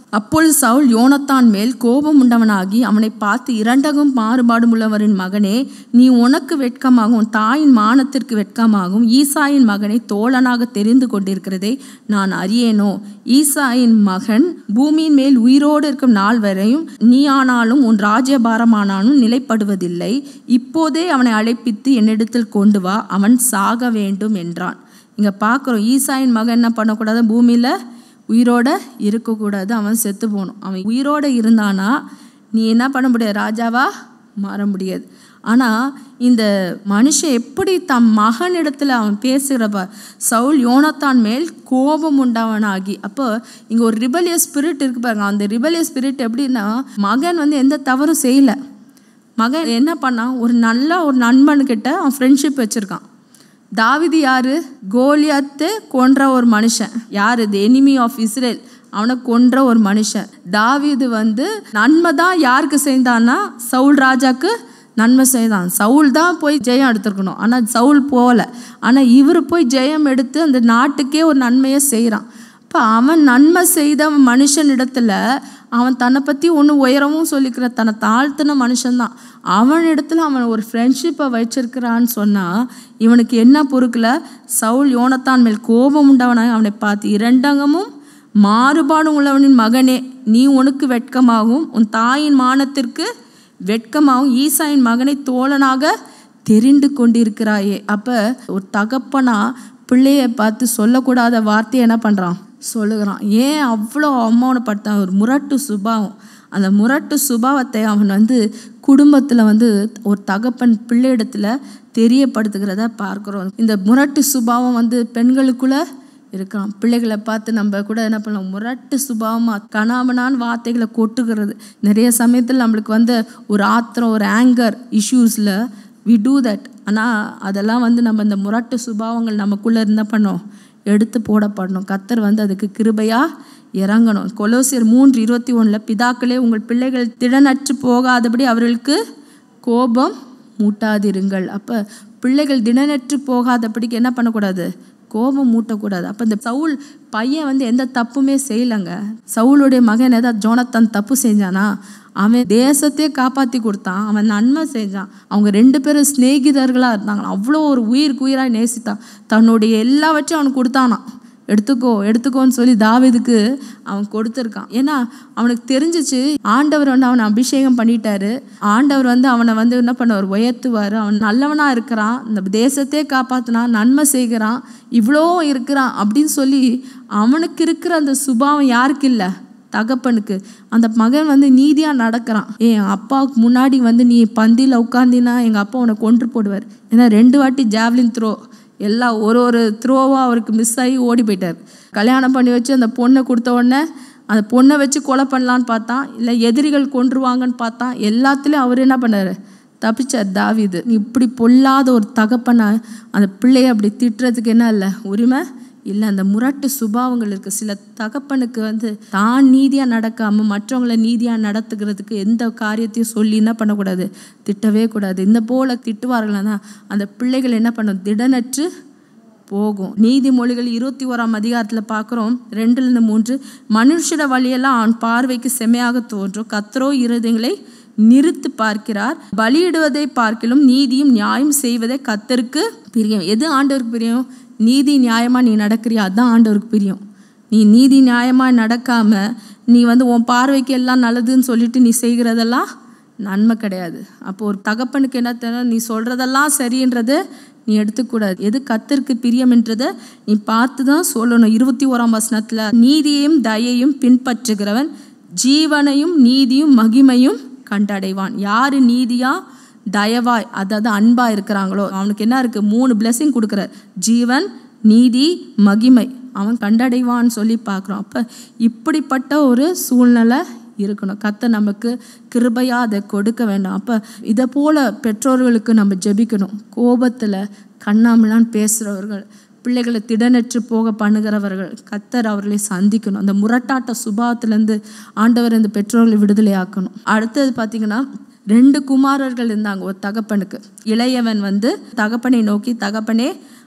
அப்பொழுது சவுல் யோனத்தான் மேல் கோபம் உண்டவனாகி அவனை பார்த்து, இரண்டகம் மாறுபாடும் உள்ளவரின் மகனே, நீ உனக்கு வெட்கமாகும், உன் தாயின் மானத்திற்கு வெட்கமாகும் ஈசாயின் மகனை தோழனாக தெரிந்து கொண்டிருக்கிறதை நான் அறியேனோ? ஈசாயின் மகன் பூமியின் மேல் உயிரோடு இருக்கும் நாள் வரையும் நீ ஆனாலும் உன் ராஜ்யபாரமானாலும் நிலைப்படுவதில்லை. இப்போதே அவனை அழைப்பித்து என்னிடத்தில் கொண்டு வா, அவன் சாக வேண்டும் என்றான். இங்க பார்க்குறோம், ஈசாயின் மகன் என்ன பண்ணக்கூடாது, பூமியில உயிரோட இருக்கக்கூடாது, அவன் செத்து போகணும். அவன் உயிரோட இருந்தானா நீ என்ன பண்ண முடியாது, ராஜாவா மாற முடியாது. ஆனால் இந்த மனுஷன் எப்படி தம் மகனிடத்தில் அவன் பேசுகிறப்ப, சவுல் யோனத்தான் மேல் கோபம் உண்டவனாகி. அப்போ இங்கே ஒரு ரிபலியஸ் ஸ்பிரிட் இருக்கு பாருங்க. அந்த ரிபலியஸ் ஸ்பிரிட் எப்படின்னா, மகன் வந்து எந்த தவறும் செய்யலை. மகன் என்ன பண்ணான், ஒரு நல்ல ஒரு நண்பன்கிட்ட அவன் ஃப்ரெண்ட்ஷிப் வச்சுருக்கான். தாவீது யாரு, கோலியாத்தை கொன்ற ஒரு மனுஷன். யாரு, தி எனிமி ஆஃப் இஸ்ரேல், அவனை கொன்ற ஒரு மனுஷன். தாவீது வந்து நன்மை தான் யாருக்கு செய்தான்னா, சவுல் ராஜாக்கு நன்மை செய்தான். சவுல் தான் போய் ஜெயம் எடுத்துருக்கணும், ஆனால் சவுல் போகல. ஆனால் இவர் போய் ஜெயம் எடுத்து அந்த நாட்டுக்கே ஒரு நன்மையை செய்கிறான். இப்போ அவன் நன்மை செய்த மனுஷனிடத்துல அவன் தன்னை பற்றி ஒன்று உயரவும் சொல்லிக்கிற, தன்னை தாழ்த்தின மனுஷன்தான். அவனிடத்துல அவன் ஒரு ஃப்ரெண்ட்ஷிப்பை வச்சிருக்கிறான்னு சொன்னால் இவனுக்கு என்ன பொறுக்கல, சவுல் யோனத்தான் மேல் கோபம் உண்டவனாக அவனை பார்த்து, இரண்டங்கமும் மாறுபாடும் உள்ளவனின் மகனே, நீ உனக்கு வெட்கமாகும், உன் தாயின் மானத்திற்கு வெட்கமாகும் ஈசாயின் மகனை தோழனாக தெரிந்து கொண்டிருக்கிறாயே. அப்போ ஒரு தகப்பனா பிள்ளையை பார்த்து சொல்லக்கூடாத வார்த்தையை என்ன பண்ணுறான், சொல்லுகிறான். ஏன் அவ்வளோ அவமானப்படுத்தான், ஒரு முரட்டு சுபாவம். அந்த முரட்டு சுபாவத்தை அவன் வந்து குடும்பத்தில் வந்து ஒரு தகப்பன் பிள்ளையிடத்தில் தெரியப்படுத்துகிறத பார்க்குறோம். இந்த முரட்டு சுபாவம் வந்து பெண்களுக்குள்ளே இருக்கலாம். பிள்ளைகளை பார்த்து நம்ம கூட என்ன பண்ணலாம், முரட்டு சுபாவமாக கணாமனான வார்த்தைகளை கொட்டுகிறது. நிறைய சமயத்தில் நம்மளுக்கு வந்து ஒரு ஆத்திரம், ஒரு ஆங்கர் இஷ்யூஸில் வி டூ தட். ஆனால் அதெல்லாம் வந்து நம்ம இந்த முரட்டு சுபாவங்கள் நமக்குள்ளே என்ன பண்ணோம், எடுத்து போடப்படணும். கர்த்தர் வந்து அதுக்கு கிருபையாக இறங்கணும். கொலோசியர் மூன்று இருபத்தி ஒன்றில், பிதாக்களே உங்கள் பிள்ளைகள் திடனற்று போகாதபடி அவர்களுக்கு கோபம் மூட்டாதிருங்கள். அப்போ பிள்ளைகள் திடனற்று போகாதபடிக்கு என்ன பண்ணக்கூடாது, கோபம் மூட்டக்கூடாது. அப்போ இந்த சவுல் பையன் வந்து எந்த தப்புமே செய்யலைங்க. சவுளுடைய மகன் ஏதாவது ஜோனத்தான் தப்பு செஞ்சானா, அவன் தேசத்தையே காப்பாற்றி கொடுத்தான், அவன் நன்மை செஞ்சான். அவங்க ரெண்டு பேரும் சிநேகிதர்களாக இருந்தாங்க. அவ்வளோ ஒரு உயிருக்கு உயிராக நேசித்தான். தன்னுடைய எல்லாவற்றையும் அவனுக்கு கொடுத்தானான். எடுத்துக்கோ எடுத்துக்கோன்னு சொல்லி தாவீதுக்கு அவன் கொடுத்துருக்கான். ஏன்னா அவனுக்கு தெரிஞ்சிச்சு, ஆண்டவர் வந்து அவனை அபிஷேகம் பண்ணிட்டாரு, ஆண்டவர் வந்து அவனை வந்து என்ன பண்ணுவார், உயர்த்துவார், அவன் நல்லவனாக இருக்கிறான், இந்த தேசத்தையே காப்பாற்றினான், நன்மை செய்கிறான், இவ்வளோ இருக்கிறான் அப்படின்னு சொல்லி அவனுக்கு இருக்கிற அந்த சுபாவம் யாருக்கு இல்லை, தகப்பனுக்கு. அந்த மகன் வந்து நீதியாக நடக்கிறான். என் அப்பாவுக்கு முன்னாடி வந்து நீ பந்தியில் உட்காந்தினா எங்கள் அப்பா உன்னை கொன்று போடுவார். ஏன்னா ரெண்டு வாட்டி ஜாவ்லின் த்ரோ எல்லாம் ஒரு ஒரு த்ரோவாக அவருக்கு மிஸ் ஆகி ஓடி போயிட்டார். கல்யாணம் பண்ணி வச்சு அந்த பொண்ணை கொடுத்த உடனே அந்த பொண்ணை வச்சு கொலை பண்ணலான்னு பார்த்தான், இல்லை எதிரிகள் கொன்றுவாங்கன்னு பார்த்தான். எல்லாத்துலேயும் அவர் என்ன பண்ணார், தப்பிச்சார் தாவீது. இப்படி பொல்லாத ஒரு தகப்பனை அந்த பிள்ளையை அப்படி திட்டுறதுக்கு என்ன இல்லை, உரிமை இல்லை. அந்த முரட்டு சுபாவங்கள் இருக்குது. சில தகப்பனுக்கு வந்து தான் நீதியாக நடக்காமல் மற்றவங்களை நீதியாக நடத்துக்கிறதுக்கு எந்த காரியத்தையும் சொல்லி என்ன பண்ணக்கூடாது, திட்டவே கூடாது. இந்த போல் திட்டுவார்கள்னா அந்த பிள்ளைகள் என்ன பண்ணும், திடனற்று போகும். நீதிமொழிகள் இருபத்தி ஓராம் அதிகாரத்தில் பார்க்குறோம், ரெண்டுலேருந்து மூன்று, மனுஷட வழியெல்லாம் அவன் பார்வைக்கு செம்மையாக தோன்றும், கர்த்தரோ இருதயங்களை நிறுத்து பார்க்கிறார், பலியிடுவதை பார்க்கிலும் நீதியும் நியாயம் செய்வதை கர்த்தருக்கு பிரியம். எது ஆண்டவருக்கு பிரியம், நீதி நியாயமாக நீ நடக்கிறியா, அதுதான் ஆண்டவருக்கு பிரியம். நீ நீதி நியாயமாக நடக்காமல் நீ வந்து உன் பார்வைக்கு எல்லாம் நல்லதுன்னு சொல்லிட்டு நீ செய்கிறதெல்லாம் நன்மை கிடையாது. அப்போ ஒரு தகப்பனுக்கு என்ன தெரியும், நீ சொல்கிறதெல்லாம் சரின்றது நீ எடுத்துக்கூடாது. எது கர்த்தருக்கு பிரியம்ன்றதை நீ பார்த்து தான் சொல்லணும். இருபத்தி ஓராம் வசனத்தில், நீதியையும் தயையும் பின்பற்றுகிறவன் ஜீவனையும் நீதியும் மகிமையும் கண்டடைவான். யார் நீதியாக தயவாய் அதாவது அன்பாக இருக்கிறாங்களோ அவனுக்கு என்ன இருக்குது, மூணு பிளெஸிங் கொடுக்குறார், ஜீவன், நீதி, மகிமை, அவன் கண்டடைவான்னு சொல்லி பார்க்குறோம். அப்போ இப்படிப்பட்ட ஒரு சூழ்நிலை இருக்கணும். கர்த்தர் நமக்கு கிருபையாக அதை கொடுக்க வேண்டாம். அப்போ இதை போல் பெற்றோர்களுக்கு நம்ம ஜெபிக்கணும். கோபத்தில் கண்ணாமலான்னு பேசுகிறவர்கள், பிள்ளைகளை திடனற்று போக பண்ணுகிறவர்கள், கர்த்தர் அவர்களை சந்திக்கணும். அந்த முரட்டாட்ட சுபாவத்திலேருந்து ஆண்டவர் இந்த பெற்றோர்களை விடுதலை ஆக்கணும். அடுத்தது பார்த்திங்கன்னா, ரெண்டு குமாரர்கள் இருந்தாங்க ஒரு தகப்பனுக்கு. இளையவன் வந்து தகப்பனை நோக்கி, தகப்பனே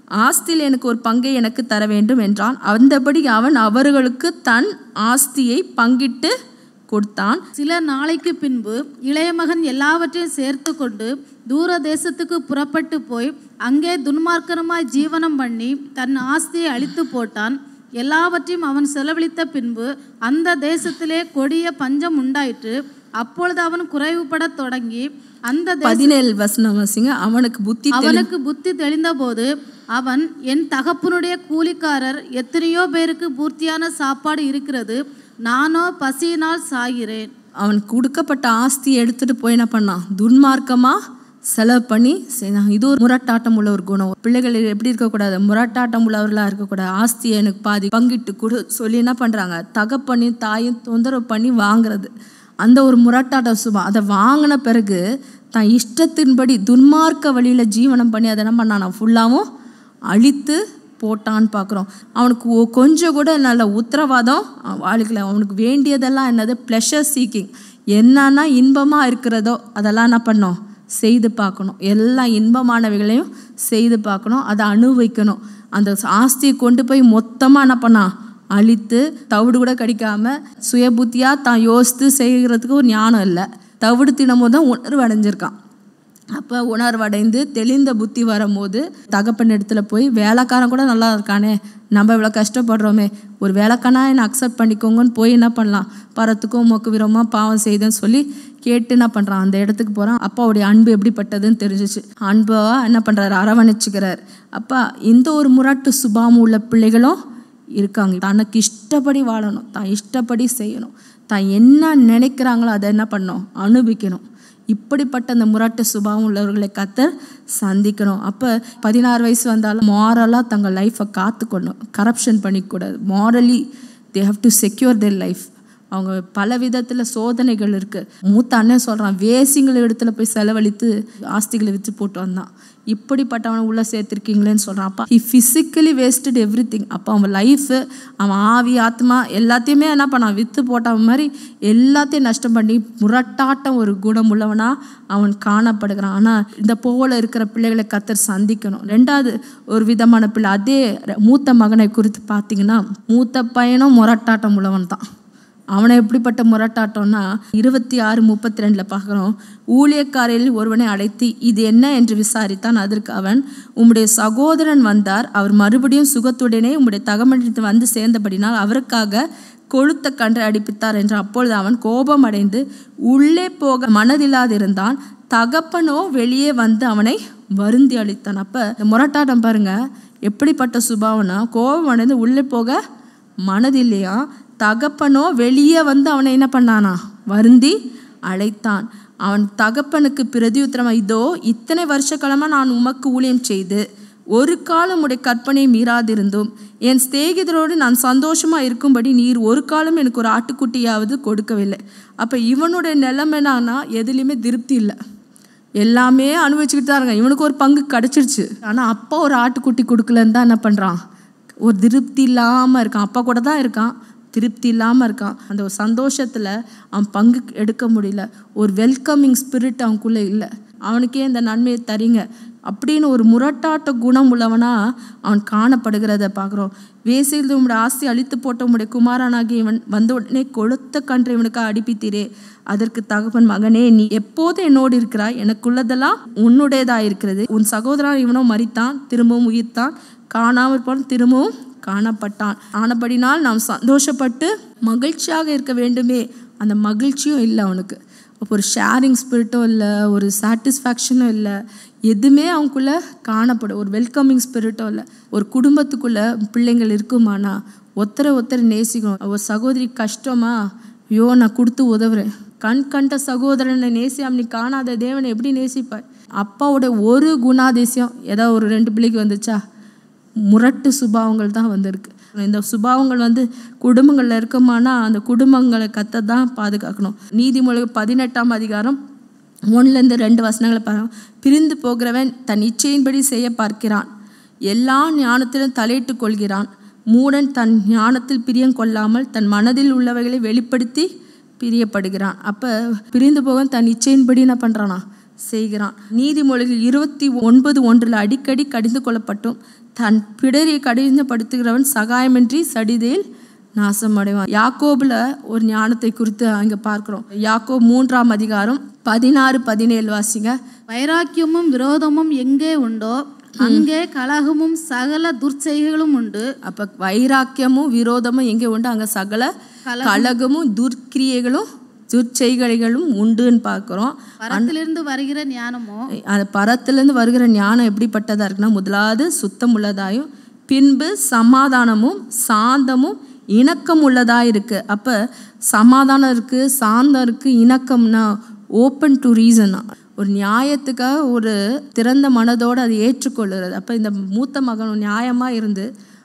ஆஸ்தியில் எனக்கு ஒரு பங்கை எனக்கு தர வேண்டும் என்றான். அந்தபடி அவன் அவர்களுக்கு தன் ஆஸ்தியை பங்கிட்டு கொடுத்தான். சில நாளைக்கு பின்பு இளைய மகன் எல்லாவற்றையும் சேர்த்து கொண்டு தூர தேசத்துக்கு புறப்பட்டு போய் அங்கே துன்மார்க்கமாய் ஜீவனம் பண்ணி தன் ஆஸ்தியை அழித்து போட்டான். எல்லாவற்றையும் அவன் செலவழித்த பின்பு அந்த தேசத்திலே கொடிய பஞ்சம் உண்டாயிற்று. அப்பொழுது அவன் குறைவுபட தொடங்கி அந்த பதினேழு வசனம் வாசிங்க. அவனுக்கு புத்தி அவனுக்கு புத்தி தெளிந்த போது அவன், என் தகப்பனுடைய கூலிக்காரர் எத்தனையோ பேருக்கு பூர்த்தியான சாப்பாடு இருக்கிறது, நானோ பசியினால் சாகிறேன். அவன் கொடுக்கப்பட்ட ஆஸ்தியை எடுத்துட்டு போய் என்ன பண்ணான்? துன்மார்க்கமா செலவு பண்ணி செய்தான். இது ஒரு முரட்டாட்டம் உள்ள ஒரு குணம். பிள்ளைகள் எப்படி இருக்கக்கூடாது? முரட்டாட்டம் உள்ளவர்களாக இருக்கக்கூடாது. ஆஸ்தியை எனக்கு பாதி பங்கிட்டு கொடு சொல்லி என்ன பண்ணுறாங்க? தகப்பனையும் தாயும் தொந்தரவு பண்ணி வாங்குறது. அந்த ஒரு முரட்டாட்ட சுபம். அதை வாங்கின பிறகு தான் இஷ்டத்தின்படி துன்மார்க்க வழியில் ஜீவனம் பண்ணி அதை என்ன பண்ணான்? ஃபுல்லாகவும் அழித்து போட்டான்னு பார்க்குறோம். அவனுக்கு கொஞ்சம் கூட நல்ல உத்தரவாதம் வாழ்க்கை. அவனுக்கு வேண்டியதெல்லாம் என்னது? Pleasure seeking. என்னன்னா இன்பமாக இருக்கிறதோ அதெல்லாம் என்ன பண்ணோம்? செய்து பார்க்கணும். எல்லா இன்பமானவைகளையும் செய்து பார்க்கணும், அதை அனுபவிக்கணும். அந்த ஆஸ்தியை கொண்டு போய் மொத்தமாக என்ன பண்ணா? அழித்து தவிடு கூட கடிக்காம சுய புத்தியாக தான் யோசித்து செய்கிறதுக்கு ஒரு ஞானம் இல்லை. தவிடு தினமும் தான் உணர்வு அடைஞ்சிருக்கான். அப்போ உணர்வடைந்து தெளிந்த புத்தி வரும்போது தகப்பன் இடத்துல போய், வேலைக்காரன் கூட நல்லா இருக்கானே, நம்ம இவ்வளோ கஷ்டப்படுறோமே, ஒரு வேலைக்காரனா என்னை அக்செப்ட் பண்ணிக்கோங்கன்னு போய் என்ன பண்ணலாம்? பரத்துக்கும் மொக்கு விரோமா பாவம் செய்தேன்னு சொல்லி கேட்டு என்ன பண்ணுறான்? அந்த இடத்துக்கு போகிறான். அப்பாவுடைய அன்பு எப்படிப்பட்டதுன்னு தெரிஞ்சிச்சு. அன்பா என்ன பண்ணுறாரு? அரவணைச்சிக்கிறார். அப்பா இந்த ஒரு முரட்டு சுபாவம் உள்ள பிள்ளைகளும் இருக்காங்க. தனக்கு இஷ்டப்படி வாழணும், தான் இஷ்டப்படி செய்யணும், தான் என்ன நினைக்கிறாங்களோ அதை என்ன பண்ணணும்? அனுபவிக்கணும். இப்படிப்பட்ட அந்த முரட்டு சுபாவம் உள்ளவர்களை கர்த்தர் சந்திக்கணும். அப்போ பதினாறு வயசு வந்தாலும் மாரலாக தங்கள் லைஃப்பை காத்துக்கணும், கரப்ஷன் பண்ணிக்கூடாது. Morally they have to secure their life. அவங்க பல விதத்தில் சோதனைகள் இருக்குது. மூத்த அண்ணன் சொல்கிறான், வேசிங்களை இடத்துல போய் செலவழித்து ஆஸ்திகளை விற்று போட்டு வந்தான். இப்படிப்பட்டவனை உள்ளே சேர்த்துருக்கீங்களேன்னு சொல்கிறான். அப்பா he physically wasted everything. அப்போ அவன் லைஃபு, அவன் ஆவி ஆத்மா எல்லாத்தையுமே என்ன பண்ணான்? விற்று போட்டவன் மாதிரி எல்லாத்தையும் நஷ்டம் பண்ணி முரட்டாட்டம் ஒரு குணம் உள்ளவனாக அவன் காணப்படுகிறான். ஆனால் இந்த போல இருக்கிற பிள்ளைகளை கர்த்தர் சந்திக்கணும். ரெண்டாவது ஒரு விதமான பிள்ளை, அதே மூத்த மகனை குறித்து பார்த்தீங்கன்னா, மூத்த பையனும் முரட்டாட்டம் உள்ளவன் தான். அவனை எப்படிப்பட்ட முரட்டாட்டம்னா, இருபத்தி ஆறு முப்பத்தி ரெண்டில் பார்க்குறோம். ஊழியக்காரில் ஒருவனை அழைத்து இது என்ன என்று விசாரித்தான். அதற்கு அவன், உம்முடைய சகோதரன் வந்தார், அவர் மறுபடியும் சுகத்துடனே உம்முடைய தகவலித்து வந்து சேர்ந்தபடினால் அவருக்காக கொழுத்த கன்றை அடிப்பித்தார் என்று. அப்பொழுது அவன் கோபம் அடைந்து உள்ளே போக மனதில்லாதிருந்தான். தகப்பனோ வெளியே வந்து அவனை வருந்தி அளித்தான். அப்போ இந்த முரட்டாட்டம் பாருங்க எப்படிப்பட்ட சுபாவம்னா, கோபம் அடைந்து உள்ளே போக மனதில்லையா, தகப்பனோ வெளியே வந்து அவனை என்ன பண்ணானா? வருந்தி அழைத்தான். அவன் தகப்பனுக்கு பிரதியுத்தரமா, இதோ இத்தனை வருஷ காலமாக நான் உமக்கு ஊழியம் செய்து ஒரு காலம் உடைய கற்பனை மீறாதிருந்தும் என் சிநேகிதரோடு நான் சந்தோஷமாக இருக்கும்படி நீர் ஒரு காலம் எனக்கு ஒரு ஆட்டுக்குட்டியாவது கொடுக்கவில்லை. அப்போ இவனுடைய நிலைமை என்னன்னா, எதுலேயுமே திருப்தி இல்லை, எல்லாமே அனுபவிச்சுக்கிட்டு தான் இருக்கான். இவனுக்கு ஒரு பங்கு கிடச்சிருச்சு, ஆனால் அப்பா ஒரு ஆட்டுக்குட்டி கொடுக்கலன்னு தான் என்ன பண்ணுறான்? ஒரு திருப்தி இல்லாமல் இருக்கான். அப்பா கூட தான் இருக்கான், திருப்தி இல்லாமல் இருக்கான். அந்த ஒரு சந்தோஷத்தில் அவன் பங்கு எடுக்க முடியல. ஒரு வெல்கமிங் ஸ்பிரிட் அவனுக்குள்ளே இல்லை. அவனுக்கே இந்த நன்மையை தரீங்க அப்படின்னு ஒரு முரட்டாட்ட குணம் உள்ளவனா அவன் காணப்படுகிறத பார்க்குறோம். வேசியில் உம்முடைய ஆஸ்தி அழித்து போட்ட உம்முடைய குமாரனாகி இவன் வந்த உடனே கொழுத்த கன்றை இவனுக்கு அடிப்பித்தீரே. அதற்கு தகப்பன், மகனே நீ எப்போது என்னோடு இருக்கிறாய், எனக்குள்ளதெல்லாம் உன்னுடையதாக இருக்கிறது. உன் சகோதரன் இவனோ மரித்தான், திரும்பவும் உயிர்த்தான், காணாமல் போன திரும்பவும் காணப்பட்டான். ஆனபடினால் நாம் சந்தோஷப்பட்டு மகிழ்ச்சியாக இருக்க வேண்டுமே, அந்த மகிழ்ச்சியும் இல்லை அவனுக்கு. அப்போ ஒரு ஷேரிங் ஸ்பிரிட்டும் இல்லை, ஒரு சாட்டிஸ்ஃபேக்ஷனும் இல்லை, எதுவுமே அவனுக்குள்ளே காணப்படும். ஒரு வெல்கமிங் ஸ்பிரிட்டும் இல்லை. ஒரு குடும்பத்துக்குள்ளே பிள்ளைங்கள் இருக்குமானா ஒத்தரை ஒத்தரை நேசிக்கணும். ஒரு சகோதரி கஷ்டமா, ஐயோ நான் கொடுத்து உதவுறேன். கண் கண்ட சகோதரனை நேசியாம நீ காணாத தேவனை எப்படி நேசிப்பாய்? அப்பாவோட ஒரு குணாதிசயம் ஏதாவது ஒரு ரெண்டு பிள்ளைக்கு வந்துச்சா? முரட்டு சுபாவங்கள் தான் வந்திருக்கு. இந்த சுபாவங்கள் வந்து குடும்பங்களில் இருக்குமானா அந்த குடும்பங்களை கத்த தான் பாதுகாக்கணும். நீதிமொழி பதினெட்டாம் அதிகாரம் ஒன்றுலேருந்து ரெண்டு வசனங்களை பாருங்க. பிரிந்து போகிறவன் தன் இச்சையின்படி செய்ய பார்க்கிறான், எல்லா ஞானத்திலும் தலையிட்டு கொள்கிறான். மூடன் தன் ஞானத்தில் பிரியம் கொள்ளாமல் தன் மனதில் உள்ளவைகளை வெளிப்படுத்தி பிரியப்படுகிறான். அப்போ பிரிந்து போக தன் இச்சையின்படி என்ன பண்ணுறானா? செய்கிறான். நீதிமொழிகள் இருபத்தி ஒன்பது ஒன்றில் அடிக்கடி கடிந்து கொள்ளப்பட்டும் தன் பிடரியை கடினப்படுத்துகிறவன் சகாயமின்றி சடிதேல் நாசம் அடைவான். யாக்கோபுல ஒரு ஞானத்தை குறித்து அங்க பார்க்கிறோம். யாக்கோப் மூன்றாம் அதிகாரம் பதினாறு பதினேழு வாசிங்க. வைராக்கியமும் விரோதமும் எங்கே உண்டோ அங்கே கலகமும் சகல துர்ச்செய்களும் உண்டு. அப்ப வைராக்கியமும் விரோதமும் எங்கே உண்டு அங்க சகல கலகமும் துர்க்கிரியைகளும் துர்ச்செய்களும் உண்டுன்னு பார்க்கிறோம். பரத்திலிருந்து வருகிற ஞானமோ அந்த பரத்திலிருந்து வருகிற ஞானம் எப்படிப்பட்டதா இருக்குன்னா, முதலாவது சுத்தம் உள்ளதாயும் பின்பு சமாதானமும் சாந்தமும் இணக்கம் உள்ளதா இருக்கு. அப்ப சமாதானம் இருக்கு, சாந்தம் இருக்கு, இணக்கம்னா ஓப்பன் டு ரீசன், ஒரு நியாயத்துக்காக ஒரு திறந்த மனதோடு அதை ஏற்றுக்கொள்ளுறது. அப்போ இந்த மூத்த மகன் நியாயமாக இருந்து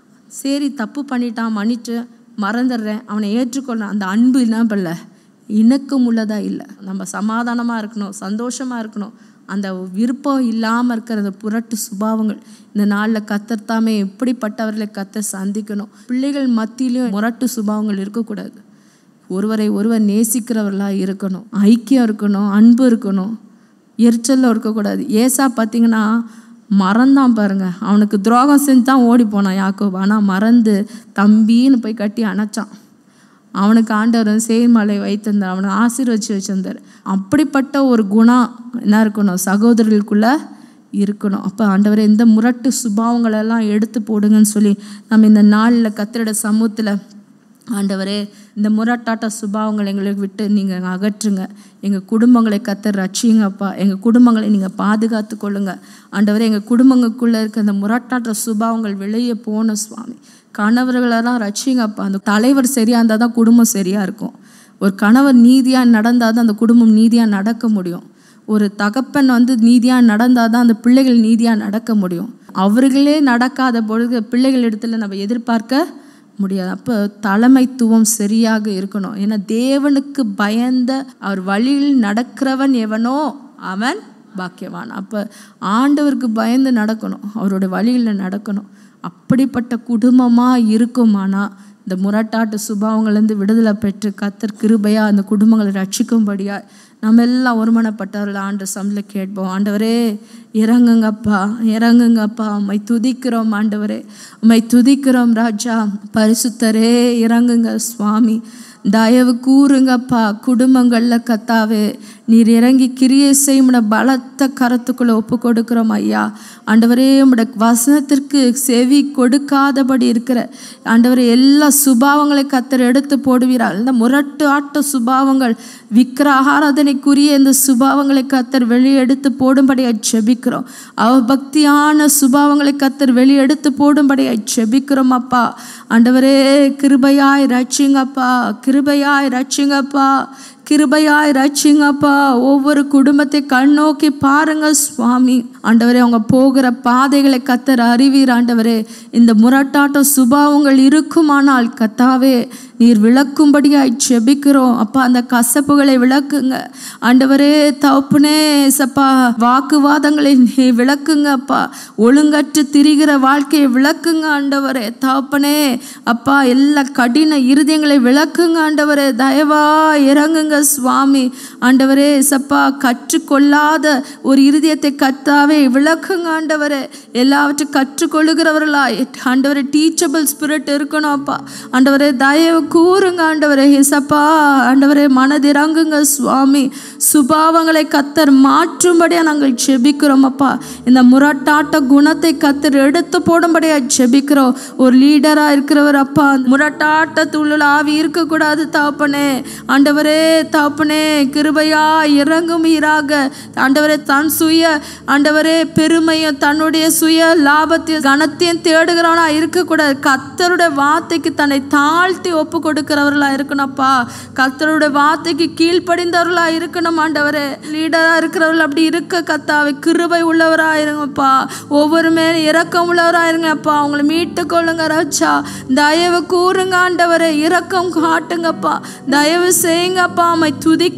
சரி தப்பு பண்ணிட்டான் மன்னிச்சு மறந்துடுறேன் அவனை ஏற்றுக்கொள்ள அந்த அன்பு என்ன பண்ணல, இணக்கம் உள்ளதா இல்லை. நம்ம சமாதானமாக இருக்கணும், சந்தோஷமாக இருக்கணும். அந்த விருப்பம் இல்லாமல் இருக்கிற அந்த புரட்டு சுபாவங்கள் இந்த நாளில் கத்தர் தாமே எப்படிப்பட்டவர்களை கத்தர் சந்திக்கணும். பிள்ளைகள் மத்தியிலையும் முரட்டு சுபாவங்கள் இருக்கக்கூடாது. ஒருவரை ஒருவர் நேசிக்கிறவர்களாக இருக்கணும், ஐக்கியம் இருக்கணும், அன்பு இருக்கணும், எரிச்சலில் இருக்கக்கூடாது. ஏசா பார்த்தீங்கன்னா மறந்தான் பாருங்க, அவனுக்கு துரோகம் செஞ்சு தான் ஓடி போனான் யாக்கோபு. ஆனால் மறந்து தம்பின்னு போய் கட்டி அணைச்சான். அவனுக்கு ஆண்டவர் சேமலை வைத்திருந்தார், அவனை ஆசீர்வச்சு வச்சிருந்தார். அப்படிப்பட்ட ஒரு குணம் என்ன இருக்கணும், சகோதரர்களுக்குள்ள இருக்கணும். அப்போ ஆண்டவரை இந்த முரட்டு சுபாவங்களெல்லாம் எடுத்து போடுங்கன்னு சொல்லி நம்ம இந்த நாளில் கத்தரோட சமூகத்தில் ஆண்டவரே இந்த முரட்டாட்ட சுபாவங்களை எங்களுக்கு விட்டு நீங்கள் அகற்றுங்க, எங்கள் குடும்பங்களை கத்தர் ரட்சிங்கப்பா, எங்கள் குடும்பங்களை நீங்கள் பாதுகாத்து கொள்ளுங்க ஆண்டவரே. எங்கள் குடும்பங்களுக்குள்ளே இருக்க அந்த முரட்டாட்ட சுபாவங்கள் வெளியே போன சுவாமி, கணவர்களெல்லாம் ரட்சிங்கப்பா. அந்த தலைவர் சரியாக இருந்தால் தான் குடும்பம் சரியாக இருக்கும். ஒரு கணவர் நீதியாக நடந்தால் தான் அந்த குடும்பம் நீதியாக நடக்க முடியும். ஒரு தகப்பன் வந்து நீதியாக நடந்தால் தான் அந்த பிள்ளைகள் நீதியாக நடக்க முடியும். அவர்களே நடக்காத பொழுது பிள்ளைகள் இடத்துல நம்ம எதிர்பார்க்க முடியாது. அப்போ தலைமைத்துவம் சரியாக இருக்கணும். ஏன்னா தேவனுக்கு பயந்த அவர் வழியில் நடக்கிறவன் எவனோ அவன் பாக்கியவான். அப்போ ஆண்டவருக்கு பயந்து நடக்கணும், அவரோட வழியில் நடக்கணும். அப்படிப்பட்ட குடும்பமாக இருக்குமானா இந்த முரட்டாட்டு சுபாவங்கள்லேருந்து விடுதலை பெற்று கத்தர் கிருபையாக அந்த குடும்பங்களை ரட்சிக்கும்படியா நம்ம எல்லாம் ஒருமனப்பட்டவர்கள் ஆண்டு சமல கேட்போம். ஆண்டவரே இறங்குங்கப்பா, இறங்குங்கப்பா, உம்மை துதிக்கிறோம் ஆண்டவரே, உம்மை துதிக்கிறோம் ராஜா. பரிசுத்தரே இறங்குங்க சுவாமி, தயவு கூறுங்கப்பா. குடும்பங்களில் கத்தாவே நீர் இறங்கி கிரியை செய்யும் பலத்த கரத்துக்குள்ளே ஒப்பு கொடுக்குறோம் ஐயா. ஆண்டவரே உம்முடைய வசனத்திற்கு செவி கொடுக்காதபடி இருக்கிற ஆண்டவரே எல்லா சுபாவங்களை கத்தர் எடுத்து போடுவீரால். இந்த முரட்டு ஆட்ட சுபாவங்கள், விக்கிர ஆராதனைக்குரிய இந்த சுபாவங்களை கத்தர் வெளியெடுத்து போடும்படியாய் செபிக்கிறோம். அவபக்தியான சுபாவங்களை கத்தர் வெளியெடுத்து போடும்படியாய் செபிக்கிறோம் அப்பா. ஆண்டவரே கிருபையாய் ரட்சிங்கப்பா, கிருபையாய் ரட்சிங்கப்பா, கிருபையாய் ரட்சிங்கப்பா. ஒவ்வொரு குடும்பத்தை கண்ணோக்கி பாருங்க சுவாமி. ஆண்டவரே அவங்க போகிற பாதைகளை கத்தர் அறிவீர் ஆண்டவரே. இந்த முரட்டாட்ட சுபாவங்கள் இருக்குமானால் கத்தாவே நீர் விளக்கும்படியாய் செபிக்கிறோம் அப்பா. அந்த கசப்புகளை விளக்குங்க ஆண்டவரே. தப்புனே சப்பா, வாக்குவாதங்களை நீ விளக்குங்க அப்பா. ஒழுங்கற்று திரிகிற வாழ்க்கையை விளக்குங்க ஆண்டவரே. தப்புனே அப்பா, எல்லா கடின இருதயங்களை விளக்குங்க ஆண்டவரே. தயவா இறங்குங்க சுவாமி. ஆண்டவரே சப்பா, கற்றுக்கொள்ளாத ஒரு இருதயத்தை கத்தாவே விளக்குங்க ஆண்டவரே. எல்லாவற்றையும் கற்றுக்கொள்ளுகிறவர்களா ஆண்டவரே, டீச்சபிள் ஸ்பிரிட் இருக்கணும் அப்பா. ஆண்டவரே தயவு கூறுங்க ஆண்டவரே. ஏசப்பா ஆண்டவரே மனதிறங்குங்க சுவாமி. சுபாவங்களை கத்தர் மாற்றும்படியா நாங்கள் செபிக்கிறோம் அப்பா. இந்த முரட்டாட்ட குணத்தை கத்தர் எடுத்து போடும்படியா செபிக்கிறோம். ஒரு லீடரா இருக்கிறவர் அப்பா, முரட்டாட்டத்துள்ள ஆவி இருக்கக்கூடாது தாப்பனே. ஆண்டவரே தாப்பனே கிருபையா இறங்கும் ஈராக ஆண்டவரே. தன் சுய ஆண்டவரே பெருமையும் தன்னுடைய சுய லாபத்தையும் கனத்தையும் தேடுகிறவனா இருக்கக்கூடாது. கத்தருடைய வார்த்தைக்கு தன்னை தாழ்த்தி ஒப்பு கொடுக்கிறவர்களா இருக்கணும்ப்பா. கர்த்தருடைய வார்த்தைக்கு கீழ்ப்படிந்தவர்களா இருக்கணும் ஆண்டவரே. லீடரா இருக்கிறவர்கள் அப்படி இருக்க கத்தாவை கிருபை உள்ளவரா இருங்கப்பா. ஒவ்வொரு மேல இரக்கம் உள்ளவரா இருங்கப்பா. அவங்களை மீட்டு கொள்ளுங்க ராஜா. தயவு கூறுங்க ஆண்டவரே, இரக்கம் காட்டுங்கப்பா, தயவு செய்யுங்கப்பா. உம்மை துதிக்கிறோம் ஐயா.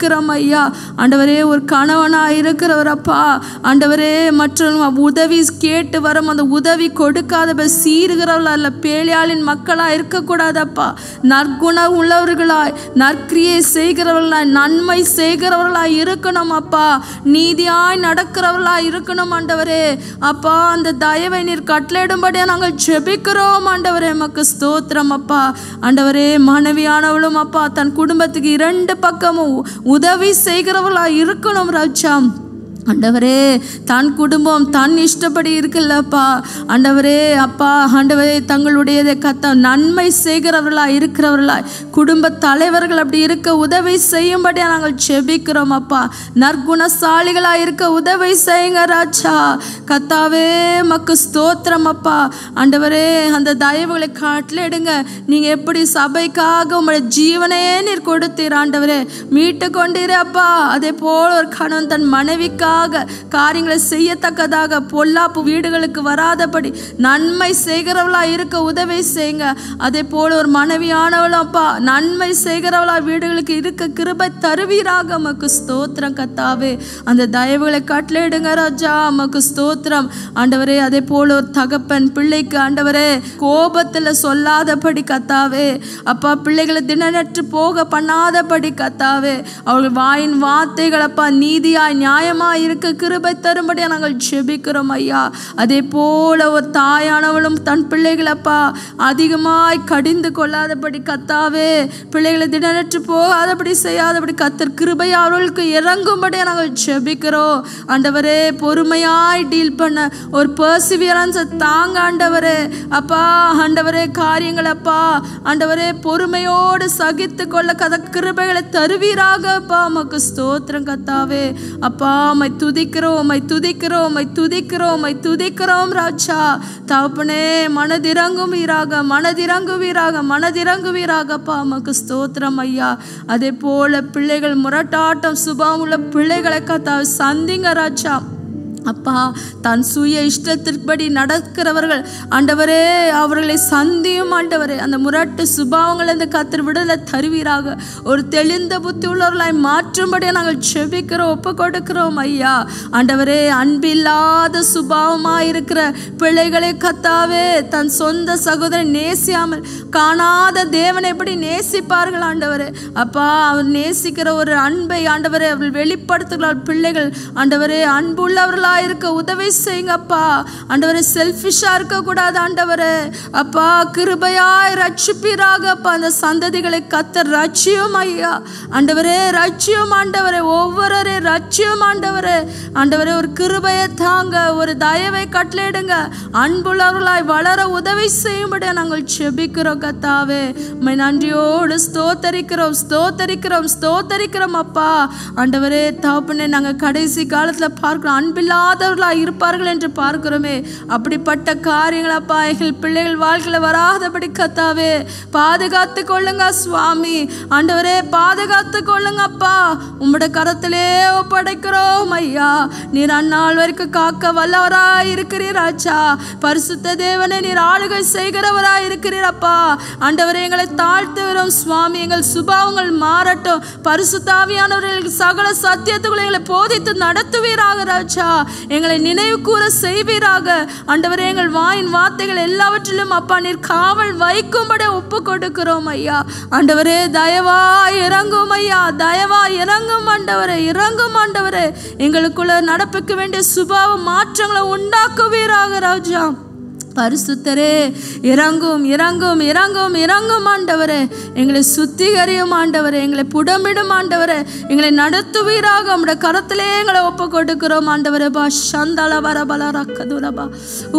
ஐயா. ஆண்டவரே ஒரு கணவனாக இருக்கிறவர் அப்பா, ஆண்டவரே மற்றவங்க உதவி கேட்டு வரும் அந்த உதவி கொடுக்காத சீருகிறவர்களா இல்லை, பேழையாளின் மக்களாக இருக்கக்கூடாதப்பா. நற்குணம் உள்ளவர்களாய், நற்கிரியை செய்கிறவர்களாய், நன்மை செய்கிறவர்களாய் இருக்கணும் அப்பா. நீதியாய் நடக்கிறவர்களாய் இருக்கணும் ஆண்டவரே. அப்பா அந்த தயவை நீர் கட்டளையிடும்படியா நாங்கள் ஜெபிக்கிறோம் ஆண்டவரே. மக்கு ஸ்தோத்திரம் அப்பா. ஆண்டவரே மனைவியானவளும் அப்பா தன் குடும்பத்துக்கு இரண்டு பக்கமும் உதவி செய்கிறவர்களாக இருக்கணும் ராஜா. ஆண்டவரே தன் குடும்பம் தன் இஷ்டப்படி இருக்குல்லப்பா. ஆண்டவரே அப்பா ஆண்டவரே தங்களுடையதை கத்த நன்மை செய்கிறவர்களாய் இருக்கிறவர்களாய் குடும்ப தலைவர்கள் அப்படி இருக்க உதவி செய்யும்படியா நாங்கள் ஜெபிக்கிறோம் அப்பா. நற்குணசாலிகளாக இருக்க உதவி செய்யுங்க ராஜா. கத்தாவே மக்கு ஸ்தோத்திரம் அப்பா. ஆண்டவரே அந்த தயவுகளை காட்டிலிடுங்க. நீங்கள் எப்படி சபைக்காக உங்களுடைய ஜீவனே நீர் கொடுத்தீர் ஆண்டவரே, மீட்டு கொண்டீரே அப்பா. அதே போல் ஒரு கணவன் தன் மனைவிக்காக காரியங்களை செய்யத்தக்கதாக பொல்லாப்பு வீடுகளுக்கு வராதபடி நன்மை செய்கிறவளா இருக்க உதவி செய்யுங்க. அதே போல ஒரு மனைவியானவளும் அப்பா நன்மை செய்கிறவளா வீடுகளுக்கு இருக்க கிருபை தருவீராக. மக்கு ஸ்தோத்திரம் கத்தாவே. அந்த தயவுகளை கட்டளையிடுங்க ராஜா. மக்கு ஸ்தோத்திரம் ஆண்டவரே. அதே போல ஒரு தகப்பன் பிள்ளைக்கு ஆண்டவரே கோபத்தில் சொல்லாதபடி கத்தாவே அப்பா, பிள்ளைகளை தினநற்று போக பண்ணாதபடி கத்தாவே, அவர்கள் வாயின் வார்த்தைகள் அப்பா நீதியாய் நியாயமாய் இருக்க கிருபை தரும்படியா நாங்கள் ஜெபிக்கிறோம் ஐயா. அதே போல ஒரு தாயானவளும் தன் பிள்ளைகளப்பா அதிகமாய் கடிந்து கொள்ளாதபடி கத்தாவே, பிள்ளைகளை திடனற்று போகாதபடி செய்யாதபடி கத்தர் கிருபை அவர்களுக்கு இறங்கும்படியா நாங்கள் ஜெபிக்கிறோம் ஆண்டவரே. பொறுமையாய் டீல் பண்ண ஒரு பர்சிவியரன்ஸை தாங்க ஆண்டவரே அப்பா. ஆண்டவரே காரியங்கள் அப்பா ஆண்டவரே பொறுமையோடு சகித்து கொள்ள கத கிருபைகளை தருவீராக அப்பா. மக்கு ஸ்தோத்திரம் கத்தாவே அப்பா. மை துதிக்கிறோம் மை துதிக்கிறோம் மை துதிக்கிறோம் மை துதிக்கிறோம் ராஜா. தகப்பனே மனதிறங்கும் வீராக மனதிறங்கு வீராக மனதிறங்கு வீராகப்பா. மக்கு ஸ்தோத்திரம் ஐயா. அதே போல பிள்ளைகள் முரட்டாட்டம் சுபாவம் உள்ள பிள்ளைகளை கத்தா சந்திங்க ராஜா அப்பா. தன் சுய இஷ்டத்திற்படி நடக்கிறவர்கள் ஆண்டவரே அவர்களை சந்தியும் ஆண்டவரே. அந்த முரட்டு சுபாவங்களை இந்த கத்தர் விடுதலை தருவீராக. ஒரு தெளிந்த புத்தி உள்ளவர்களாய் மாற்றும்படியா நாங்கள் செபிக்கிறோம் ஒப்பு கொடுக்கிறோம் ஐயா. ஆண்டவரே அன்பில்லாத சுபாவமாக இருக்கிற பிள்ளைகளை கத்தாவே தன் சொந்த சகோதரன் நேசியாமல் காணாத தேவனை எப்படி நேசிப்பார்கள் ஆண்டவரே அப்பா. அவர் நேசிக்கிற ஒரு அன்பை ஆண்டவரே அவர்கள் வெளிப்படுத்துகிறார் பிள்ளைகள் ஆண்டவரே. அன்புள்ளவர்களா இருக்க உதவி செய்யுங்கப்பா ஆண்டவரே. செல்ஃபிஷா இருக்க கூடாது ஆண்டவரே அப்பா. கிருபையாய் ரட்சிப்பீராக அப்பா. அந்த சந்ததிகளை கத்தர் ரட்சியும் ஐயா ஆண்டவரே. ரட்சியும் ஆண்டவரே. ஒவ்வொரு ரட்சியும் ஆண்டவரே. ஆண்டவரே ஒரு கிருபையை தாங்க, ஒரு தயவை கட்டளையிடுங்க. அன்புள்ளவர்களாய் வளர உதவி செய்யும்படியா நாங்கள் செபிக்கிறோம் கத்தாவே. உம்மை நன்றியோடு ஸ்தோத்தரிக்கிறோம் ஸ்தோத்தரிக்கிறோம் ஸ்தோத்தரிக்கிறோம் அப்பா. ஆண்டவரே தகப்பனே நாங்கள் கடைசி காலத்தில் பார்க்கிறோம் அன்பில்லா ஆதவர்களாக இருப்பார்கள் என்று பார்க்கிறோமே. அப்படிப்பட்ட காரியங்கள் அப்பா எங்கள் பிள்ளைகள் வாழ்க்கையில் வராதபடி கத்தாவே பாதுகாத்து கொள்ளுங்க சுவாமி. ஆண்டவரே பாதுகாத்து கொள்ளுங்க அப்பா. உம்முடைய கரத்திலே ஒப்படைக்கிறோம் ஐயா. நீர் அந்நாள் வரைக்கும் காக்க வல்லவராய் இருக்கிறீர் ராஜா. பரிசுத்த தேவனே நீர் ஆளுகை செய்கிறவராய் இருக்கிறீர் அப்பா. ஆண்டவரே எங்களை தாழ்த்துகிறோம் சுவாமி. எங்கள் சுபாவங்கள் மாறட்டும். பரிசுத்த ஆவியானவர்கள் சகல சத்தியத்துக்குள்ள எங்களை போதித்து நடத்துவீராக ராஜா. எங்களை நினைவு கூற செய்வீராக ஆண்டவரே. எங்கள் வாயின் வார்த்தைகள் எல்லாவற்றிலும் அப்பா நீர் காவல் வைக்கும்படி ஒப்பு கொடுக்கிறோம் ஐயா. ஆண்டவரே தயவா இறங்கும் ஐயா. தயவா இறங்கும் ஆண்டவரே. இறங்கும் ஆண்டவரே. எங்களுக்குள்ள நடப்பிக்க வேண்டிய சுபாவ மாற்றங்களை உண்டாக்குவீராக ராஜா. பரிசுத்தரே இறங்கும் இறங்கும் இறங்கும் இறங்கும் ஆண்டவரே. எங்களை சுத்திகரியும் ஆண்டவரே. எங்களை புடமிடும் ஆண்டவரே. எங்களை நடத்துவீராக. உம்முடைய கரத்திலே எங்களை ஒப்பு கொடுக்கிறோம் ஆண்டவரே. பா சந்தல வரபல ரக்கதுரபா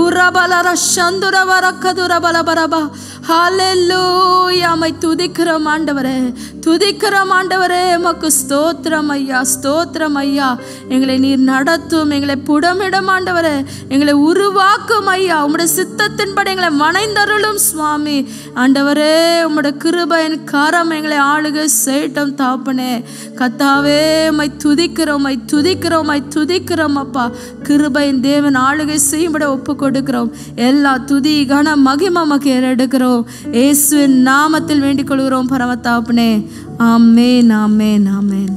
உரபல சந்துரப ரக்கதுரபல பரபா. ஹல்லேலூயா. மை துதிக்கிறோம் ஆண்டவரே. துதிக்கிறோம் ஆண்டவரே. மக்கு ஸ்தோத்திரம் ஐயா ஸ்தோத்திரம் ஐயா. எங்களை நீர் நடத்தும். எங்களை புடமிடும் ஆண்டவரே. எங்களை உருவாக்கும் ஐயா. உம்முடைய சித்தத்தின்படி எங்களை வணைந்தருளும் சுவாமி. ஆண்டவரே உம்முடைய கிருபையின் கரம் எங்களை ஆளுகை செய்யட்டும் தாப்பனே. கத்தாவே மை துதிக்கிறோம் மை துதிக்கிறோம் மை துதிக்கிறோம் அப்பா. கிருபையின் தேவன் ஆளுகை செய்யும்படி ஒப்பு கொடுக்கிறோம். எல்லா துதி கன மகிமை மக்கு எடுக்கிறோம். இயேசுவின் நாமத்தில் வேண்டிக் கொள்கிறோம் பரமத்தாப்பனே. ஆமென் ஆமென் ஆமென்.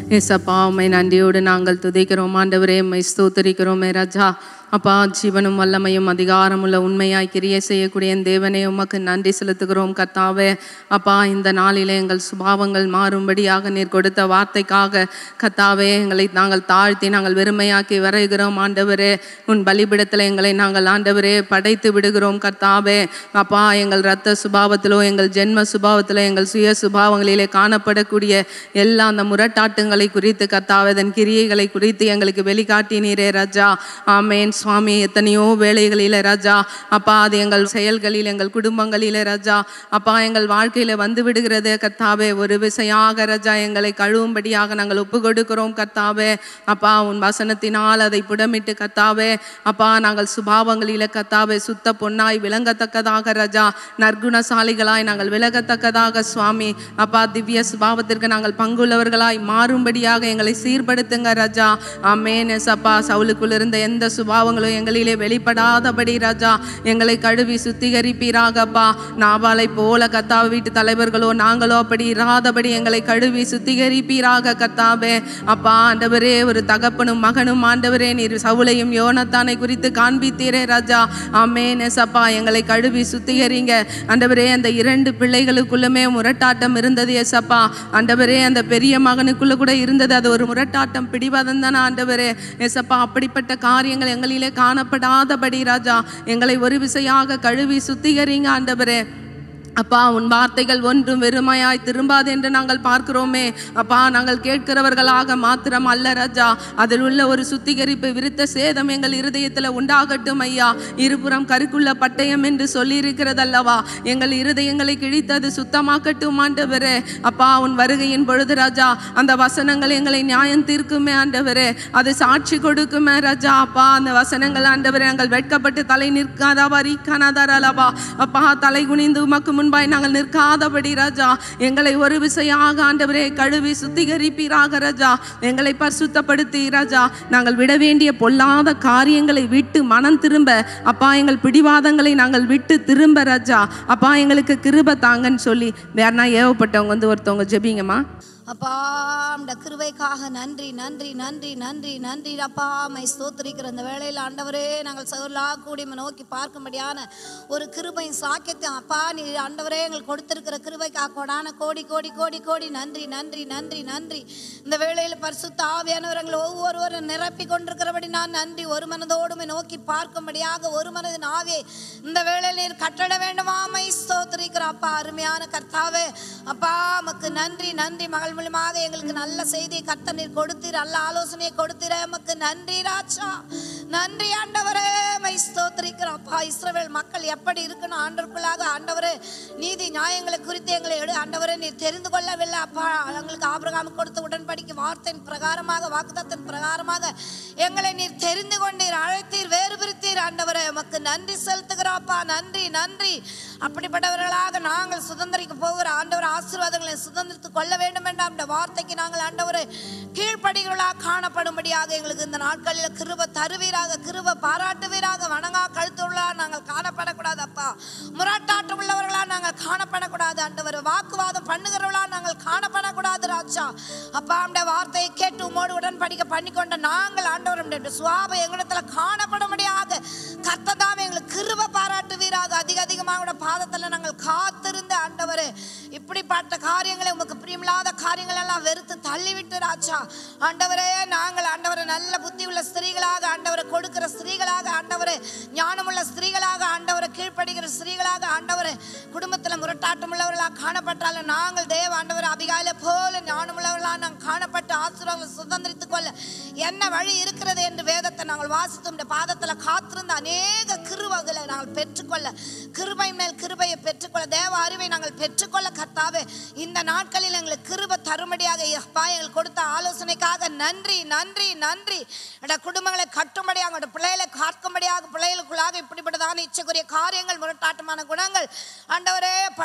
ஏசப்பா உம்மை நன்றியோடு நாங்கள் துதிக்கிறோம் ஆண்டவரே. உம்மை ஸ்தோத்திரிக்கிறோம் ராஜா. அப்பா ஜீவனும் வல்லமையும் அதிகாரமுள்ள உண்மையாய் கிரியை செய்யக்கூடிய என் தேவனே உமக்கு நன்றி செலுத்துகிறோம் கர்த்தாவே. அப்பா இந்த நாளிலே எங்கள் சுபாவங்கள் மாறும்படியாக நீர் கொடுத்த வார்த்தைக்காக கர்த்தாவே எங்களை நாங்கள் தாழ்த்தி நாங்கள் வெறுமையாக்கி வரைகிறோம் ஆண்டவரே. உன் பலிபிடத்தில் எங்களை நாங்கள் ஆண்டவரே படைத்து விடுகிறோம் கர்த்தாவே. அப்பா எங்கள் இரத்த சுபாவத்திலோ எங்கள் ஜென்ம சுபாவத்திலோ எங்கள் சுய சுபாவங்களிலே காணப்படக்கூடிய எல்லா அந்த முரட்டாட்டங்களை குறித்து கர்த்தாவே அதன் கிரியைகளை குறித்து எங்களுக்கு வெளிக்காட்டினீரே ராஜா. ஆமேன் சுவாமி. எத்தனையோ வேலைகளில் ராஜா அப்பா அது எங்கள் செயல்களில் எங்கள் குடும்பங்களில் ராஜா அப்பா எங்கள் வாழ்க்கையில் வந்து விடுகிறது கர்த்தாவே. ஒரு விசையாக ராஜா எங்களை கழுவும்படியாக நாங்கள் ஒப்பு கொடுக்கிறோம் கர்த்தாவே. அப்பா உன் வசனத்தினால் அதை புடமிட்டு கர்த்தாவே அப்பா நாங்கள் சுபாவங்களில் கர்த்தாவே சுத்த பொன்னாய் விளங்கத்தக்கதாக ராஜா நற்குணசாலிகளாய் நாங்கள் விலகத்தக்கதாக சுவாமி அப்பா திவ்ய சுபாவத்திற்கு நாங்கள் பங்குள்ளவர்களாய் மாறும்படியாக எங்களை சீர்படுத்துங்க ராஜா. ஆமேன் அப்பா. சவுலுக்குள் இருந்த எந்த சுபாவங்களும் எங்களிலே வெளிப்படாதபடி ராஜா எங்களை கழுவி சுத்திகரிப்பீராகப்பா. நாபாலை போல கர்த்தாவே வீட்டு தலைவர்களோ நாங்களோ அப்படி இராதபடி எங்களை கழுவி சுத்திகரிப்பீராக கர்த்தாவே. அப்பா ஆண்டவரே ஒரு தகப்பனும் மகனும் ஆண்டவரே நீர் சவுலையும் யோனத்தானை குறித்து காண்பித்தீரே ராஜா. ஆமேன் அப்பா. எங்களை கழுவி சுத்திகரிங்க ஆண்டவரே. அந்த இரண்டு பிள்ளைகளுக்குள்ளுமே முரட்டாட்டம் இருந்தது எஸ்அப்பா ஆண்டவரே. அந்த பெரிய மகனுக்குள்ள கூட இருந்தது அது ஒரு முரட்டாட்டம் பிடிவாதம் தானே ஆண்டவரே எஸ்அப்பா. அப்படிப்பட்ட காரியங்கள் எங்களிலே காணப்படாதபடி ராஜா எங்களை ஒரு விசையாக கழுவி சுத்திகரிங்க ஆண்டவரே. அப்பா உன் வார்த்தைகள் ஒன்றும் வெறுமையாய் திரும்பாது என்று நாங்கள் பார்க்கிறோமே அப்பா. நாங்கள் கேட்கிறவர்களாக மாத்திரம் அல்ல ராஜா அதில் உள்ள ஒரு சுத்திகரிப்பு விருத்த சேதம் எங்கள் இருதயத்தில் உண்டாகட்டும் ஐயா. இருபுறம் கருக்குள்ள பட்டயம் என்று சொல்லி இருக்கிறதல்லவா எங்கள் இருதயங்களை கிழித்தது சுத்தமாக்கட்டும் ஆண்டவரே. அப்பா உன் வருகையின் பொழுது ராஜா அந்த வசனங்கள் எங்களை நியாயம் தீர்க்குமே ஆண்டவரே. அது சாட்சி கொடுக்குமே ராஜா. அப்பா அந்த வசனங்கள் ஆண்டவரே நாங்கள் வெட்கப்பட்டு தலை நிற்காதவா ரீக்கானாதாரலவா அப்பா தலை குனிந்து உமக்கு முன்பாய் நாங்கள் நிற்காதபடி ராஜா எங்களை ஒரு விசையாக ஆண்டவரே கழுவி சுத்திகரிப்பீராக ராஜா. எங்களை பரிசுத்தப்படுத்தி ராஜா நாங்கள் விட வேண்டிய பொல்லாத காரியங்களை விட்டு மனம் திரும்ப அப்பா எங்கள் பிடிவாதங்களை நாங்கள் விட்டு திரும்ப ராஜா அப்பா எங்களுக்கு கிருபை தாங்கன்னு சொல்லி வேறனா ஏவப்பட்டவங்க வந்து ஒருத்தவங்க ஜெபிங்கம்மா. அப்பா அந்த கிருபைக்காக நன்றி நன்றி நன்றி நன்றி நன்றி அப்பா. மை ஸ்தோத்திரிக்கிற இந்த வேளையில் ஆண்டவரே நாங்கள் சகலா கூடி நோக்கி பார்க்கும்படியான ஒரு கிருபையின் சாக்கியத்தை அப்பா நீ ஆண்டவரே எங்களுக்கு கொடுத்திருக்கிற கிருபைக்காக கொடான கோடி கோடி கோடி கோடி நன்றி நன்றி நன்றி நன்றி. இந்த வேளையில் பரிசுத்த ஆவியானவர்கள் ஒவ்வொருவரும் நிரப்பி கொண்டிருக்கிறபடி நான் நன்றி. ஒரு மனதோடுமை நோக்கி பார்க்கும்படியாக ஒரு மனதின் ஆவியை இந்த வேளையில் நீர் கட்டட வேண்டுமா மை ஸ்தோத்திரிக்கிற அப்பா. அருமையான கர்த்தாவே அப்பா உமக்கு நன்றி நன்றி. மகள் மூலமாக எங்களுக்கு நல்ல செய்தி கர்த்தர் நீர் கொடுத்தீர் நல்ல ஆலோசனையை கொடுத்தீர் எமக்கு நன்றி ராஜா. நன்றி ஆண்டவரே மை ஸ்தோத்திரிக்கிறோம் அப்பா. இஸ்ரவேல் மக்கள் எப்படி இருக்கணும் ஆண்டவருக்குள்ளாக ஆண்டவரே நீதி நியாயங்களை குறித்து எங்களை எடு ஆண்டவரே நீர் தெரிந்து கொள்ளவில்லை அப்பா. எங்களுக்கு ஆபிரகாம் கொடுத்த உடன்படிக்கை வார்த்தையின் பிரகாரமாக வாக்குத்தத்தின் பிரகாரமாக எங்களை நீர் தெரிந்து கொண்டீர் அழைத்தீர் வேறு பிரித்தீர் ஆண்டவரே எமக்கு நன்றி செலுத்துகிறோம் அப்பா. நன்றி நன்றி. அப்படிப்பட்டவர்களாக நாங்கள் சுதந்திரிக்க போகிற ஆண்டவர் ஆசீர்வாதங்களை சுதந்திரித்துக் கொள்ள வேண்டும் என்ற அந்த வார்த்தைக்கு நாங்கள் ஆண்டவரை கீழ்ப்படிகளாக காணப்படும்படியாக எங்களுக்கு இந்த நாட்களில் கிருபை தருவீராக கிருபை பாராட்டுவீராக. வணங்கா கழுத்துள்ளா நாங்கள் காணப்படக்கூடாது அப்பா. முரட்டாட்டம் உள்ளவர்களா நாங்கள் காணப்படக்கூடாது ஆண்டவர். வாக்குவாதம் பண்ணுகிறவர்களா நாங்கள் காணப்படக்கூடாது ராஜா அப்பா. அந்த வார்த்தையை கேட்டு உமோடு உடன்படிக்கை பண்ணிக்கொண்ட நாங்கள் ஆண்டவர் சுவாபம் எங்களிடத்துல காணப்படும்படியாக கர்த்ததாம் எங்களுக்கு கிருபை பாராட்டுவீராக. அதிக அதிகமாக பாதத்தில் நாங்கள் காத்திருந்த ஆண்டவரே இப்படிப்பட்ட காரியங்களை உமக்கு பிரியமில்லாத காரியங்கள் எல்லாம் வெறுத்து தள்ளிவிட்டு ராஜா ஆண்டவரே நாங்கள் ஆண்டவரை நல்ல புத்தி உள்ள ஸ்திரீகளாக ஆண்டவரை கொடுக்கிற ஸ்திரீகளாக ஆண்டவரை ஞானமுள்ள ஸ்திரீகளாக ஆண்டவரை கீழ்ப்படுகிற ஸ்திரீகளாக ஆண்டவரை குடும்பத்தில் முரட்டாட்டம் உள்ளவர்களாக காணப்பட்டாலும் நாங்கள் தேவ ஆண்டவர் அபிகாயில போல ஞானமுள்ளவர்களாக நாங்கள் காணப்பட்டு ஆசீர்வாதங்களை சுதந்திரித்துக் கொள்ள என்ன வழி இருக்கிறது என்று வேதத்தை நாங்கள் வாசித்து இந்த பாதத்தில் காத்திருந்த அநேக கிருபைகளை நாங்கள் பெற்றுக்கொள்ள கிருபை மேல் கிருபையை பெற்றுக்கொள்ள தேவ அறிவை நாங்கள் பெற்றுக்கொள்ள கர்த்தாவே இந்த நாட்களில் எங்களுக்கு கிருபை தரும்படியாக எங்களுக்கு கொடுத்த ஆலோசனைக்காக நன்றி நன்றி நன்றி. குடும்பங்களை கட்டும்படியாக பிள்ளைகளை காக்கும்படியாக பிள்ளைகளுக்குள்ளாக இப்படிப்பட்டதான இச்சைக்குரிய காரியங்கள் முரட்டாட்டமான குணங்கள் ஆண்டவரே பல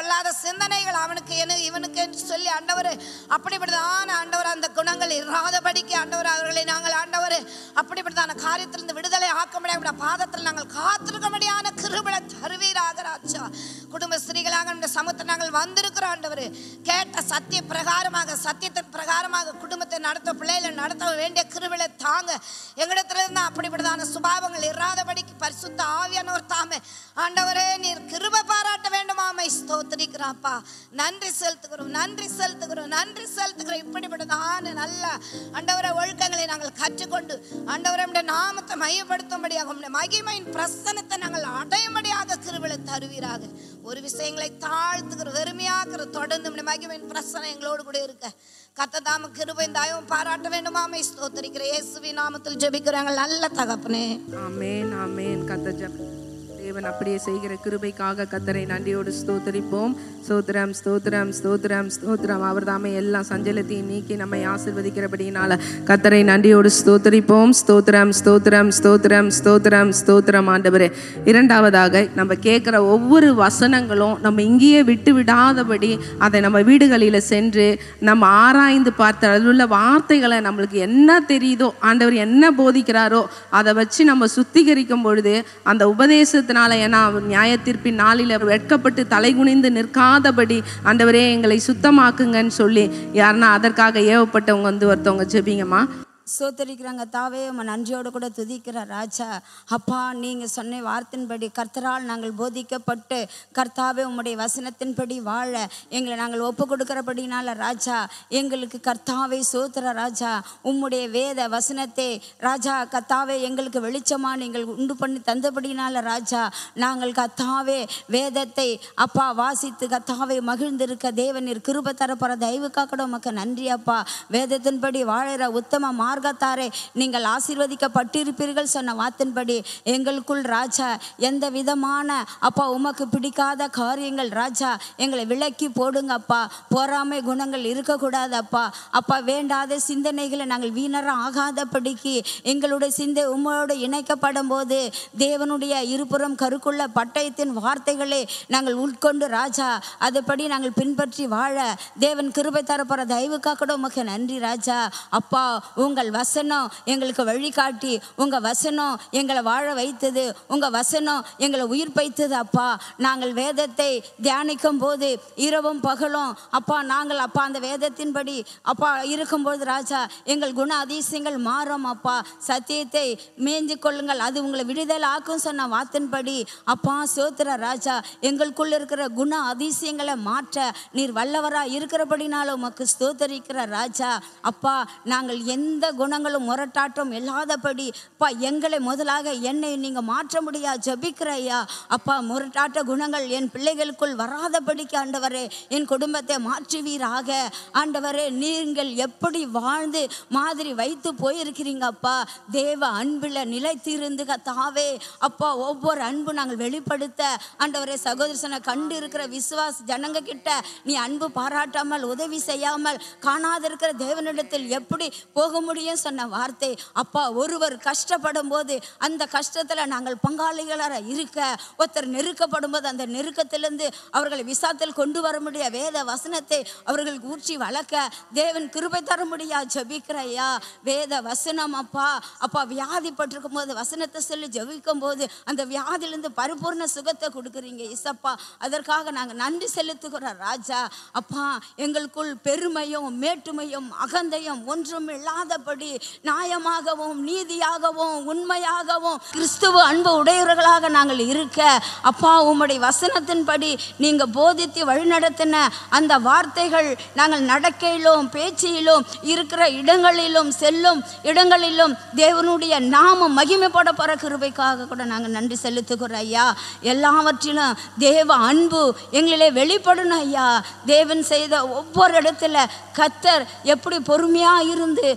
பொல்லாத சிந்தனைகள் அவனுக்கு என இவனுக்கு என்று சொல்லி ஆண்டவர் அப்படிப்பட்டதான ஆண்டவர் அந்த குணங்கள் இராதபடிக்கு ஆண்டவர் அவர்களை நாங்கள் ஆண்டவர் அப்படிப்பட்டதான காரியத்திலிருந்து விடுதலை ஆக்க முடியாத பாதத்தில் நாங்கள் காத்திருக்கும்படியான கிருபையை தருவீராக ராஜா. குடும்ப ஸ்திரீகளாக இந்த சமூகத்தில் நாங்கள் வந்திருக்கிறோம் ஆண்டவர். கேட்ட சத்திய பிரகாரமாக சத்தியத்தின் பிரகாரமாக குடும்பத்தை நடத்த பிள்ளைகளை நடத்த வேண்டிய கிருபையை தாங்க. எங்களிடத்திலிருந்து அப்படிப்பட்டதான சுபாவங்கள் இராதபடிக்கு பரிசுத்த ஆவியானவர் தாமே ஆண்டவரே நீர் கிருபை பாராட்ட வேண்டுமாமை ஸ்தோத்திரிக்கிறாப்பா. நன்றி செலுத்துகிறோம் நன்றி செலுத்துகிறோம் நன்றி செலுத்துகிறோம். இப்படிப்பட்டதான நல்ல ஆண்டவரை ஒழுக்கங்களை நாங்கள் கற்றுக்கொண்டு ஆண்டவரை நாமத்தை மையப்படுத்தும்படியாக மகிமையின் பிரசனத்தை நாங்கள் அடையும்படியாக கிருபையை தருவீராக. ஒரு விஷயங்களை தாழ்த்துகிற வெறுமையாகிற தொடர்ந்து மகிமையின் பிரசனம் எங்களோடு கூட இருக்க கர்த்தர் கிருபை தயவும் பாராட்ட வேண்டுமாமே ஸ்தோத்திரிக்கிற இயேசுவின் நாமத்தில் ஜெபிக்கிறாங்க நல்ல தகப்பனே. ஆமென் ஆமென். கர்த்தர் தேவன் அப்படியே செய்கிற கிருபைக்காக கர்த்தரை நன்றியோடு ஸ்தோத்திரிப்போம். ஸ்தோத்திரம் ஸ்தோத்திரம் ஸ்தோத்திரம் ஸ்தோத்திரம். அவர் தாமே எல்லா சஞ்சலத்தையும் நீக்கி நம்மை ஆசீர்வதிக்கிறபடினால கர்த்தரை நன்றியோடு ஸ்தோத்திரிப்போம். ஸ்தோத்திரம் ஸ்தோத்திரம் ஸ்தோத்திரம் ஸ்தோத்திரம் ஸ்தோத்திரம் ஆண்டவரே. இரண்டாவதாக நம்ம கேட்குற ஒவ்வொரு வசனங்களும் நம்ம இங்கேயே விட்டு விடாதபடி அதை நம்ம வீடுகளில் சென்று நம்ம ஆராய்ந்து பார்த்து அதில் உள்ள வார்த்தைகளை நம்மளுக்கு என்ன தெரியுதோ ஆண்டவர் என்ன போதிக்கிறாரோ அதை வச்சு நம்ம சுத்திகரிக்கும் பொழுது அந்த உபதேசத்தினால ஏன்னா நியாய தீர்ப்பின் நாளில் வெட்கப்பட்டு தலைகுனிந்து நிற்காதபடி ஆண்டவரே எங்களை சுத்தமாக்குங்கன்னு சொல்லி யாருன்னா அதற்காக ஏவப்பட்டவங்க வந்து ஒருத்தவங்க ஜெபிங்கம்மா. சோத்தரிக்கிறாங்க தாவே உம்மை நன்றியோடு கூட துதிக்கிற ராஜா. அப்பா நீங்கள் சொன்ன வார்த்தையின்படி கர்த்தரால் நாங்கள் போதிக்கப்பட்டு கர்த்தாவே உம்முடைய வசனத்தின்படி வாழ எங்களை நாங்கள் ஒப்பு கொடுக்கிறபடினால ராஜா எங்களுக்கு கர்த்தாவே சோத்திர ராஜா உம்முடைய வேத வசனத்தை ராஜா கர்த்தாவே எங்களுக்கு வெளிச்சமாக நீங்கள் உண்டு பண்ணி தந்தபடினால ராஜா நாங்கள் கர்த்தாவே வேதத்தை அப்பா வாசித்து கர்த்தாவே மகிழ்ந்திருக்க தேவனீர் கிருபை தரப்போகிற தயவுக்காக கூட உமக்கு நன்றி அப்பா. வேதத்தின்படி வாழற உத்தம மார்க்க தாரே நீங்கள் ஆசீர்வதிக்கப்பட்டிருப்பீர்கள் சொன்ன வார்த்தையின்படி எங்களுக்குள் ராஜா எந்த விதமான அப்பா உமக்கு பிடிக்காத காரியங்கள் ராஜா எங்களை விலக்கி போடுங்க அப்பா. பொறாமை குணங்கள் இருக்கக்கூடாது அப்பா. அப்பா வேண்டாத சிந்தனைகளை நாங்கள் வீணர ஆகாதபடிக்கு எங்களுடைய சிந்தை உம்மோடு இணைக்கப்படும் போது தேவனுடைய இருபுறம் கருக்குள்ள பட்டயத்தின் வார்த்தைகளை நாங்கள் உட்கொண்டு ராஜா அதுபடி நாங்கள் பின்பற்றி வாழ தேவன் கிருபை தரப்போற தயவுக்காக கூட உமக்கு நன்றி ராஜா. அப்பா உங்கள் வசனம் எங்களுக்கு வழிகாட்டி உங்கள் வசனம் எங்களை வாழ வைத்தது உங்கள் வசனம் எங்களை உயிர் பைத்தது அப்பா. நாங்கள் வேதத்தை தியானிக்கும் போது இரவும் பகலும் அப்பா நாங்கள் அப்பா அந்த வேதத்தின்படி அப்பா இருக்கும்போது ராஜா எங்கள் குண அதிசயங்கள் மாறும் அப்பா. சத்தியத்தை மேய்ந்து கொள்ளுங்கள் அது உங்களை விடுதலை ஆக்கும் சொன்ன வார்த்தையின்படி அப்பா சோத்திர ராஜா எங்களுக்குள்ள இருக்கிற குண அதிசயங்களை மாற்ற நீர் வல்லவராக இருக்கிறபடினால உமக்கு ஸ்தோத்தரிக்கிற ராஜா. அப்பா நாங்கள் எந்த குணங்களும் முரட்டாட்டம் இல்லாதபடி அப்பா எங்களை முதலாக என்னை நீங்கள் மாற்ற முடியா ஜபிக்கிற ஐயா. அப்பா முரட்டாட்ட குணங்கள் என் பிள்ளைகளுக்குள் வராதபடிக்கு ஆண்டவரே என் குடும்பத்தை மாற்றுவீராக ஆண்டவரே. நீங்கள் எப்படி வாழ்ந்து மாதிரி வைத்து போயிருக்கிறீங்க அப்பா. தேவ அன்பில் நிலைத்திருந்து கத்தாவே அப்பா ஒவ்வொரு அன்பு நாங்கள் வெளிப்படுத்த ஆண்டவரே சகோதரசனை கண்டு இருக்கிற விசுவாச ஜனங்க கிட்ட நீ அன்பு பாராட்டாமல் உதவி செய்யாமல் காணாதிருக்கிற தேவனிடத்தில் எப்படி போக முடியும் சொன்ன வார்த்தை அப்பா. ஒருவர் கஷ்டப்படும் போது அந்த கஷ்டத்தில் நாங்கள் பங்காளிகளாக இருக்க ஒருத்தர் நெருக்கப்படும் போது அந்த நெருக்கத்திலிருந்து அவர்களை விசாத்தில் கொண்டு வர முடிய வேத வசனத்தை அவர்களுக்கு ஊற்றி வளர்க்க தேவன் கிருபை தர முடியா ஜபிக்கிறையா. வேத வசனம் அப்பா அப்பா வியாதிப்பட்டிருக்கும் போது வசனத்தை சொல்லி ஜபிக்கும் போது அந்த வியாதியிலிருந்து பரிபூர்ண சுகத்தை கொடுக்குறீங்க இசப்பா. அதற்காக நாங்கள் நன்றி செலுத்துகிறோம் ராஜா. அப்பா எங்களுக்குள் பெருமையும் மேட்டுமையும் அகந்தையும் ஒன்றும் இல்லாதபடி நியாயமாகவும் நீதியாகவும் உண்மையாகவும் கிறிஸ்துவ அன்பு உடையவர்களாக நாங்கள் இருக்க அப்பா உம்முடைய வசனத்தின்படி நீங்கள் போதித்து வழிநடத்தின அந்த வார்த்தைகள் நாங்கள் நடக்கையிலும் பேச்சிலும் இருக்கிற இடங்களிலும் செல்லும் இடங்களிலும் தேவனுடைய நாமம் மகிமைப்பட போகிற கிருபைக்காக கூட நாங்கள் நன்றி செலுத்துகிறோம் ஐயா. எல்லாவற்றிலும் தேவ அன்பு எங்களிலே வெளிப்படணும் ஐயா. தேவன் செய்த ஒவ்வொரு இடத்துல கர்த்தர் எப்படி பொறுமையாக இருந்து காரிய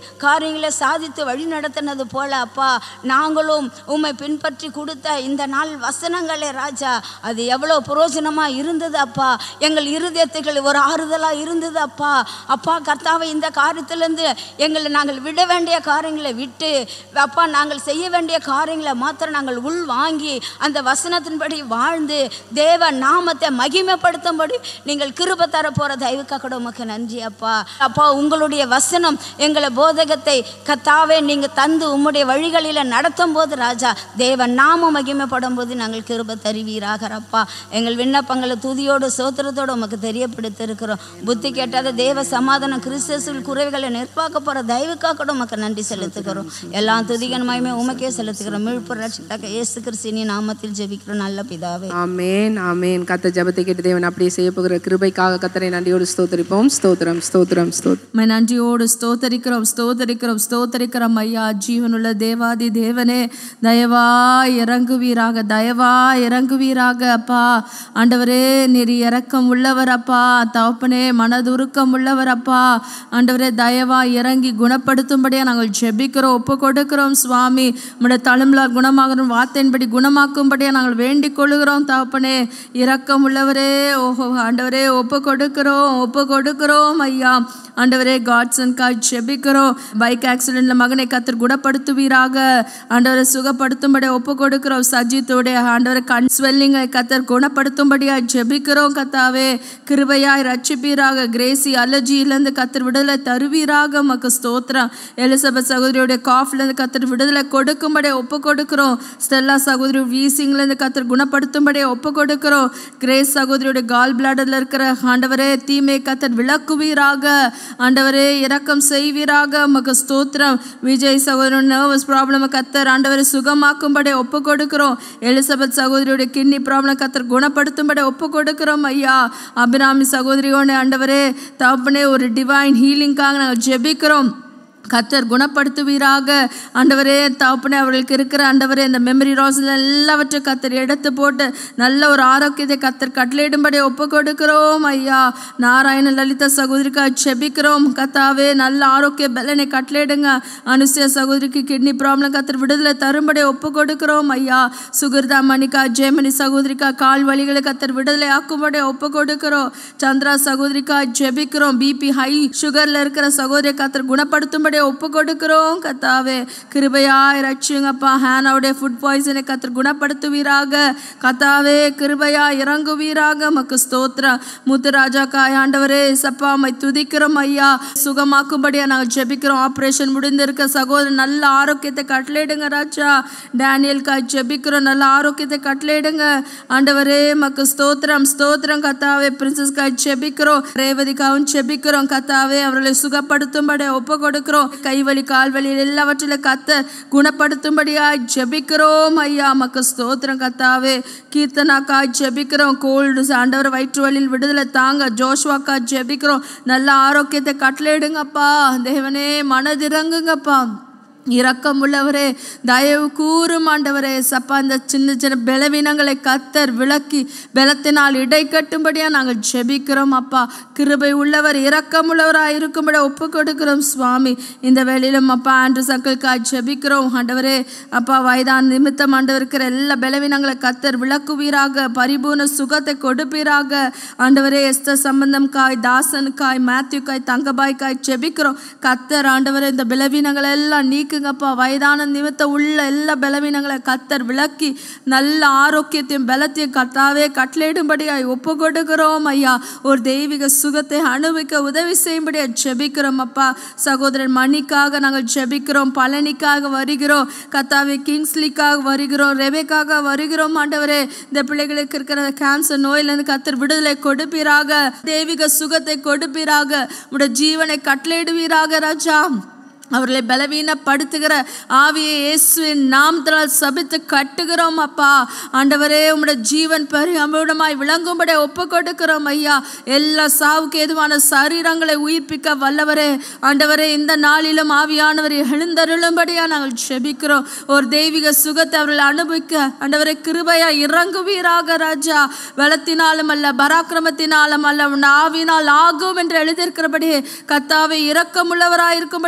காரியங்களை சாதித்து வழி நடத்தினது போல அப்பா நாங்களும் உம்மை பின்பற்றி கொடுத்த இந்த நாள் வசனங்களே ராஜா அது எவ்வளோ பிரயோஜனமாக இருந்தது அப்பா. எங்கள் இருதயத்துகள் ஒரு ஆறுதலாக இருந்தது அப்பா. அப்பா கர்த்தாவை இந்த காரியத்திலேருந்து எங்களை நாங்கள் விட வேண்டிய காரியங்களை விட்டு அப்பா நாங்கள் செய்ய வேண்டிய காரியங்களை மாத்திரம் நாங்கள் உள் வாங்கி அந்த வசனத்தின்படி வாழ்ந்து தேவ நாமத்தை மகிமைப்படுத்தும்படி நீங்கள் கிருபை தர போகிற தயவுக்காக கூட உமக்கு நன்றி அப்பா. அப்பா உங்களுடைய வசனம் எங்களை போதகத்தை கர்த்தாவே நீங்கள் தந்து உம்முடைய வழிகளில் நடத்தும் போது ராஜா தேவ நாமம் மகிமைப்படும் போது நாங்கள் கிருபை தருவீராக அப்பா. எங்கள் விண்ணப்பங்களை துதியோடு சோத்திரத்தோடு உமக்கு தெரியப்படுத்திருக்கிறோம். புத்தி கேட்டாத தேவ சமாதானம் கிறிஸ்துவில் குறைவுகளை நிர்வாக போகிற தயவுக்காக கூட உமக்கு நன்றி செலுத்துகிறோம். எல்லா துதிகனமாயுமே உமக்கே செலுத்துகிறோம். மீழ்ப்பு ரட்சகராக இயேசு கிறிஸ்துவின் நாமத்தில் ஜெபிக்கிறோம் நல்ல பிதாவே. ஆமென் ஆமென். கர்த்தர் ஜெபத்தை கேட்டு தேவன் அப்படியே செய்ய போகிற கிருபைக்காக கர்த்தரை நன்றியோடு ஸ்தோத்திரிப்போம். ஸ்தோத்திரம் ஸ்தோத்திரம் ஸ்தோத்திரம். நன்றியோடு ஸ்தோத்தரிக்கிறோம் ஸ்தோத்தரிக்கிறோம் ஸ்தோத்தரிக்கிறோம் ஐயா. ஜீவனுள்ள தேவாதி தேவனே தயவா இறங்குவீராக தயவா இறங்குவீராக அப்பா. ஆண்டவரே நீர் இரக்கம் உள்ளவர் அப்பா. தகப்பனே மனதுருக்கம் உள்ளவர் அப்பா. ஆண்டவரே தயவா இறங்கி குணப்படுத்தும்படியா நாங்கள் ஜெபிக்கிறோம் ஒப்பு கொடுக்கிறோம் சுவாமி. உம்முடைய தழும்பலால் குணமாகணும் வார்த்தையின்படி குணமாக்கும்படியா நாங்கள் வேண்டிக் கொள்ளுகிறோம் தகப்பனே. இரக்கம் உள்ளவரே ஓஹோ ஆண்டவரே ஒப்பு கொடுக்கிறோம் ஒப்பு கொடுக்கிறோம் ஐயா. ஆண்டவரே காட்சன்காய் ஜெபிக்கிறோம். பைக் ஆக்சிடென்ட்ல மகனை கத்தர் குணப்படுத்துவீராக ஆண்டவரை சுகப்படுத்தும்படியா ஒப்பு கொடுக்கிறோம். சஜித்தோடைய ஆண்டவரை கண் ஸ்வெல்லிங்கை கத்தர் குணப்படுத்தும்படியா ஜெபிக்கிறோம் கத்தாவே. கிருபையாய் ரட்சிப்பீராக. கிரேசி அலர்ஜியிலேருந்து கத்தர் விடுதலை தருவீராக மக்கு ஸ்தோத்திரம். எலிசபெத் சகோதரியோடைய காஃப்லேருந்து கத்தர் விடுதலை கொடுக்கும்படியா ஒப்பு கொடுக்கிறோம். ஸ்டெல்லா சகோதரி வீசிங்லேருந்து கத்தர் குணப்படுத்தும்படியா ஒப்பு கொடுக்கிறோம். கிரேஸ் சகோதரியோடைய கால் பிளாடர்ல இருக்கிற ஆண்டவரே தீமை கத்தர் விளக்குவீராக. ஆண்டவரே இரக்கம் செய்வீராக மக்கு ஸ்தோத்திரம். விஜய் சகோதரன் நர்வஸ் ப்ராப்ளம் கத்தர் ஆண்டவரை சுகமாக்கும்படி ஒப்பு கொடுக்கிறோம். எலிசபெத் சகோதரியோட கிட்னி ப்ராப்ளம் கத்தர் குணப்படுத்தும்படி ஒப்பு கொடுக்கிறோம் ஐயா. அபிராமி சகோதரியோட ஆண்டவரே தகப்பனே ஒரு டிவைன் ஹீலிங்காக நாங்கள் ஜெபிக்கிறோம். கத்தர் குணப்படுத்துவீராக ஆண்டவரே. தகப்பனே அவர்களுக்கு இருக்கிற ஆண்டவரே இந்த மெமரி லாஸ்ல எல்லாவற்றையும் கத்தர் எடுத்து போட்டு நல்ல ஒரு ஆரோக்கியத்தை கத்தர் கட்டளையிடும்படி ஒப்பு கொடுக்கிறோம் ஐயா. நாராயண லலிதா சகோதரிக்கா ஜெபிக்கிறோம் கத்தாவே நல்ல ஆரோக்கிய பலனை கட்டளையிடுங்க. அனுசியா சகோதரிக்கு கிட்னி ப்ராப்ளம் கத்தர் விடுதலை தரும்படி ஒப்பு கொடுக்கிறோம் ஐயா. சுகிர்தா மணிக்கா ஜெயமணி சகோதரிக்கா கால் வலிகளை கத்தர் விடுதலை ஆக்கும்படி ஒப்பு கொடுக்கிறோம். சந்திரா சகோதரிக்கா ஜெபிக்கிறோம். பிபி ஹை சுகர்ல இருக்கிற சகோதரி கத்தர் குணப்படுத்தும்படி ஒப்பு கொடுக்கிறோம் கத்தாவே. கிருபையாய் ரட்சியுங்கப்பா. ஹேனாவுடைய ஃபுட் பாய்சனை கத்தர் குணப்படுத்துவீராக கத்தாவே. கிருபையா இறங்குவீராக மக்கு ஸ்தோத்திரம். முத்துராஜா காய் ஆண்டவரே சப்பா மை துதிக்கிறோம் ஐயா. சுகமாக்கும்படியா நாங்கள் ஜெபிக்கிறோம். ஆப்ரேஷன் முடிந்திருக்க சகோதரன் நல்ல ஆரோக்கியத்தை கட்டளையிடுங்க ராஜா. டேனியல் காய் ஜெபிக்கிறோம் நல்ல ஆரோக்கியத்தை கட்டளையிடுங்க ஆண்டவரே மக்கு ஸ்தோத்திரம் ஸ்தோத்திரம் கத்தாவே. பிரின்சஸ் காய் ஜெபிக்கிறோம். ரேவதிக்காவும் ஜெபிக்கிறோம் கத்தாவே. அவர்களை சுகப்படுத்தும்படி ஒப்பு கொடுக்கிறோம். கைவலி கால்வலி எல்லாவற்றிலும் கத்த குணப்படுத்தும்படியா ஜெபிக்கிறோம் ஐயா மக்கு ஸ்தோத்திரம் கத்தாவே. கீர்த்தனாக்கா ஜெபிக்கிறோம். கோல்டு ஆண்டவர் வயிற்று வலியில் விடுதலை தாங்க. ஜோஷ்வாக்கா ஜெபிக்கிறோம் நல்ல ஆரோக்கியத்தை கட்டளையிடுங்கப்பா. தேவனே மனதிறங்குங்கப்பா. இரக்கம் உள்ளவரே தயவு கூறும் ஆண்டவரே சப்பா. இந்த சின்ன சின்ன பலவீனங்களை கத்தர் விளக்கி பலத்தினால் இடை கட்டும்படியா நாங்கள் ஜெபிக்கிறோம் அப்பா. கிருபை உள்ளவர் இரக்கம் உள்ளவராக இருக்கும்படி ஒப்பு கொடுக்கிறோம் சுவாமி. இந்த வேளையிலும் அப்பா ஆண்டு சக்கலுக்காக ஜெபிக்கிறோம் ஆண்டவரே அப்பா. வயதான நிமித்தம் ஆண்டவர் இருக்கிற எல்லா பலவீனங்களை கத்தர் விளக்குவீராக. பரிபூர்ண சுகத்தை கொடுப்பீராக ஆண்டவரே. எஸ்தர் சம்பந்தம் காய் தாசனுக்காய் மேத்யூ காய் தங்கபாய் காய் ஜெபிக்கிறோம் கத்தர் ஆண்டவரே. இந்த பலவீனங்களை எல்லாம் நீக்க ப்பா. வயதான நிமித்த உள்ள எல்லா பலவீனங்களை கத்தர் விளக்கி நல்ல ஆரோக்கியத்தையும் பலத்தையும் கத்தாவே கட்டளையிடும்படியாய் ஒப்பு கொடுக்கிறோம் ஐயா. ஒரு தெய்வீக சுகத்தை அனுபவிக்க உதவி செய்யும்படியா ஜெபிக்கிறோம் அப்பா. சகோதரன் மணிக்காக நாங்கள் ஜெபிக்கிறோம். பழனிக்காக வருகிறோம் கத்தாவே. கிங்ஸ்லிக்காக வருகிறோம். ரெபேக்காக வருகிறோம் ஆண்டவரே. இந்த பிள்ளைகளுக்கு இருக்கிற கேன்சர் நோயிலிருந்து கத்தர் விடுதலை கொடுப்பீராக. தெய்வீக சுகத்தை கொடுப்பீராக. உடைய ஜீவனை கட்டளையிடுவீராக ராஜா. அவர்களை பலவீனப்படுத்துகிற ஆவியை இயேசுவின் நாமத்தினால் சபித்து கட்டுகிறோம் அப்பா. ஆண்டவரே உம்முடைய ஜீவன் பரிபூரணமாய் விளங்கும்படி ஒப்பு கொடுக்கிறோம் ஐயா. எல்லா சாவுக்கு ஏதுவான சரீரங்களை உயிர்ப்பிக்க வல்லவரே ஆண்டவரே. இந்த நாளிலும் ஆவியானவரை எழுந்தருளும்படியா நாங்கள் ஜெபிக்கிறோம். ஒரு தெய்வீக சுகத்தை அவர்கள் அனுபவிக்க ஆண்டவரே கிருபையா இறங்குவீராக ராஜா. பலத்தினாலும் அல்ல பராக்கிரமத்தினாலும் அல்ல உன் ஆவியினால் ஆகும் என்று எழுதியிருக்கிறபடி கத்தாவை இரக்கமுள்ளவராயிருக்கும்படி ஒப்பு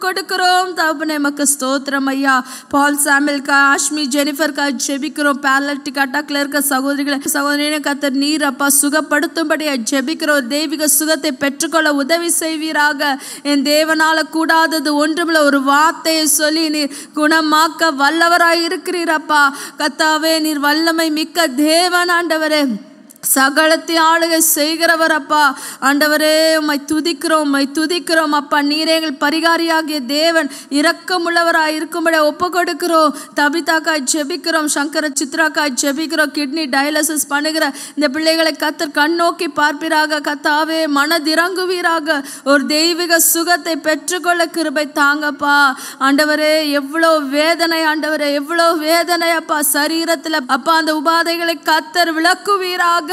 கொடுக்கிறோம் தகப்பனே. மக்கு ஸ்தோத்திரம் ஐயா. பால் சாமுவேல்கா, ஆஷ்மி, ஜெனிஃபர்கா ஜெபிக்கிறோம். பேரலிட்டிக் அட்டாக்ல இருக்க சகோதரிகளை சகோதரியை கர்த்தர் நீர் அப்பா சுகப்படுத்தும்படியா ஜெபிக்கிறோம். தெய்வீக சுகத்தை பெற்றுக்கொள்ள உதவி செய்வீராக. என் தேவனால கூடாதது ஒன்றுமில்ல. ஒரு வார்த்தையை சொல்லி நீர் குணமாக்க வல்லவராய் இருக்கிறீரப்பா. கர்த்தாவே நீர் வல்லமை மிக்க தேவன் ஆண்டவரே. சகலத்தை ஆளுகை செய்கிறவர் அப்பா. ஆண்டவரே உம்மை துதிக்கிறோம், உம்மை துதிக்கிறோம் அப்பா. நீரே எங்கள் பரிகாரியாகிய தேவன். இரக்கமுள்ளவராய் இருக்கும்படி ஒப்பு கொடுக்கிறோம். தபிதாக்காய் ஜெபிக்கிறோம். சங்கர சித்ராக்காய் ஜெபிக்கிறோம். கிட்னி டயாலிசிஸ் பண்ணுகிற இந்த பிள்ளைகளை கர்த்தர் கண்ணோக்கி பார்ப்பீராக. கர்த்தாவே மனதிறங்குவீராக. ஒரு தெய்வீக சுகத்தை பெற்றுக்கொள்ள கிருபை தாங்கப்பா. ஆண்டவரே எவ்வளோ வேதனை ஆண்டவரே, எவ்வளோ வேதனை அப்பா சரீரத்தில் அப்பா. அந்த உபாதைகளை கர்த்தர் விளக்குவீராக,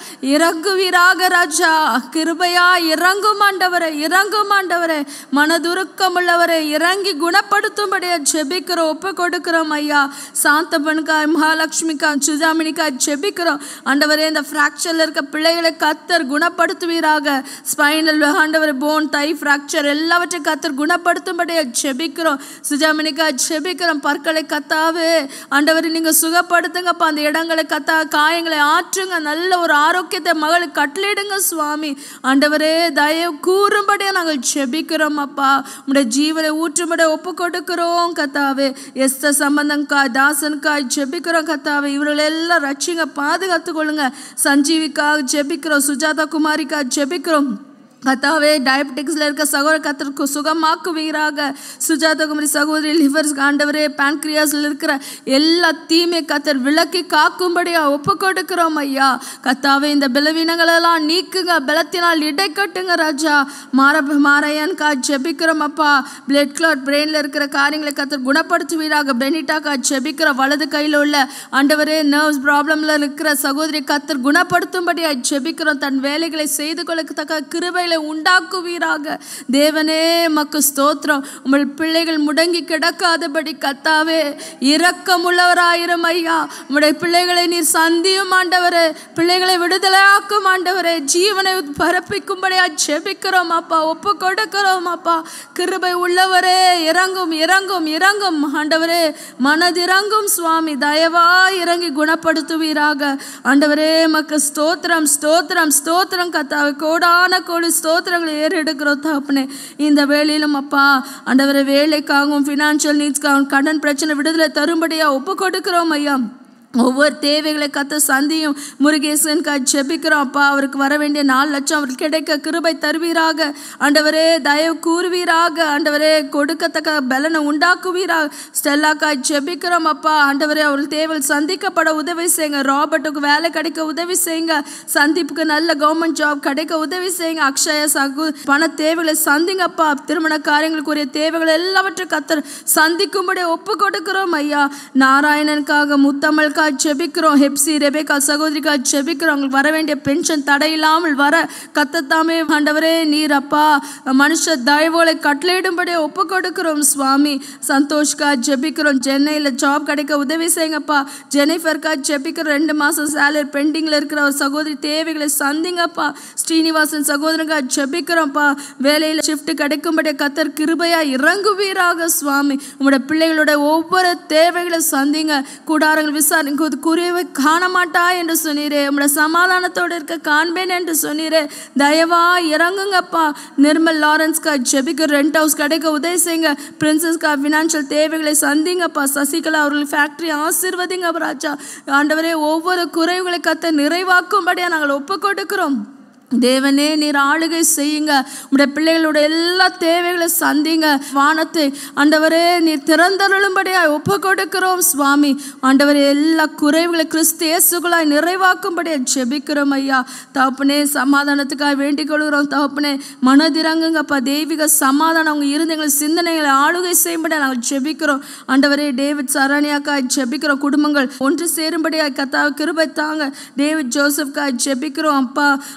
இறங்குவீராக ராஜா. கிருபையா இறங்கும் ஆண்டவரே, இறங்கும் ஆண்டவரே. மனதுருக்கம் உள்ளவரை இறங்கி குணப்படுத்தும்படியா ஜெபிக்கிறோம், ஒப்பு கொடுக்கிறோம் ஐயா. சாந்தபனுக்காய், மகாலட்சுமிக்காய், சுஜாமினிக்காய் ஜெபிக்கிறோம் ஆண்டவரே. இந்த ஃப்ராக்சர்ல இருக்க பிள்ளைகளை கர்த்தர் குணப்படுத்துவீராக. ஸ்பைனல் ஆண்டவரே, போன், தை ஃப்ராக்சர் எல்லாவற்றையும் கர்த்தர் குணப்படுத்தும்படியா ஜெபிக்கிறோம். சுஜாமினிக்காய் ஜெபிக்கிறோம். பற்களை கத்தாவே ஆண்டவரே நீங்க சுகப்படுத்துங்கப்பா. அந்த இடங்களை கத்தா, காயங்களை ஆற்றுங்க. நல்ல ஒரு ஆரோக்கியத்தை மகளுக்கு கட்டளையிடுங்க சுவாமி. ஆண்டவரே தயவு கூறும்படியா நாங்கள் ஜெபிக்கிறோம் அப்பா. உடைய ஜீவனை ஊற்றும்படியா ஒப்பு கொடுக்கிறோம் கத்தாவே. எஸ்தர் சம்பந்தங்காய், தாசனுக்காய் ஜெபிக்கிறோம் கத்தாவே. இவர்கள் எல்லாம் ரட்சிங்க, பாதுகாத்து கொள்ளுங்க. சஞ்சீவிக்காக ஜெபிக்கிறோம். சுஜாதா குமாரிக்காக ஜெபிக்கிறோம் கத்தாவே. டயபெட்டிக்ஸ்ல இருக்க சகோதர கத்தருக்கு சுகமாக்குவீராக. சுஜாதா குமாரி சகோதரி லிவர் ஆண்டவரே, பான்கிரியாஸ்ல இருக்கிற எல்லா தீமை கத்தர் விலக்கி காக்கும்படியா ஒப்பு கொடுக்கிறோம் ஐயா. கத்தாவே இந்த பலவீனங்களெல்லாம் நீக்குங்க, பலத்தினால் இடை கட்டுங்க ராஜா. மார மாரையன்கா ஜெபிக்கிறோம் அப்பா. பிளட் கிளாட் பிரெயின்ல இருக்கிற காரியங்களை கத்தர் குணப்படுத்துவீராக. பெனிட்டாக்கா ஜெபிக்கிறோம். வலது கையில் உள்ள ஆண்டவரே நர்வ்ஸ் ப்ராப்ளம்ல இருக்கிற சகோதரி கத்தர் குணப்படுத்தும்படியா ஜெபிக்கிறோம். தன் வேலைகளை செய்து கொள்ளத்தக்க கிருபையில உண்டாக்குவீராக. தேவனே மக்கு ஸ்தோத்திரம். உங்கள் பிள்ளைகள் முடங்கி கிடக்காதபடி கத்தாவே இரக்கமுள்ளவராயிரம் ஐயா. உங்களுடைய பிள்ளைகளை நீர் சந்தியும் ஆண்டவரே. பிள்ளைகளை விடுதலையாக்கும் ஆண்டவரே. ஜீவனை பரப்பிக்கும்படியா ஜெபிக்கிறோம் அப்பா, ஒப்பு கொடுக்கிறோம் அப்பா. கிருபை உள்ளவரே இறங்கும், இறங்கும், இறங்கும் ஆண்டவரே. மனதிறங்கும் சுவாமி. தயவா இறங்கி குணப்படுத்துவீராக ஆண்டவரே. மக்கு ஸ்தோத்திரம், ஸ்தோத்திரம், ஸ்தோத்திரம் கத்தாவே. கோடான கோடி ஸ்தோத்திரங்களை ஏறெடுக்கிறோம் தகப்பனே. இந்த வேளையிலும் அப்பா ஆண்டவரே வேலைக்காகவும் ஃபினான்ஷியல் நீட்ஸ்க்காகவும் கடன் பிரச்சனை விடுதலை தரும்படியா ஒப்பு கொடுக்கிறோம் ஐயா. ஒவ்வொரு தேவைகளை கத்த சந்தியும். முருகேசனுக்காக ஜெபிக்கிறோம் அப்பா. அவருக்கு வர வேண்டிய நாலு லட்சம் அவருக்கு கிடைக்க கிருபை தருவீராக ஆண்டவரே. தயவு கூறுவீராக ஆண்டவரே. கொடுக்கத்தக்க பலனை உண்டாக்குவீராக. ஸ்டெல்லாக்காய் ஜெபிக்கிறோம் அப்பா ஆண்டவரே. அவருக்கு தேவைகள் சந்திக்கப்பட உதவி செய்யுங்க. ராபர்ட்டுக்கு வேலை கிடைக்க உதவி செய்யுங்க. சந்தீப்புக்கு நல்ல கவர்மெண்ட் ஜாப் கிடைக்க உதவி செய்யுங்க. அக்ஷய சகு பண தேவைகளை சந்திங்கப்பா. திருமண காரியங்களுக்குரிய தேவைகள் எல்லாவற்றையும் கத்தர் சந்திக்கும்படி ஒப்பு கொடுக்கிறோம் ஐயா. நாராயணனுக்காக, முத்தமிழ்காக ஜெபிக்கிறோம். ஹெப்சி ரெபேக்கா சகோதரிக்காக ஜெபிக்கிறோம். அவங்களுக்கு வர வேண்டிய பென்ஷன் தடையில்லாமல் வர கத்தத்தாமே ஆண்டவரே நீர் அப்பா மனுஷ தயவுகளை கட்டளையிடும்படி ஒப்பு கொடுக்கிறோம் சுவாமி. சந்தோஷ்கா ஜெபிக்கிறோம். சென்னையில் ஜாப் கிடைக்க உதவி செய்யுங்கப்பா. ஜெனிஃபர்கா ஜெபிக்கிறோம். ரெண்டு மாசம் சேலரி பெண்டிங்ல இருக்கிற ஒரு சகோதரி தேவைகளை சந்திங்கப்பா. ஸ்ரீனிவாசன் சகோதரங்க ஜெபிக்கிறோம்ப்பா. வேலையில் ஷிஃப்ட் கிடைக்கும்படி கத்தர் கிருபையா இறங்குவீராக சுவாமி. உங்களுடைய பிள்ளைகளோட ஒவ்வொரு தேவைகளை சந்திங்க. கூடாரங்கள் விசாரி குறைவை காண மாட்டா என்று சொன்னீரே. உங்களோட சமாதானத்தோடு இருக்க காண்பேன் என்று சொன்னீரே. தயவா இறங்குங்கப்பா. நிர்மல் லாரன்ஸ்கா ஜெபிக்க ரெண்ட் ஹவுஸ் கிடைக்க உதவி செய்யுங்க. பிரின்சஸ்கா ஃபினான்ஷியல் தேவைகளை சந்திங்கப்பா. சசிகலா அவர்கள் ஃபேக்டரி ஆசீர்வதிங்க ராஜா. ஆண்டவரே ஒவ்வொரு குறைவுகளை கத்த நிறைவாக்கும்படியா நாங்கள் ஒப்பு கொடுக்கிறோம். தேவனே நீர் ஆளுகை செய்யுங்க. உடைய பிள்ளைகளோட எல்லா தேவைகளை சந்திங்க. வானத்தை ஆண்டவரே நீர் திறந்தருளும்படியாய் ஒப்பு கொடுக்கிறோம் சுவாமி. ஆண்டவரே எல்லா குறைவுகளை கிறிஸ்து இயேசுக்குள்ளாய் நிறைவாக்கும்படியா ஜெபிக்கிறோம் ஐயா. தகப்பனே சமாதானத்துக்காக வேண்டிக் கொள்கிறோம் தகப்பனே. மனதிறங்குங்கப்பா. தெய்வீக சமாதானம் அவங்க இருந்தங்களை சிந்தனைகளை ஆளுகை செய்யும்படியா நாங்கள் ஜெபிக்கிறோம். ஆண்டவரே டேவிட் சரணியாக்காய் ஜெபிக்கிறோம். குடும்பங்கள் ஒன்று சேரும்படியாய் கத்தாவை கிருபை தாங்க. டேவிட் ஜோசப்காய் ஜெபிக்கிறோம் அப்பா. ஆண்டவரே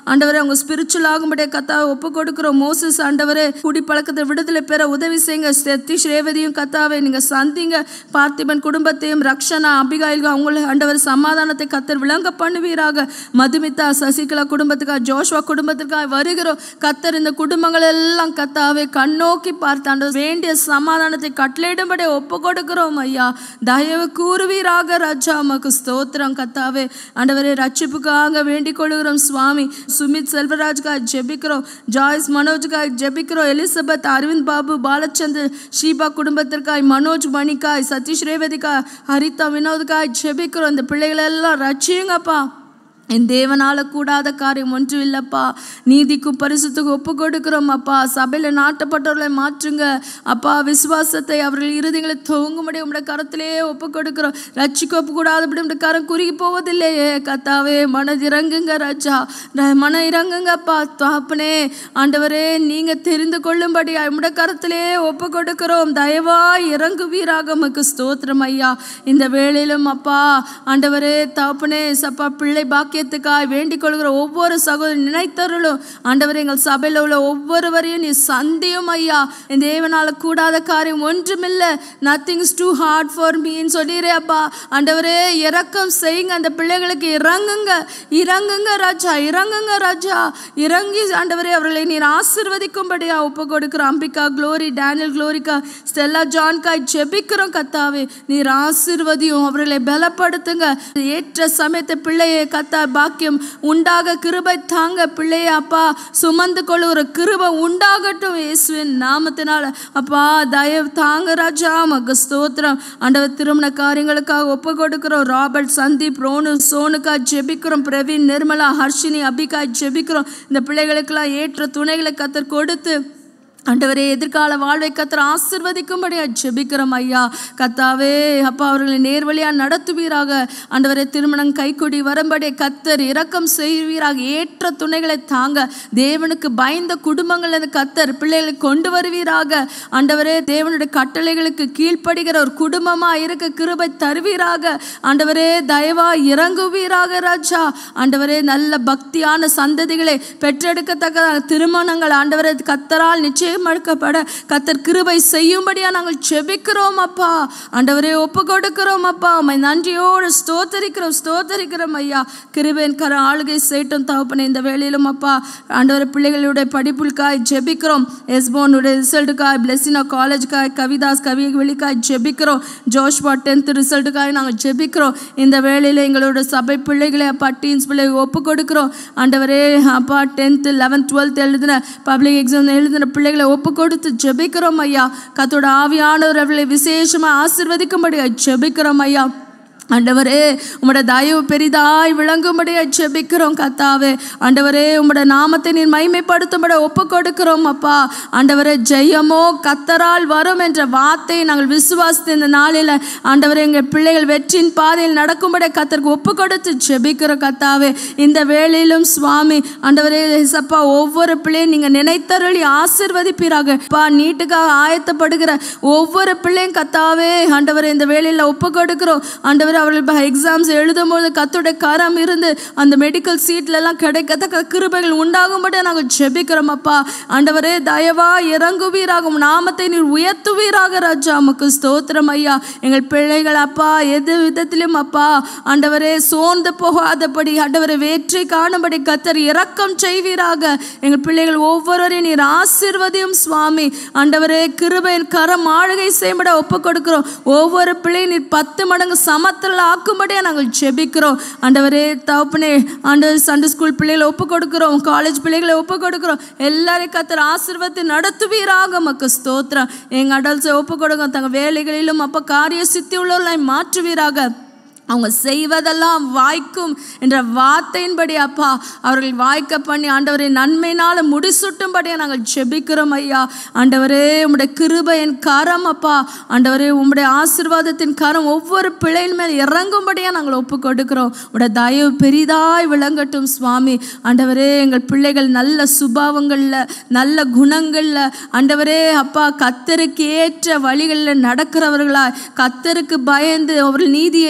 அவங்க ஸ்பிரிச்சுவல் ஆகும்படியே கத்தாவை ஒப்பு கொடுக்கிறோம். மோசஸ் ஆண்டவரே குடிப்பழக்கத்தை விடுதலை பெற உதவி செய்யுங்க. சதீஷ் ரேவதியும் கத்தாவை நீங்க சந்திங்க. பார்த்திபன் குடும்பத்தையும் ரக்ஷனா அபிகாயில் அவங்களை ஆண்டவர் சமாதானத்தை கத்தர் விளங்க பண்ணுவீராக. மதுமிதா சசிகலா குடும்பத்துக்காக ஜோஷ்வா குடும்பத்துக்காக வருகிறோம். கத்தர் இந்த குடும்பங்கள் எல்லாம் கத்தாவை கண்ணோக்கி பார்த்தாண்ட வேண்டிய சமாதானத்தை கட்டளையிடும்படி ஒப்பு கொடுக்கிறோம் ஐயா. தயவு கூறுவீராக ராஜா. உமக்கு ஸ்தோத்திரம் கத்தாவே. ஆண்டவரே ரட்சிப்புக்காக வேண்டிக் கொள்கிறோம் சுவாமி. சுமித் செல்வராஜுக்காக ஜெபிக்கிறோம். ஜாய்ஸ் மனோஜுக்காக ஜெபிக்கிறோம். எலிசபெத் அரவிந்த் பாபு பாலச்சந்தர் ஷீபா குடும்பத்திற்காய் மனோஜ் மணிக்காய் சதீஷ் ரேவதிக்காய் ஹரிதா வினோதுக்காய் ஜெபிக்கிறோம். இந்த பிள்ளைகளை எல்லாம் ரட்சியுங்கப்பா. என் தேவனால கூடாத காரியம் ஒன்றும் இல்லப்பா. நீதிக்கும் பரிசுத்துக்கும் ஒப்பு கொடுக்கிறோம் அப்பா. சபையில நாட்டப்பட்டவர்களை மாற்றுங்க அப்பா. விசுவாசத்தை அவர்கள் இறுதிகளை துவங்கும்படி உடைய கரத்திலே ஒப்பு கொடுக்கிறோம். ரட்சிக்கு ஒப்பு கூடாதபடி உடைய கரம் குறுகி போவதில்லையே கத்தாவே. மன இறங்குங்க ராஜா, மன இறங்குங்கப்பா. தாப்பனே ஆண்டவரே நீங்க தெரிந்து கொள்ளும்படி உடைய கரத்திலே ஒப்பு கொடுக்கிறோம். தயவா இறங்குவீராக. உமக்கு ஸ்தோத்திரம் ஐயா. இந்த வேளையிலும் அப்பா ஆண்டவரே தாப்பனே சப்பா பிள்ளை பாக்கி வேண்டிக் கொள்கிற ஒவ்வொரு சகோதரன் நினைத்தருளும் ஆண்டவரே. எங்கள் சபையில் உள்ள ஒவ்வொருவரையும் நீ சந்தியும் ஐயா. இந்த தேவனால கூடாத காரியம் ஒன்றுமில்லை. Nothing is too hard for மீன்னு சொல்லிடுறே அப்பா. ஆண்டவரே இரக்கம் செய்யுங்க. அந்த பிள்ளைகளுக்கு இறங்குங்க இறங்குங்க ராஜா, இறங்குங்க ராஜா, இறங்கி ஆண்டவரே அவர்களை நீர் ஆசீர்வதிக்கும்படியா ஒப்பு கொடுக்கிறோம். அம்பிகா குளோரி, டேனியல் குளோரிக்கா, ஸ்டெல்லா ஜான்காய் ஜெபிக்கிறோம் கத்தாவே. நீர் ஆசீர்வதியும், அவர்களை பலப்படுத்துங்க. ஏற்ற சமயத்தை பிள்ளையை கத்தா பாக்கியம் உண்டாக கிருபை தாங்க. பிள்ளைய அப்பா சுமந்து கொள்ள ஒரு கிருபை உண்டாகட்டும் இயேசுவின் நாமத்தினால அப்பா. தயவு தாங்க ராஜா. மக ஸ்தோத்திரம் ஆண்டவர். திருமண காரியங்களுக்காக ஒப்பு கொடுக்கிறோம். ராபர்ட், சந்தீப், ரோனு, சோனுக்காய் ஜெபிக்கிறோம். பிரவீன், நிர்மலா, ஹர்ஷினி, அபிகாய் ஜெபிக்கிறோம். இந்த பிள்ளைகளுக்கெல்லாம் ஏற்ற துணைகளை கத்தர் கொடுத்து ஆண்டவரே எதிர்கால வாழ்வை கத்தர் ஆசீர்வதிக்கும்படியா ஜெபிக்கிறோம் ஐயா. கத்தாவே அப்பா அவர்களை நேர்வழியா நடத்துவீராக. ஆண்டவரே திருமணம் கைகூடி வரும்படி கத்தர் இரக்கம் செய்வீராக. ஏற்ற துணைகளை தாங்க. தேவனுக்கு பயந்த குடும்பங்கள் கத்தர் பிள்ளைகளை கொண்டு வருவீராக. ஆண்டவரே தேவனுடைய கட்டளைகளுக்கு கீழ்ப்படுகிற ஒரு குடும்பமா இருக்க கிருபை தருவீராக. ஆண்டவரே தயவா இறங்குவீராக ராஜா. ஆண்டவரே நல்ல பக்தியான சந்ததிகளை பெற்றெடுக்கத்தக்க திருமணங்கள் ஆண்டவரே கத்தரால் நிச்சயம் மறுக்கப்பட கத்தர் கிருபை செய்யும்படியா நாங்கள் ஜெபிக்கிறோம் அப்பா. ஆண்டவரே ஒப்பு கொடுக்கிறோம் அப்பா. உம்மை நன்றியோடு ஸ்தோத்தரிக்கிறோம் ஸ்தோத்தரிக்கிறோம் ஐயா. கிருபையின் கர ஆளுகை செய்யட்டும் தகப்பனே. இந்த வேளையிலும் அப்பா ஆண்டவரே பிள்ளைகளுடைய படிப்புக்காய் ஜெபிக்கிறோம். எஸ்போனுடைய ரிசல்ட்டுக்காய், பிளெஸினா காலேஜுக்காய், கவிதாஸ் கவி வெளிக்காய் ஜெபிக்கிறோம். ஜோஷ்வா டென்த் ரிசல்ட்டுக்காய் நாங்கள் ஜெபிக்கிறோம். இந்த வேளையில் எங்களோட சபை பிள்ளைகளை அப்பா டீன்ஸ் பிள்ளை ஒப்பு கொடுக்கிறோம். ஆண்டவரே அப்பா டென்த்து லெவன்த் டுவெல்த் எழுதின பப்ளிக் எக்ஸாம் எழுதின பிள்ளைகளை ஒப்பு கொடுத்து ஜெபிக்கிறோம் ஐயா. கர்த்தருடைய ஆவியானவர் அவர்களை விசேஷமா ஆசீர்வதிக்கும்படி ஜெபிக்கிறோம் ஐயா. ஆண்டவரே உம்முடைய தயவு பெரிதாய் விளங்கும்படியா ஜெபிக்கிறோம் கத்தாவே. ஆண்டவரே உம்முடைய நாமத்தை நீர் மகிமைப்படுத்தும்படி ஒப்பு கொடுக்கிறோம் அப்பா. ஆண்டவரே ஜெயமோ கத்தரால் வரும் என்ற வார்த்தையை நாங்கள் விசுவாசித்த இந்த நாளில் ஆண்டவரே எங்கள் பிள்ளைகள் வெற்றியின் பாதையில் நடக்கும்படி கத்தருக்கு ஒப்பு கொடுத்து ஜெபிக்கிறோம் கத்தாவே. இந்த வேளையிலும் சுவாமி ஆண்டவரே அப்பா ஒவ்வொரு பிள்ளையும் நீங்கள் நினைத்தருளி ஆசீர்வதிப்பீராக. அப்பா நீட்டுக்காக ஆயத்தப்படுகிற ஒவ்வொரு பிள்ளையும் கத்தாவே ஆண்டவரே இந்த வேளையில் ஒப்பு கொடுக்கிறோம். ஆண்டவரே அவர்கள் எக்ஸாம்ஸ் எழுதும் போது கர்த்தருடைய கரம் இருந்து அந்த மெடிக்கல் சீட்ல எல்லாம் கிடைக்கத்தக்க கிருபைகள் உண்டாகும்படி நாங்கள் ஜெபிக்கிறோம் அப்பா. ஆண்டவரே தயவா இறங்குவீராக. நாமத்தை நீர் உயர்த்துவீராக ராஜா. உமக்கு ஸ்தோத்திரம் ஐயா. எங்கள் பிள்ளைகள் அப்பா எது விதத்திலும் அப்பா ஆண்டவரே சோர்ந்து போகாதபடி ஆண்டவரை வெற்றி காணும்படி கர்த்தர் இரக்கம் செய்வீராக. எங்கள் பிள்ளைகள் ஒவ்வொருவரையும் நீர் ஆசீர்வதியும் சுவாமி. ஆண்டவரே கிருபையின் கரம் ஆளுகை செய்யும்படி ஒப்பு கொடுக்கிறோம். ஒவ்வொரு பிள்ளையும் நீர் பத்து மடங்கு சமத்த ஆக்கும்படியா நாங்கள் ஜெபிக்கிறோம். ஆண்டவரே தகப்பனே ஆண்டவர் சண்டே ஸ்கூல் பிள்ளைகளை ஒப்பு கொடுக்கிறோம். காலேஜ் பிள்ளைகளை ஒப்பு கொடுக்கிறோம். எல்லாரையும் கர்த்தர் ஆசீர்வதித்து நடத்துவீராக. மக்கு ஸ்தோத்திரம். எங்க அடல்ட்ஸை ஒப்பு கொடுங்க. தங்க வேலைகளிலும் அப்ப காரிய சித்தி உள்ளவர்களை மாற்றுவீராக. அவங்க செய்வதெல்லாம் வாய்க்கும் என்ற வார்த்தையின்படி அப்பா அவர்கள் வாய்க்க பண்ணி ஆண்டவரே நன்மையினால முடிசூட்டும்படியா நாங்கள் ஜெபிக்கிறோம் ஐயா. ஆண்டவரே உம்முடைய கிருபையின் கரம் அப்பா ஆண்டவரே உம்முடைய ஆசீர்வாதத்தின் கரம் ஒவ்வொரு பிள்ளையின் மேல் இறங்கும்படியா நாங்கள் ஒப்பு கொடுக்கிறோம். உடைய தயவு பெரிதாய் விளங்கட்டும் சுவாமி. ஆண்டவரே எங்கள் பிள்ளைகள் நல்ல சுபாவங்கள்ல நல்ல குணங்கள்ல ஆண்டவரே அப்பா கர்த்தருக்கு ஏற்ற வழிகளில் நடக்கிறவர்களாய் கர்த்தருக்கு பயந்து அவர்கள் நீதியை நிறைவே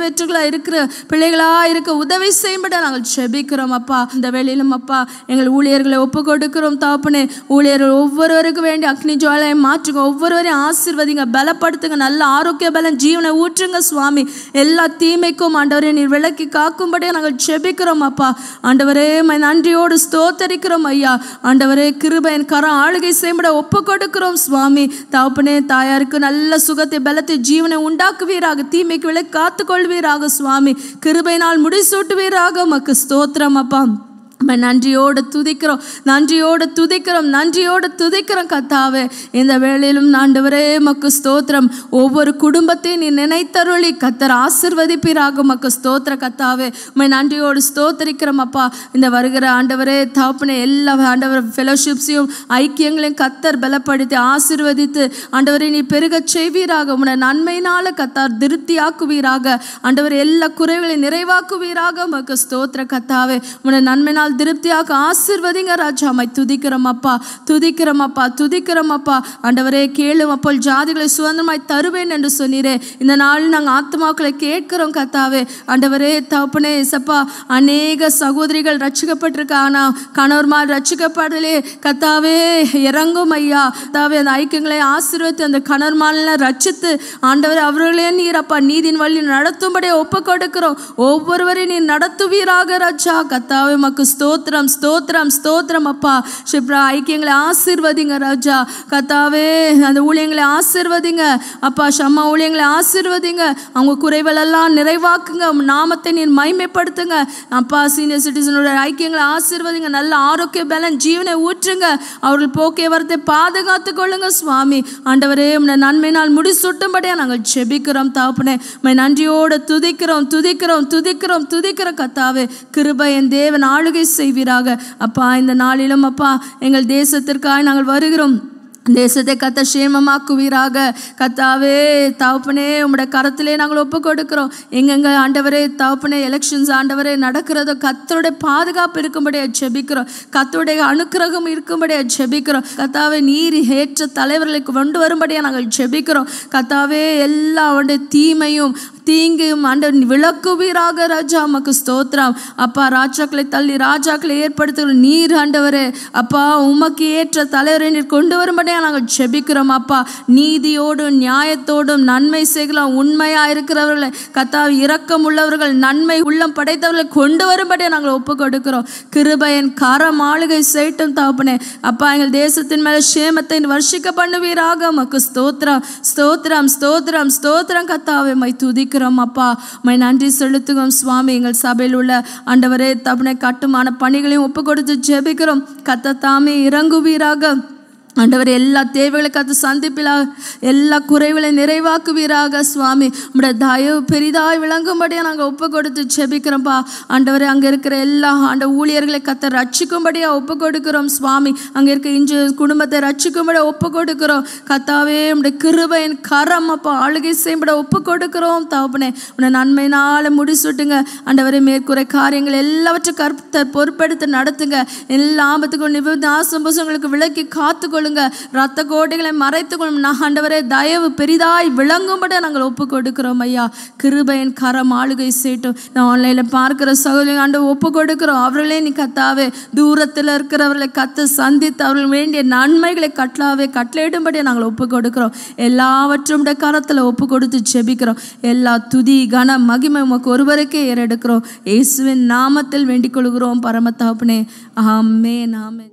நிறைவேற்றுகளா இருக்கிற பிள்ளைகளா இருக்க உதவி செய்யும்படி நாங்கள் செபிக்கிறோம் அப்பா. இந்த வேளையிலும் அப்பா எங்கள் ஊழியர்களை ஒப்பு கொடுக்கிறோம் தாப்பனே. ஊழியர்கள் ஒவ்வொருவருக்கு வேண்டிய அக்னி ஜுவாலையை மாற்றுங்க, ஒவ்வொருவரையும் ஆசீர்வதிங்க, பலப்படுத்துங்க, நல்ல ஆரோக்கிய பலன் ஜீவனை ஊற்றுங்க சுவாமி. எல்லா தீமைக்கும் ஆண்டவரே நீர் விலக்கி காக்கும்படியே நாங்கள் செபிக்கிறோம் அப்பா. ஆண்டவரே நன்றியோடு ஸ்தோத்தரிக்கிறோம் ஐயா. ஆண்டவரே கிருபையின் கரம் ஆளுகை செய்யும்படி ஒப்பு கொடுக்கிறோம் சுவாமி. தாப்பனே தாயாருக்கு நல்ல சுகத்தை பலத்தை ஜீவனை உண்டாக்குவீராக, தீமைக்கு விலை காத்து கொள்வீராக சுவாமி. கிருபையினால் முடிசூட்டுவீராக. உமக்கு ஸ்தோத்திரம் அப்பா. நன்றியோடு துதிக்கிறோம், நன்றியோடு துதிக்கிறோம், நன்றியோடு துதிக்கிறோம் கத்தாவே. இந்த வேளையிலும் ஆண்டவரே உமக்கு ஸ்தோத்திரம். ஒவ்வொரு குடும்பத்தையும் நீ நினைத்தருளி கத்தர் ஆசீர்வதிப்பீராக. உமக்கு ஸ்தோத்திர கத்தாவே. உம்மை நன்றியோடு ஸ்தோத்தரிக்கிறோம் அப்பா. இந்த வருகிற ஆண்டவரே தாப்பனே எல்லா ஆண்டவர் ஃபெலோஷிப்ஸையும் ஐக்கியங்களையும் கத்தர் பலப்படுத்தி ஆசீர்வதித்து ஆண்டவரை நீ பெருக செய்வீராக. உம்முடைய நன்மையினால கத்தார் திருப்தியாக்குவீராக. ஆண்டவர் எல்லா குறைகளையும் நிறைவாக்குவீராக. உமக்கு ஸ்தோத்திர கத்தாவே. உம்முடைய நன்மையினால் திருப்தியாக ஆசீர்வதிங்க ராஜா. மை துதிக்கிறோம் அப்பா, துதிக்கிறோம் அப்பா, துதிக்கிறோம் அப்பா. ஆண்டவரே கேளும் அப்போ ஜாதிகளை சுதந்திரமாய் தருவேன் என்று சொன்னீரே. இந்த நாளில் நாங்கள் ஆத்மாக்களை கேட்கிறோம் கத்தாவே. ஆண்டவரே தகப்பனே சப்பா, அநேக சகோதரிகள் ரட்சிக்கப்பட்டிருக்க, ஆனால் கணவர்மார் ரட்சிக்கப்படலே கத்தாவே. இறங்கும் ஐயா கத்தாவே. அந்த ஐக்கியங்களை ஆசீர்வதித்து அந்த கணவர்மாரெல்லாம் ரட்சித்து ஆண்டவரே அவர்களே நீர் அப்பா நீதியின் வழி நடத்தும்படியே ஒப்பு கொடுக்கிறோம். ஒவ்வொருவரையும் நீர் நடத்துவீராக ராஜா. கத்தாவே மக்கு ஸ்தோத்திரம், ஸ்தோத்திரம், ஸ்தோத்திரம் அப்பா. ஷிப்ரா ஐக்கியங்களை ஆசீர்வதிங்க ராஜா. கத்தாவே அந்த ஊழியங்களை ஆசீர்வதிங்க அப்பா. ஷம்மா ஊழியங்களை ஆசீர்வதிங்க. அவங்க குறைவெல்லாம் நிறைவாக்குங்க. நாமத்தை நீர் மைமைப்படுத்துங்க அப்பா. சீனியர் சிட்டிசனோட ஐக்கியங்களை ஆசீர்வதிங்க. நல்ல ஆரோக்கிய பலன் ஜீவனை ஊற்றுங்க. அவர்கள் போக்குவரத்தை பாதுகாத்து கொள்ளுங்க சுவாமி. ஆண்டவரே உம்முடைய நன்மையினால் முடிசூட்டும்படியா நாங்கள் ஜெபிக்கிறோம் தாப்பனே. உம்மை நன்றியோடு துதிக்கிறோம், துதிக்கிறோம், துதிக்கிறோம், துதிக்கிற கத்தாவே. கிருபை என் தேவன் ஆளுகை செய்வீராக அப்பா. இந்த நாளிலும் அப்பா எங்கள் தேசத்திற்காக நாங்கள் வருகிறோம். தேசத்தை கத்த சேமமாக்குவீராக கத்தாவே. தகப்பனே உம்முடைய கரத்திலே நாங்கள் ஒப்பு கொடுக்கிறோம். எங்கெங்க ஆண்டவரே தகப்பனே எலெக்ஷன்ஸ் ஆண்டவரே நடக்கிறதோ கத்தருடைய பாதுகாப்பு இருக்கும்படியா ஜெபிக்கிறோம். கத்தருடைய அனுக்கிரகம் இருக்கும்படியா ஜெபிக்கிறோம் கத்தாவே. நீர் ஏற்ற தலைவர்களை கொண்டு வரும்படியா நாங்கள் ஜெபிக்கிறோம் கத்தாவே. எல்லா அவனுடைய தீமையும் தீங்கையும் ஆண்டவர் விளக்குவீராக ராஜா. உமக்கு ஸ்தோத்திரம் அப்பா. ராஜாக்களை தள்ளி ராஜாக்களை ஏற்படுத்துகிற நீர் ஆண்டவரே அப்பா. உமக்கு ஏற்ற தலைவரை நீர் கொண்டு வரும்படியா நாங்கள் ஜெபிக்கிறோம் அப்பா. நீதியோடும் நியாயத்தோடும் நன்மை செய்யலாம் உண்மையா இருக்கிறவர்களை கத்தாவை இரக்கம் உள்ளவர்கள் நன்மை உள்ளம் படைத்தவர்களை கொண்டு வரும்படியா நாங்கள் ஒப்பு கொடுக்கிறோம். கிருபையின் கரம் ஆளுகை செய்யட்டும் தகப்பனே அப்பா. எங்கள் தேசத்தின் மேல சேமத்தை வர்ஷிக்க பண்ணுவீராக. உமக்கு ஸ்தோத்திரம், ஸ்தோத்திரம், ஸ்தோத்திரம், ஸ்தோத்திரம் கத்தாவை. மை துதிக்கிறோம் அப்பா. மை நன்றி செலுத்துகிறோம் சுவாமி. எங்கள் சபையில் உள்ள ஆண்டவரே தகப்பனே கட்டுமான பணிகளையும் ஒப்பு கொடுத்து ஜெபிக்கிறோம். கத்த தாமே இறங்குவீராக. ஆண்டவர் எல்லா தேவைகளை கத்து சந்திப்பிலாக எல்லா குறைகளை நிறைவாக்குவீராக சுவாமி. உம்முடைய தயவு பெரிதாய் விளங்கும்படியாக நாங்கள் ஒப்பு கொடுத்து ஜெபிக்கிறோம்ப்பா. ஆண்டவரே அங்கே இருக்கிற எல்லா ஆண்ட ஊழியர்களை கத்த ரட்சிக்கும்படியாக ஒப்பு கொடுக்கிறோம் சுவாமி. அங்கே இருக்க இன்று குடும்பத்தை ரட்சிக்கும்படியாக ஒப்பு கொடுக்கிறோம் கத்தாவே. உம்முடைய கிருபையின் கரம் அப்பா ஆளுகை செய்யும்பட ஒப்பு கொடுக்கிறோம் தகப்பனே. உன்னை நன்மையினால முடிசூட்டுங்க ஆண்டவரே. மேற்கூரை காரியங்கள் எல்லாவற்றையும் கர்த்தர் பொறுப்பெடுத்து நடத்துங்க. எல்லா ஆபத்துக்கும் நிபுண ஆசம்பசங்களுக்கு விலக்கி காத்துக்கொள்ளுங்க. ரத்த கோட்டைகளை மறைத்துக் கொள்ளும் ஆண்டவரே. தயவு பெரிதாய் விளங்கும்படி நாங்கள் ஒப்பு கொடுக்கிறோம் ஐயா. கிருபையின் கரம் ஆளுகை செய்யட்டும். ஆன்லைன்ல பார்க்கிற சகோதரி ஆண்டு ஒப்பு கொடுக்கிறோம். அவர்களே நீ கத்தாவே தூரத்தில் இருக்கிறவர்களை கத்து சந்தித்து அவர்கள் வேண்டிய நன்மைகளை கட்டளாவே கட்டளையிடும்படியே நாங்கள் ஒப்பு கொடுக்கிறோம். எல்லாவற்றும் கரத்தில் ஒப்பு கொடுத்து ஜெபிக்கிறோம். எல்லா துதி கன மகிமை உமக்கு ஒருவருக்கே ஏறெடுக்கிறோம். இயேசுவின் நாமத்தில் வேண்டிக் கொள்கிறோம் பரம தகப்பனே. ஆமென், ஆமென்.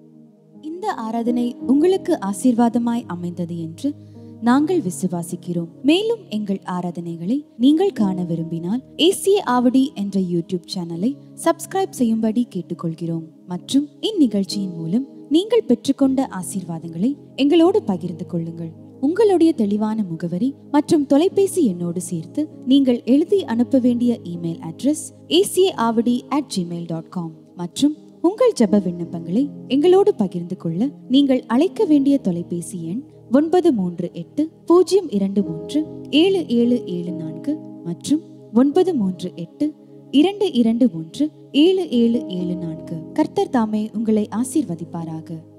இந்த ஆராதனை உங்களுக்கு ஆசீர்வாதமாய் அமைந்தது என்று நாங்கள் விசுவாசிக்கிறோம். மேலும் எங்கள் ஆராதனைகளை நீங்கள் காண விரும்பினால் ஏசிய ஆவடி என்ற யூடியூப் சேனலை சப்ஸ்கிரைப் செய்யும்படி கேட்டுக்கொள்கிறோம். மற்றும் இந்நிகழ்ச்சியின் மூலம் நீங்கள் பெற்றுக்கொண்ட ஆசீர்வாதங்களை எங்களோடு பகிர்ந்து கொள்ளுங்கள். உங்களுடைய தெளிவான முகவரி மற்றும் தொலைபேசி எண்ணோடு சேர்த்து நீங்கள் எழுதி அனுப்ப வேண்டிய இமெயில் அட்ரஸ் ஏசிய Avadi at Gmail dot com மற்றும் உங்கள் ஜெப விண்ணப்பங்களை எங்களோடு பகிர்ந்து கொள்ள நீங்கள் அழைக்க வேண்டிய தொலைபேசி எண் ஒன்பது மூன்று எட்டு பூஜ்ஜியம் இரண்டு மூன்று ஏழு ஏழு ஏழு நான்கு மற்றும் ஒன்பது மூன்று எட்டு இரண்டு இரண்டு மூன்று ஏழு ஏழு ஏழு நான்கு. கர்த்தர் தாமே உங்களை ஆசீர்வதிப்பாராக.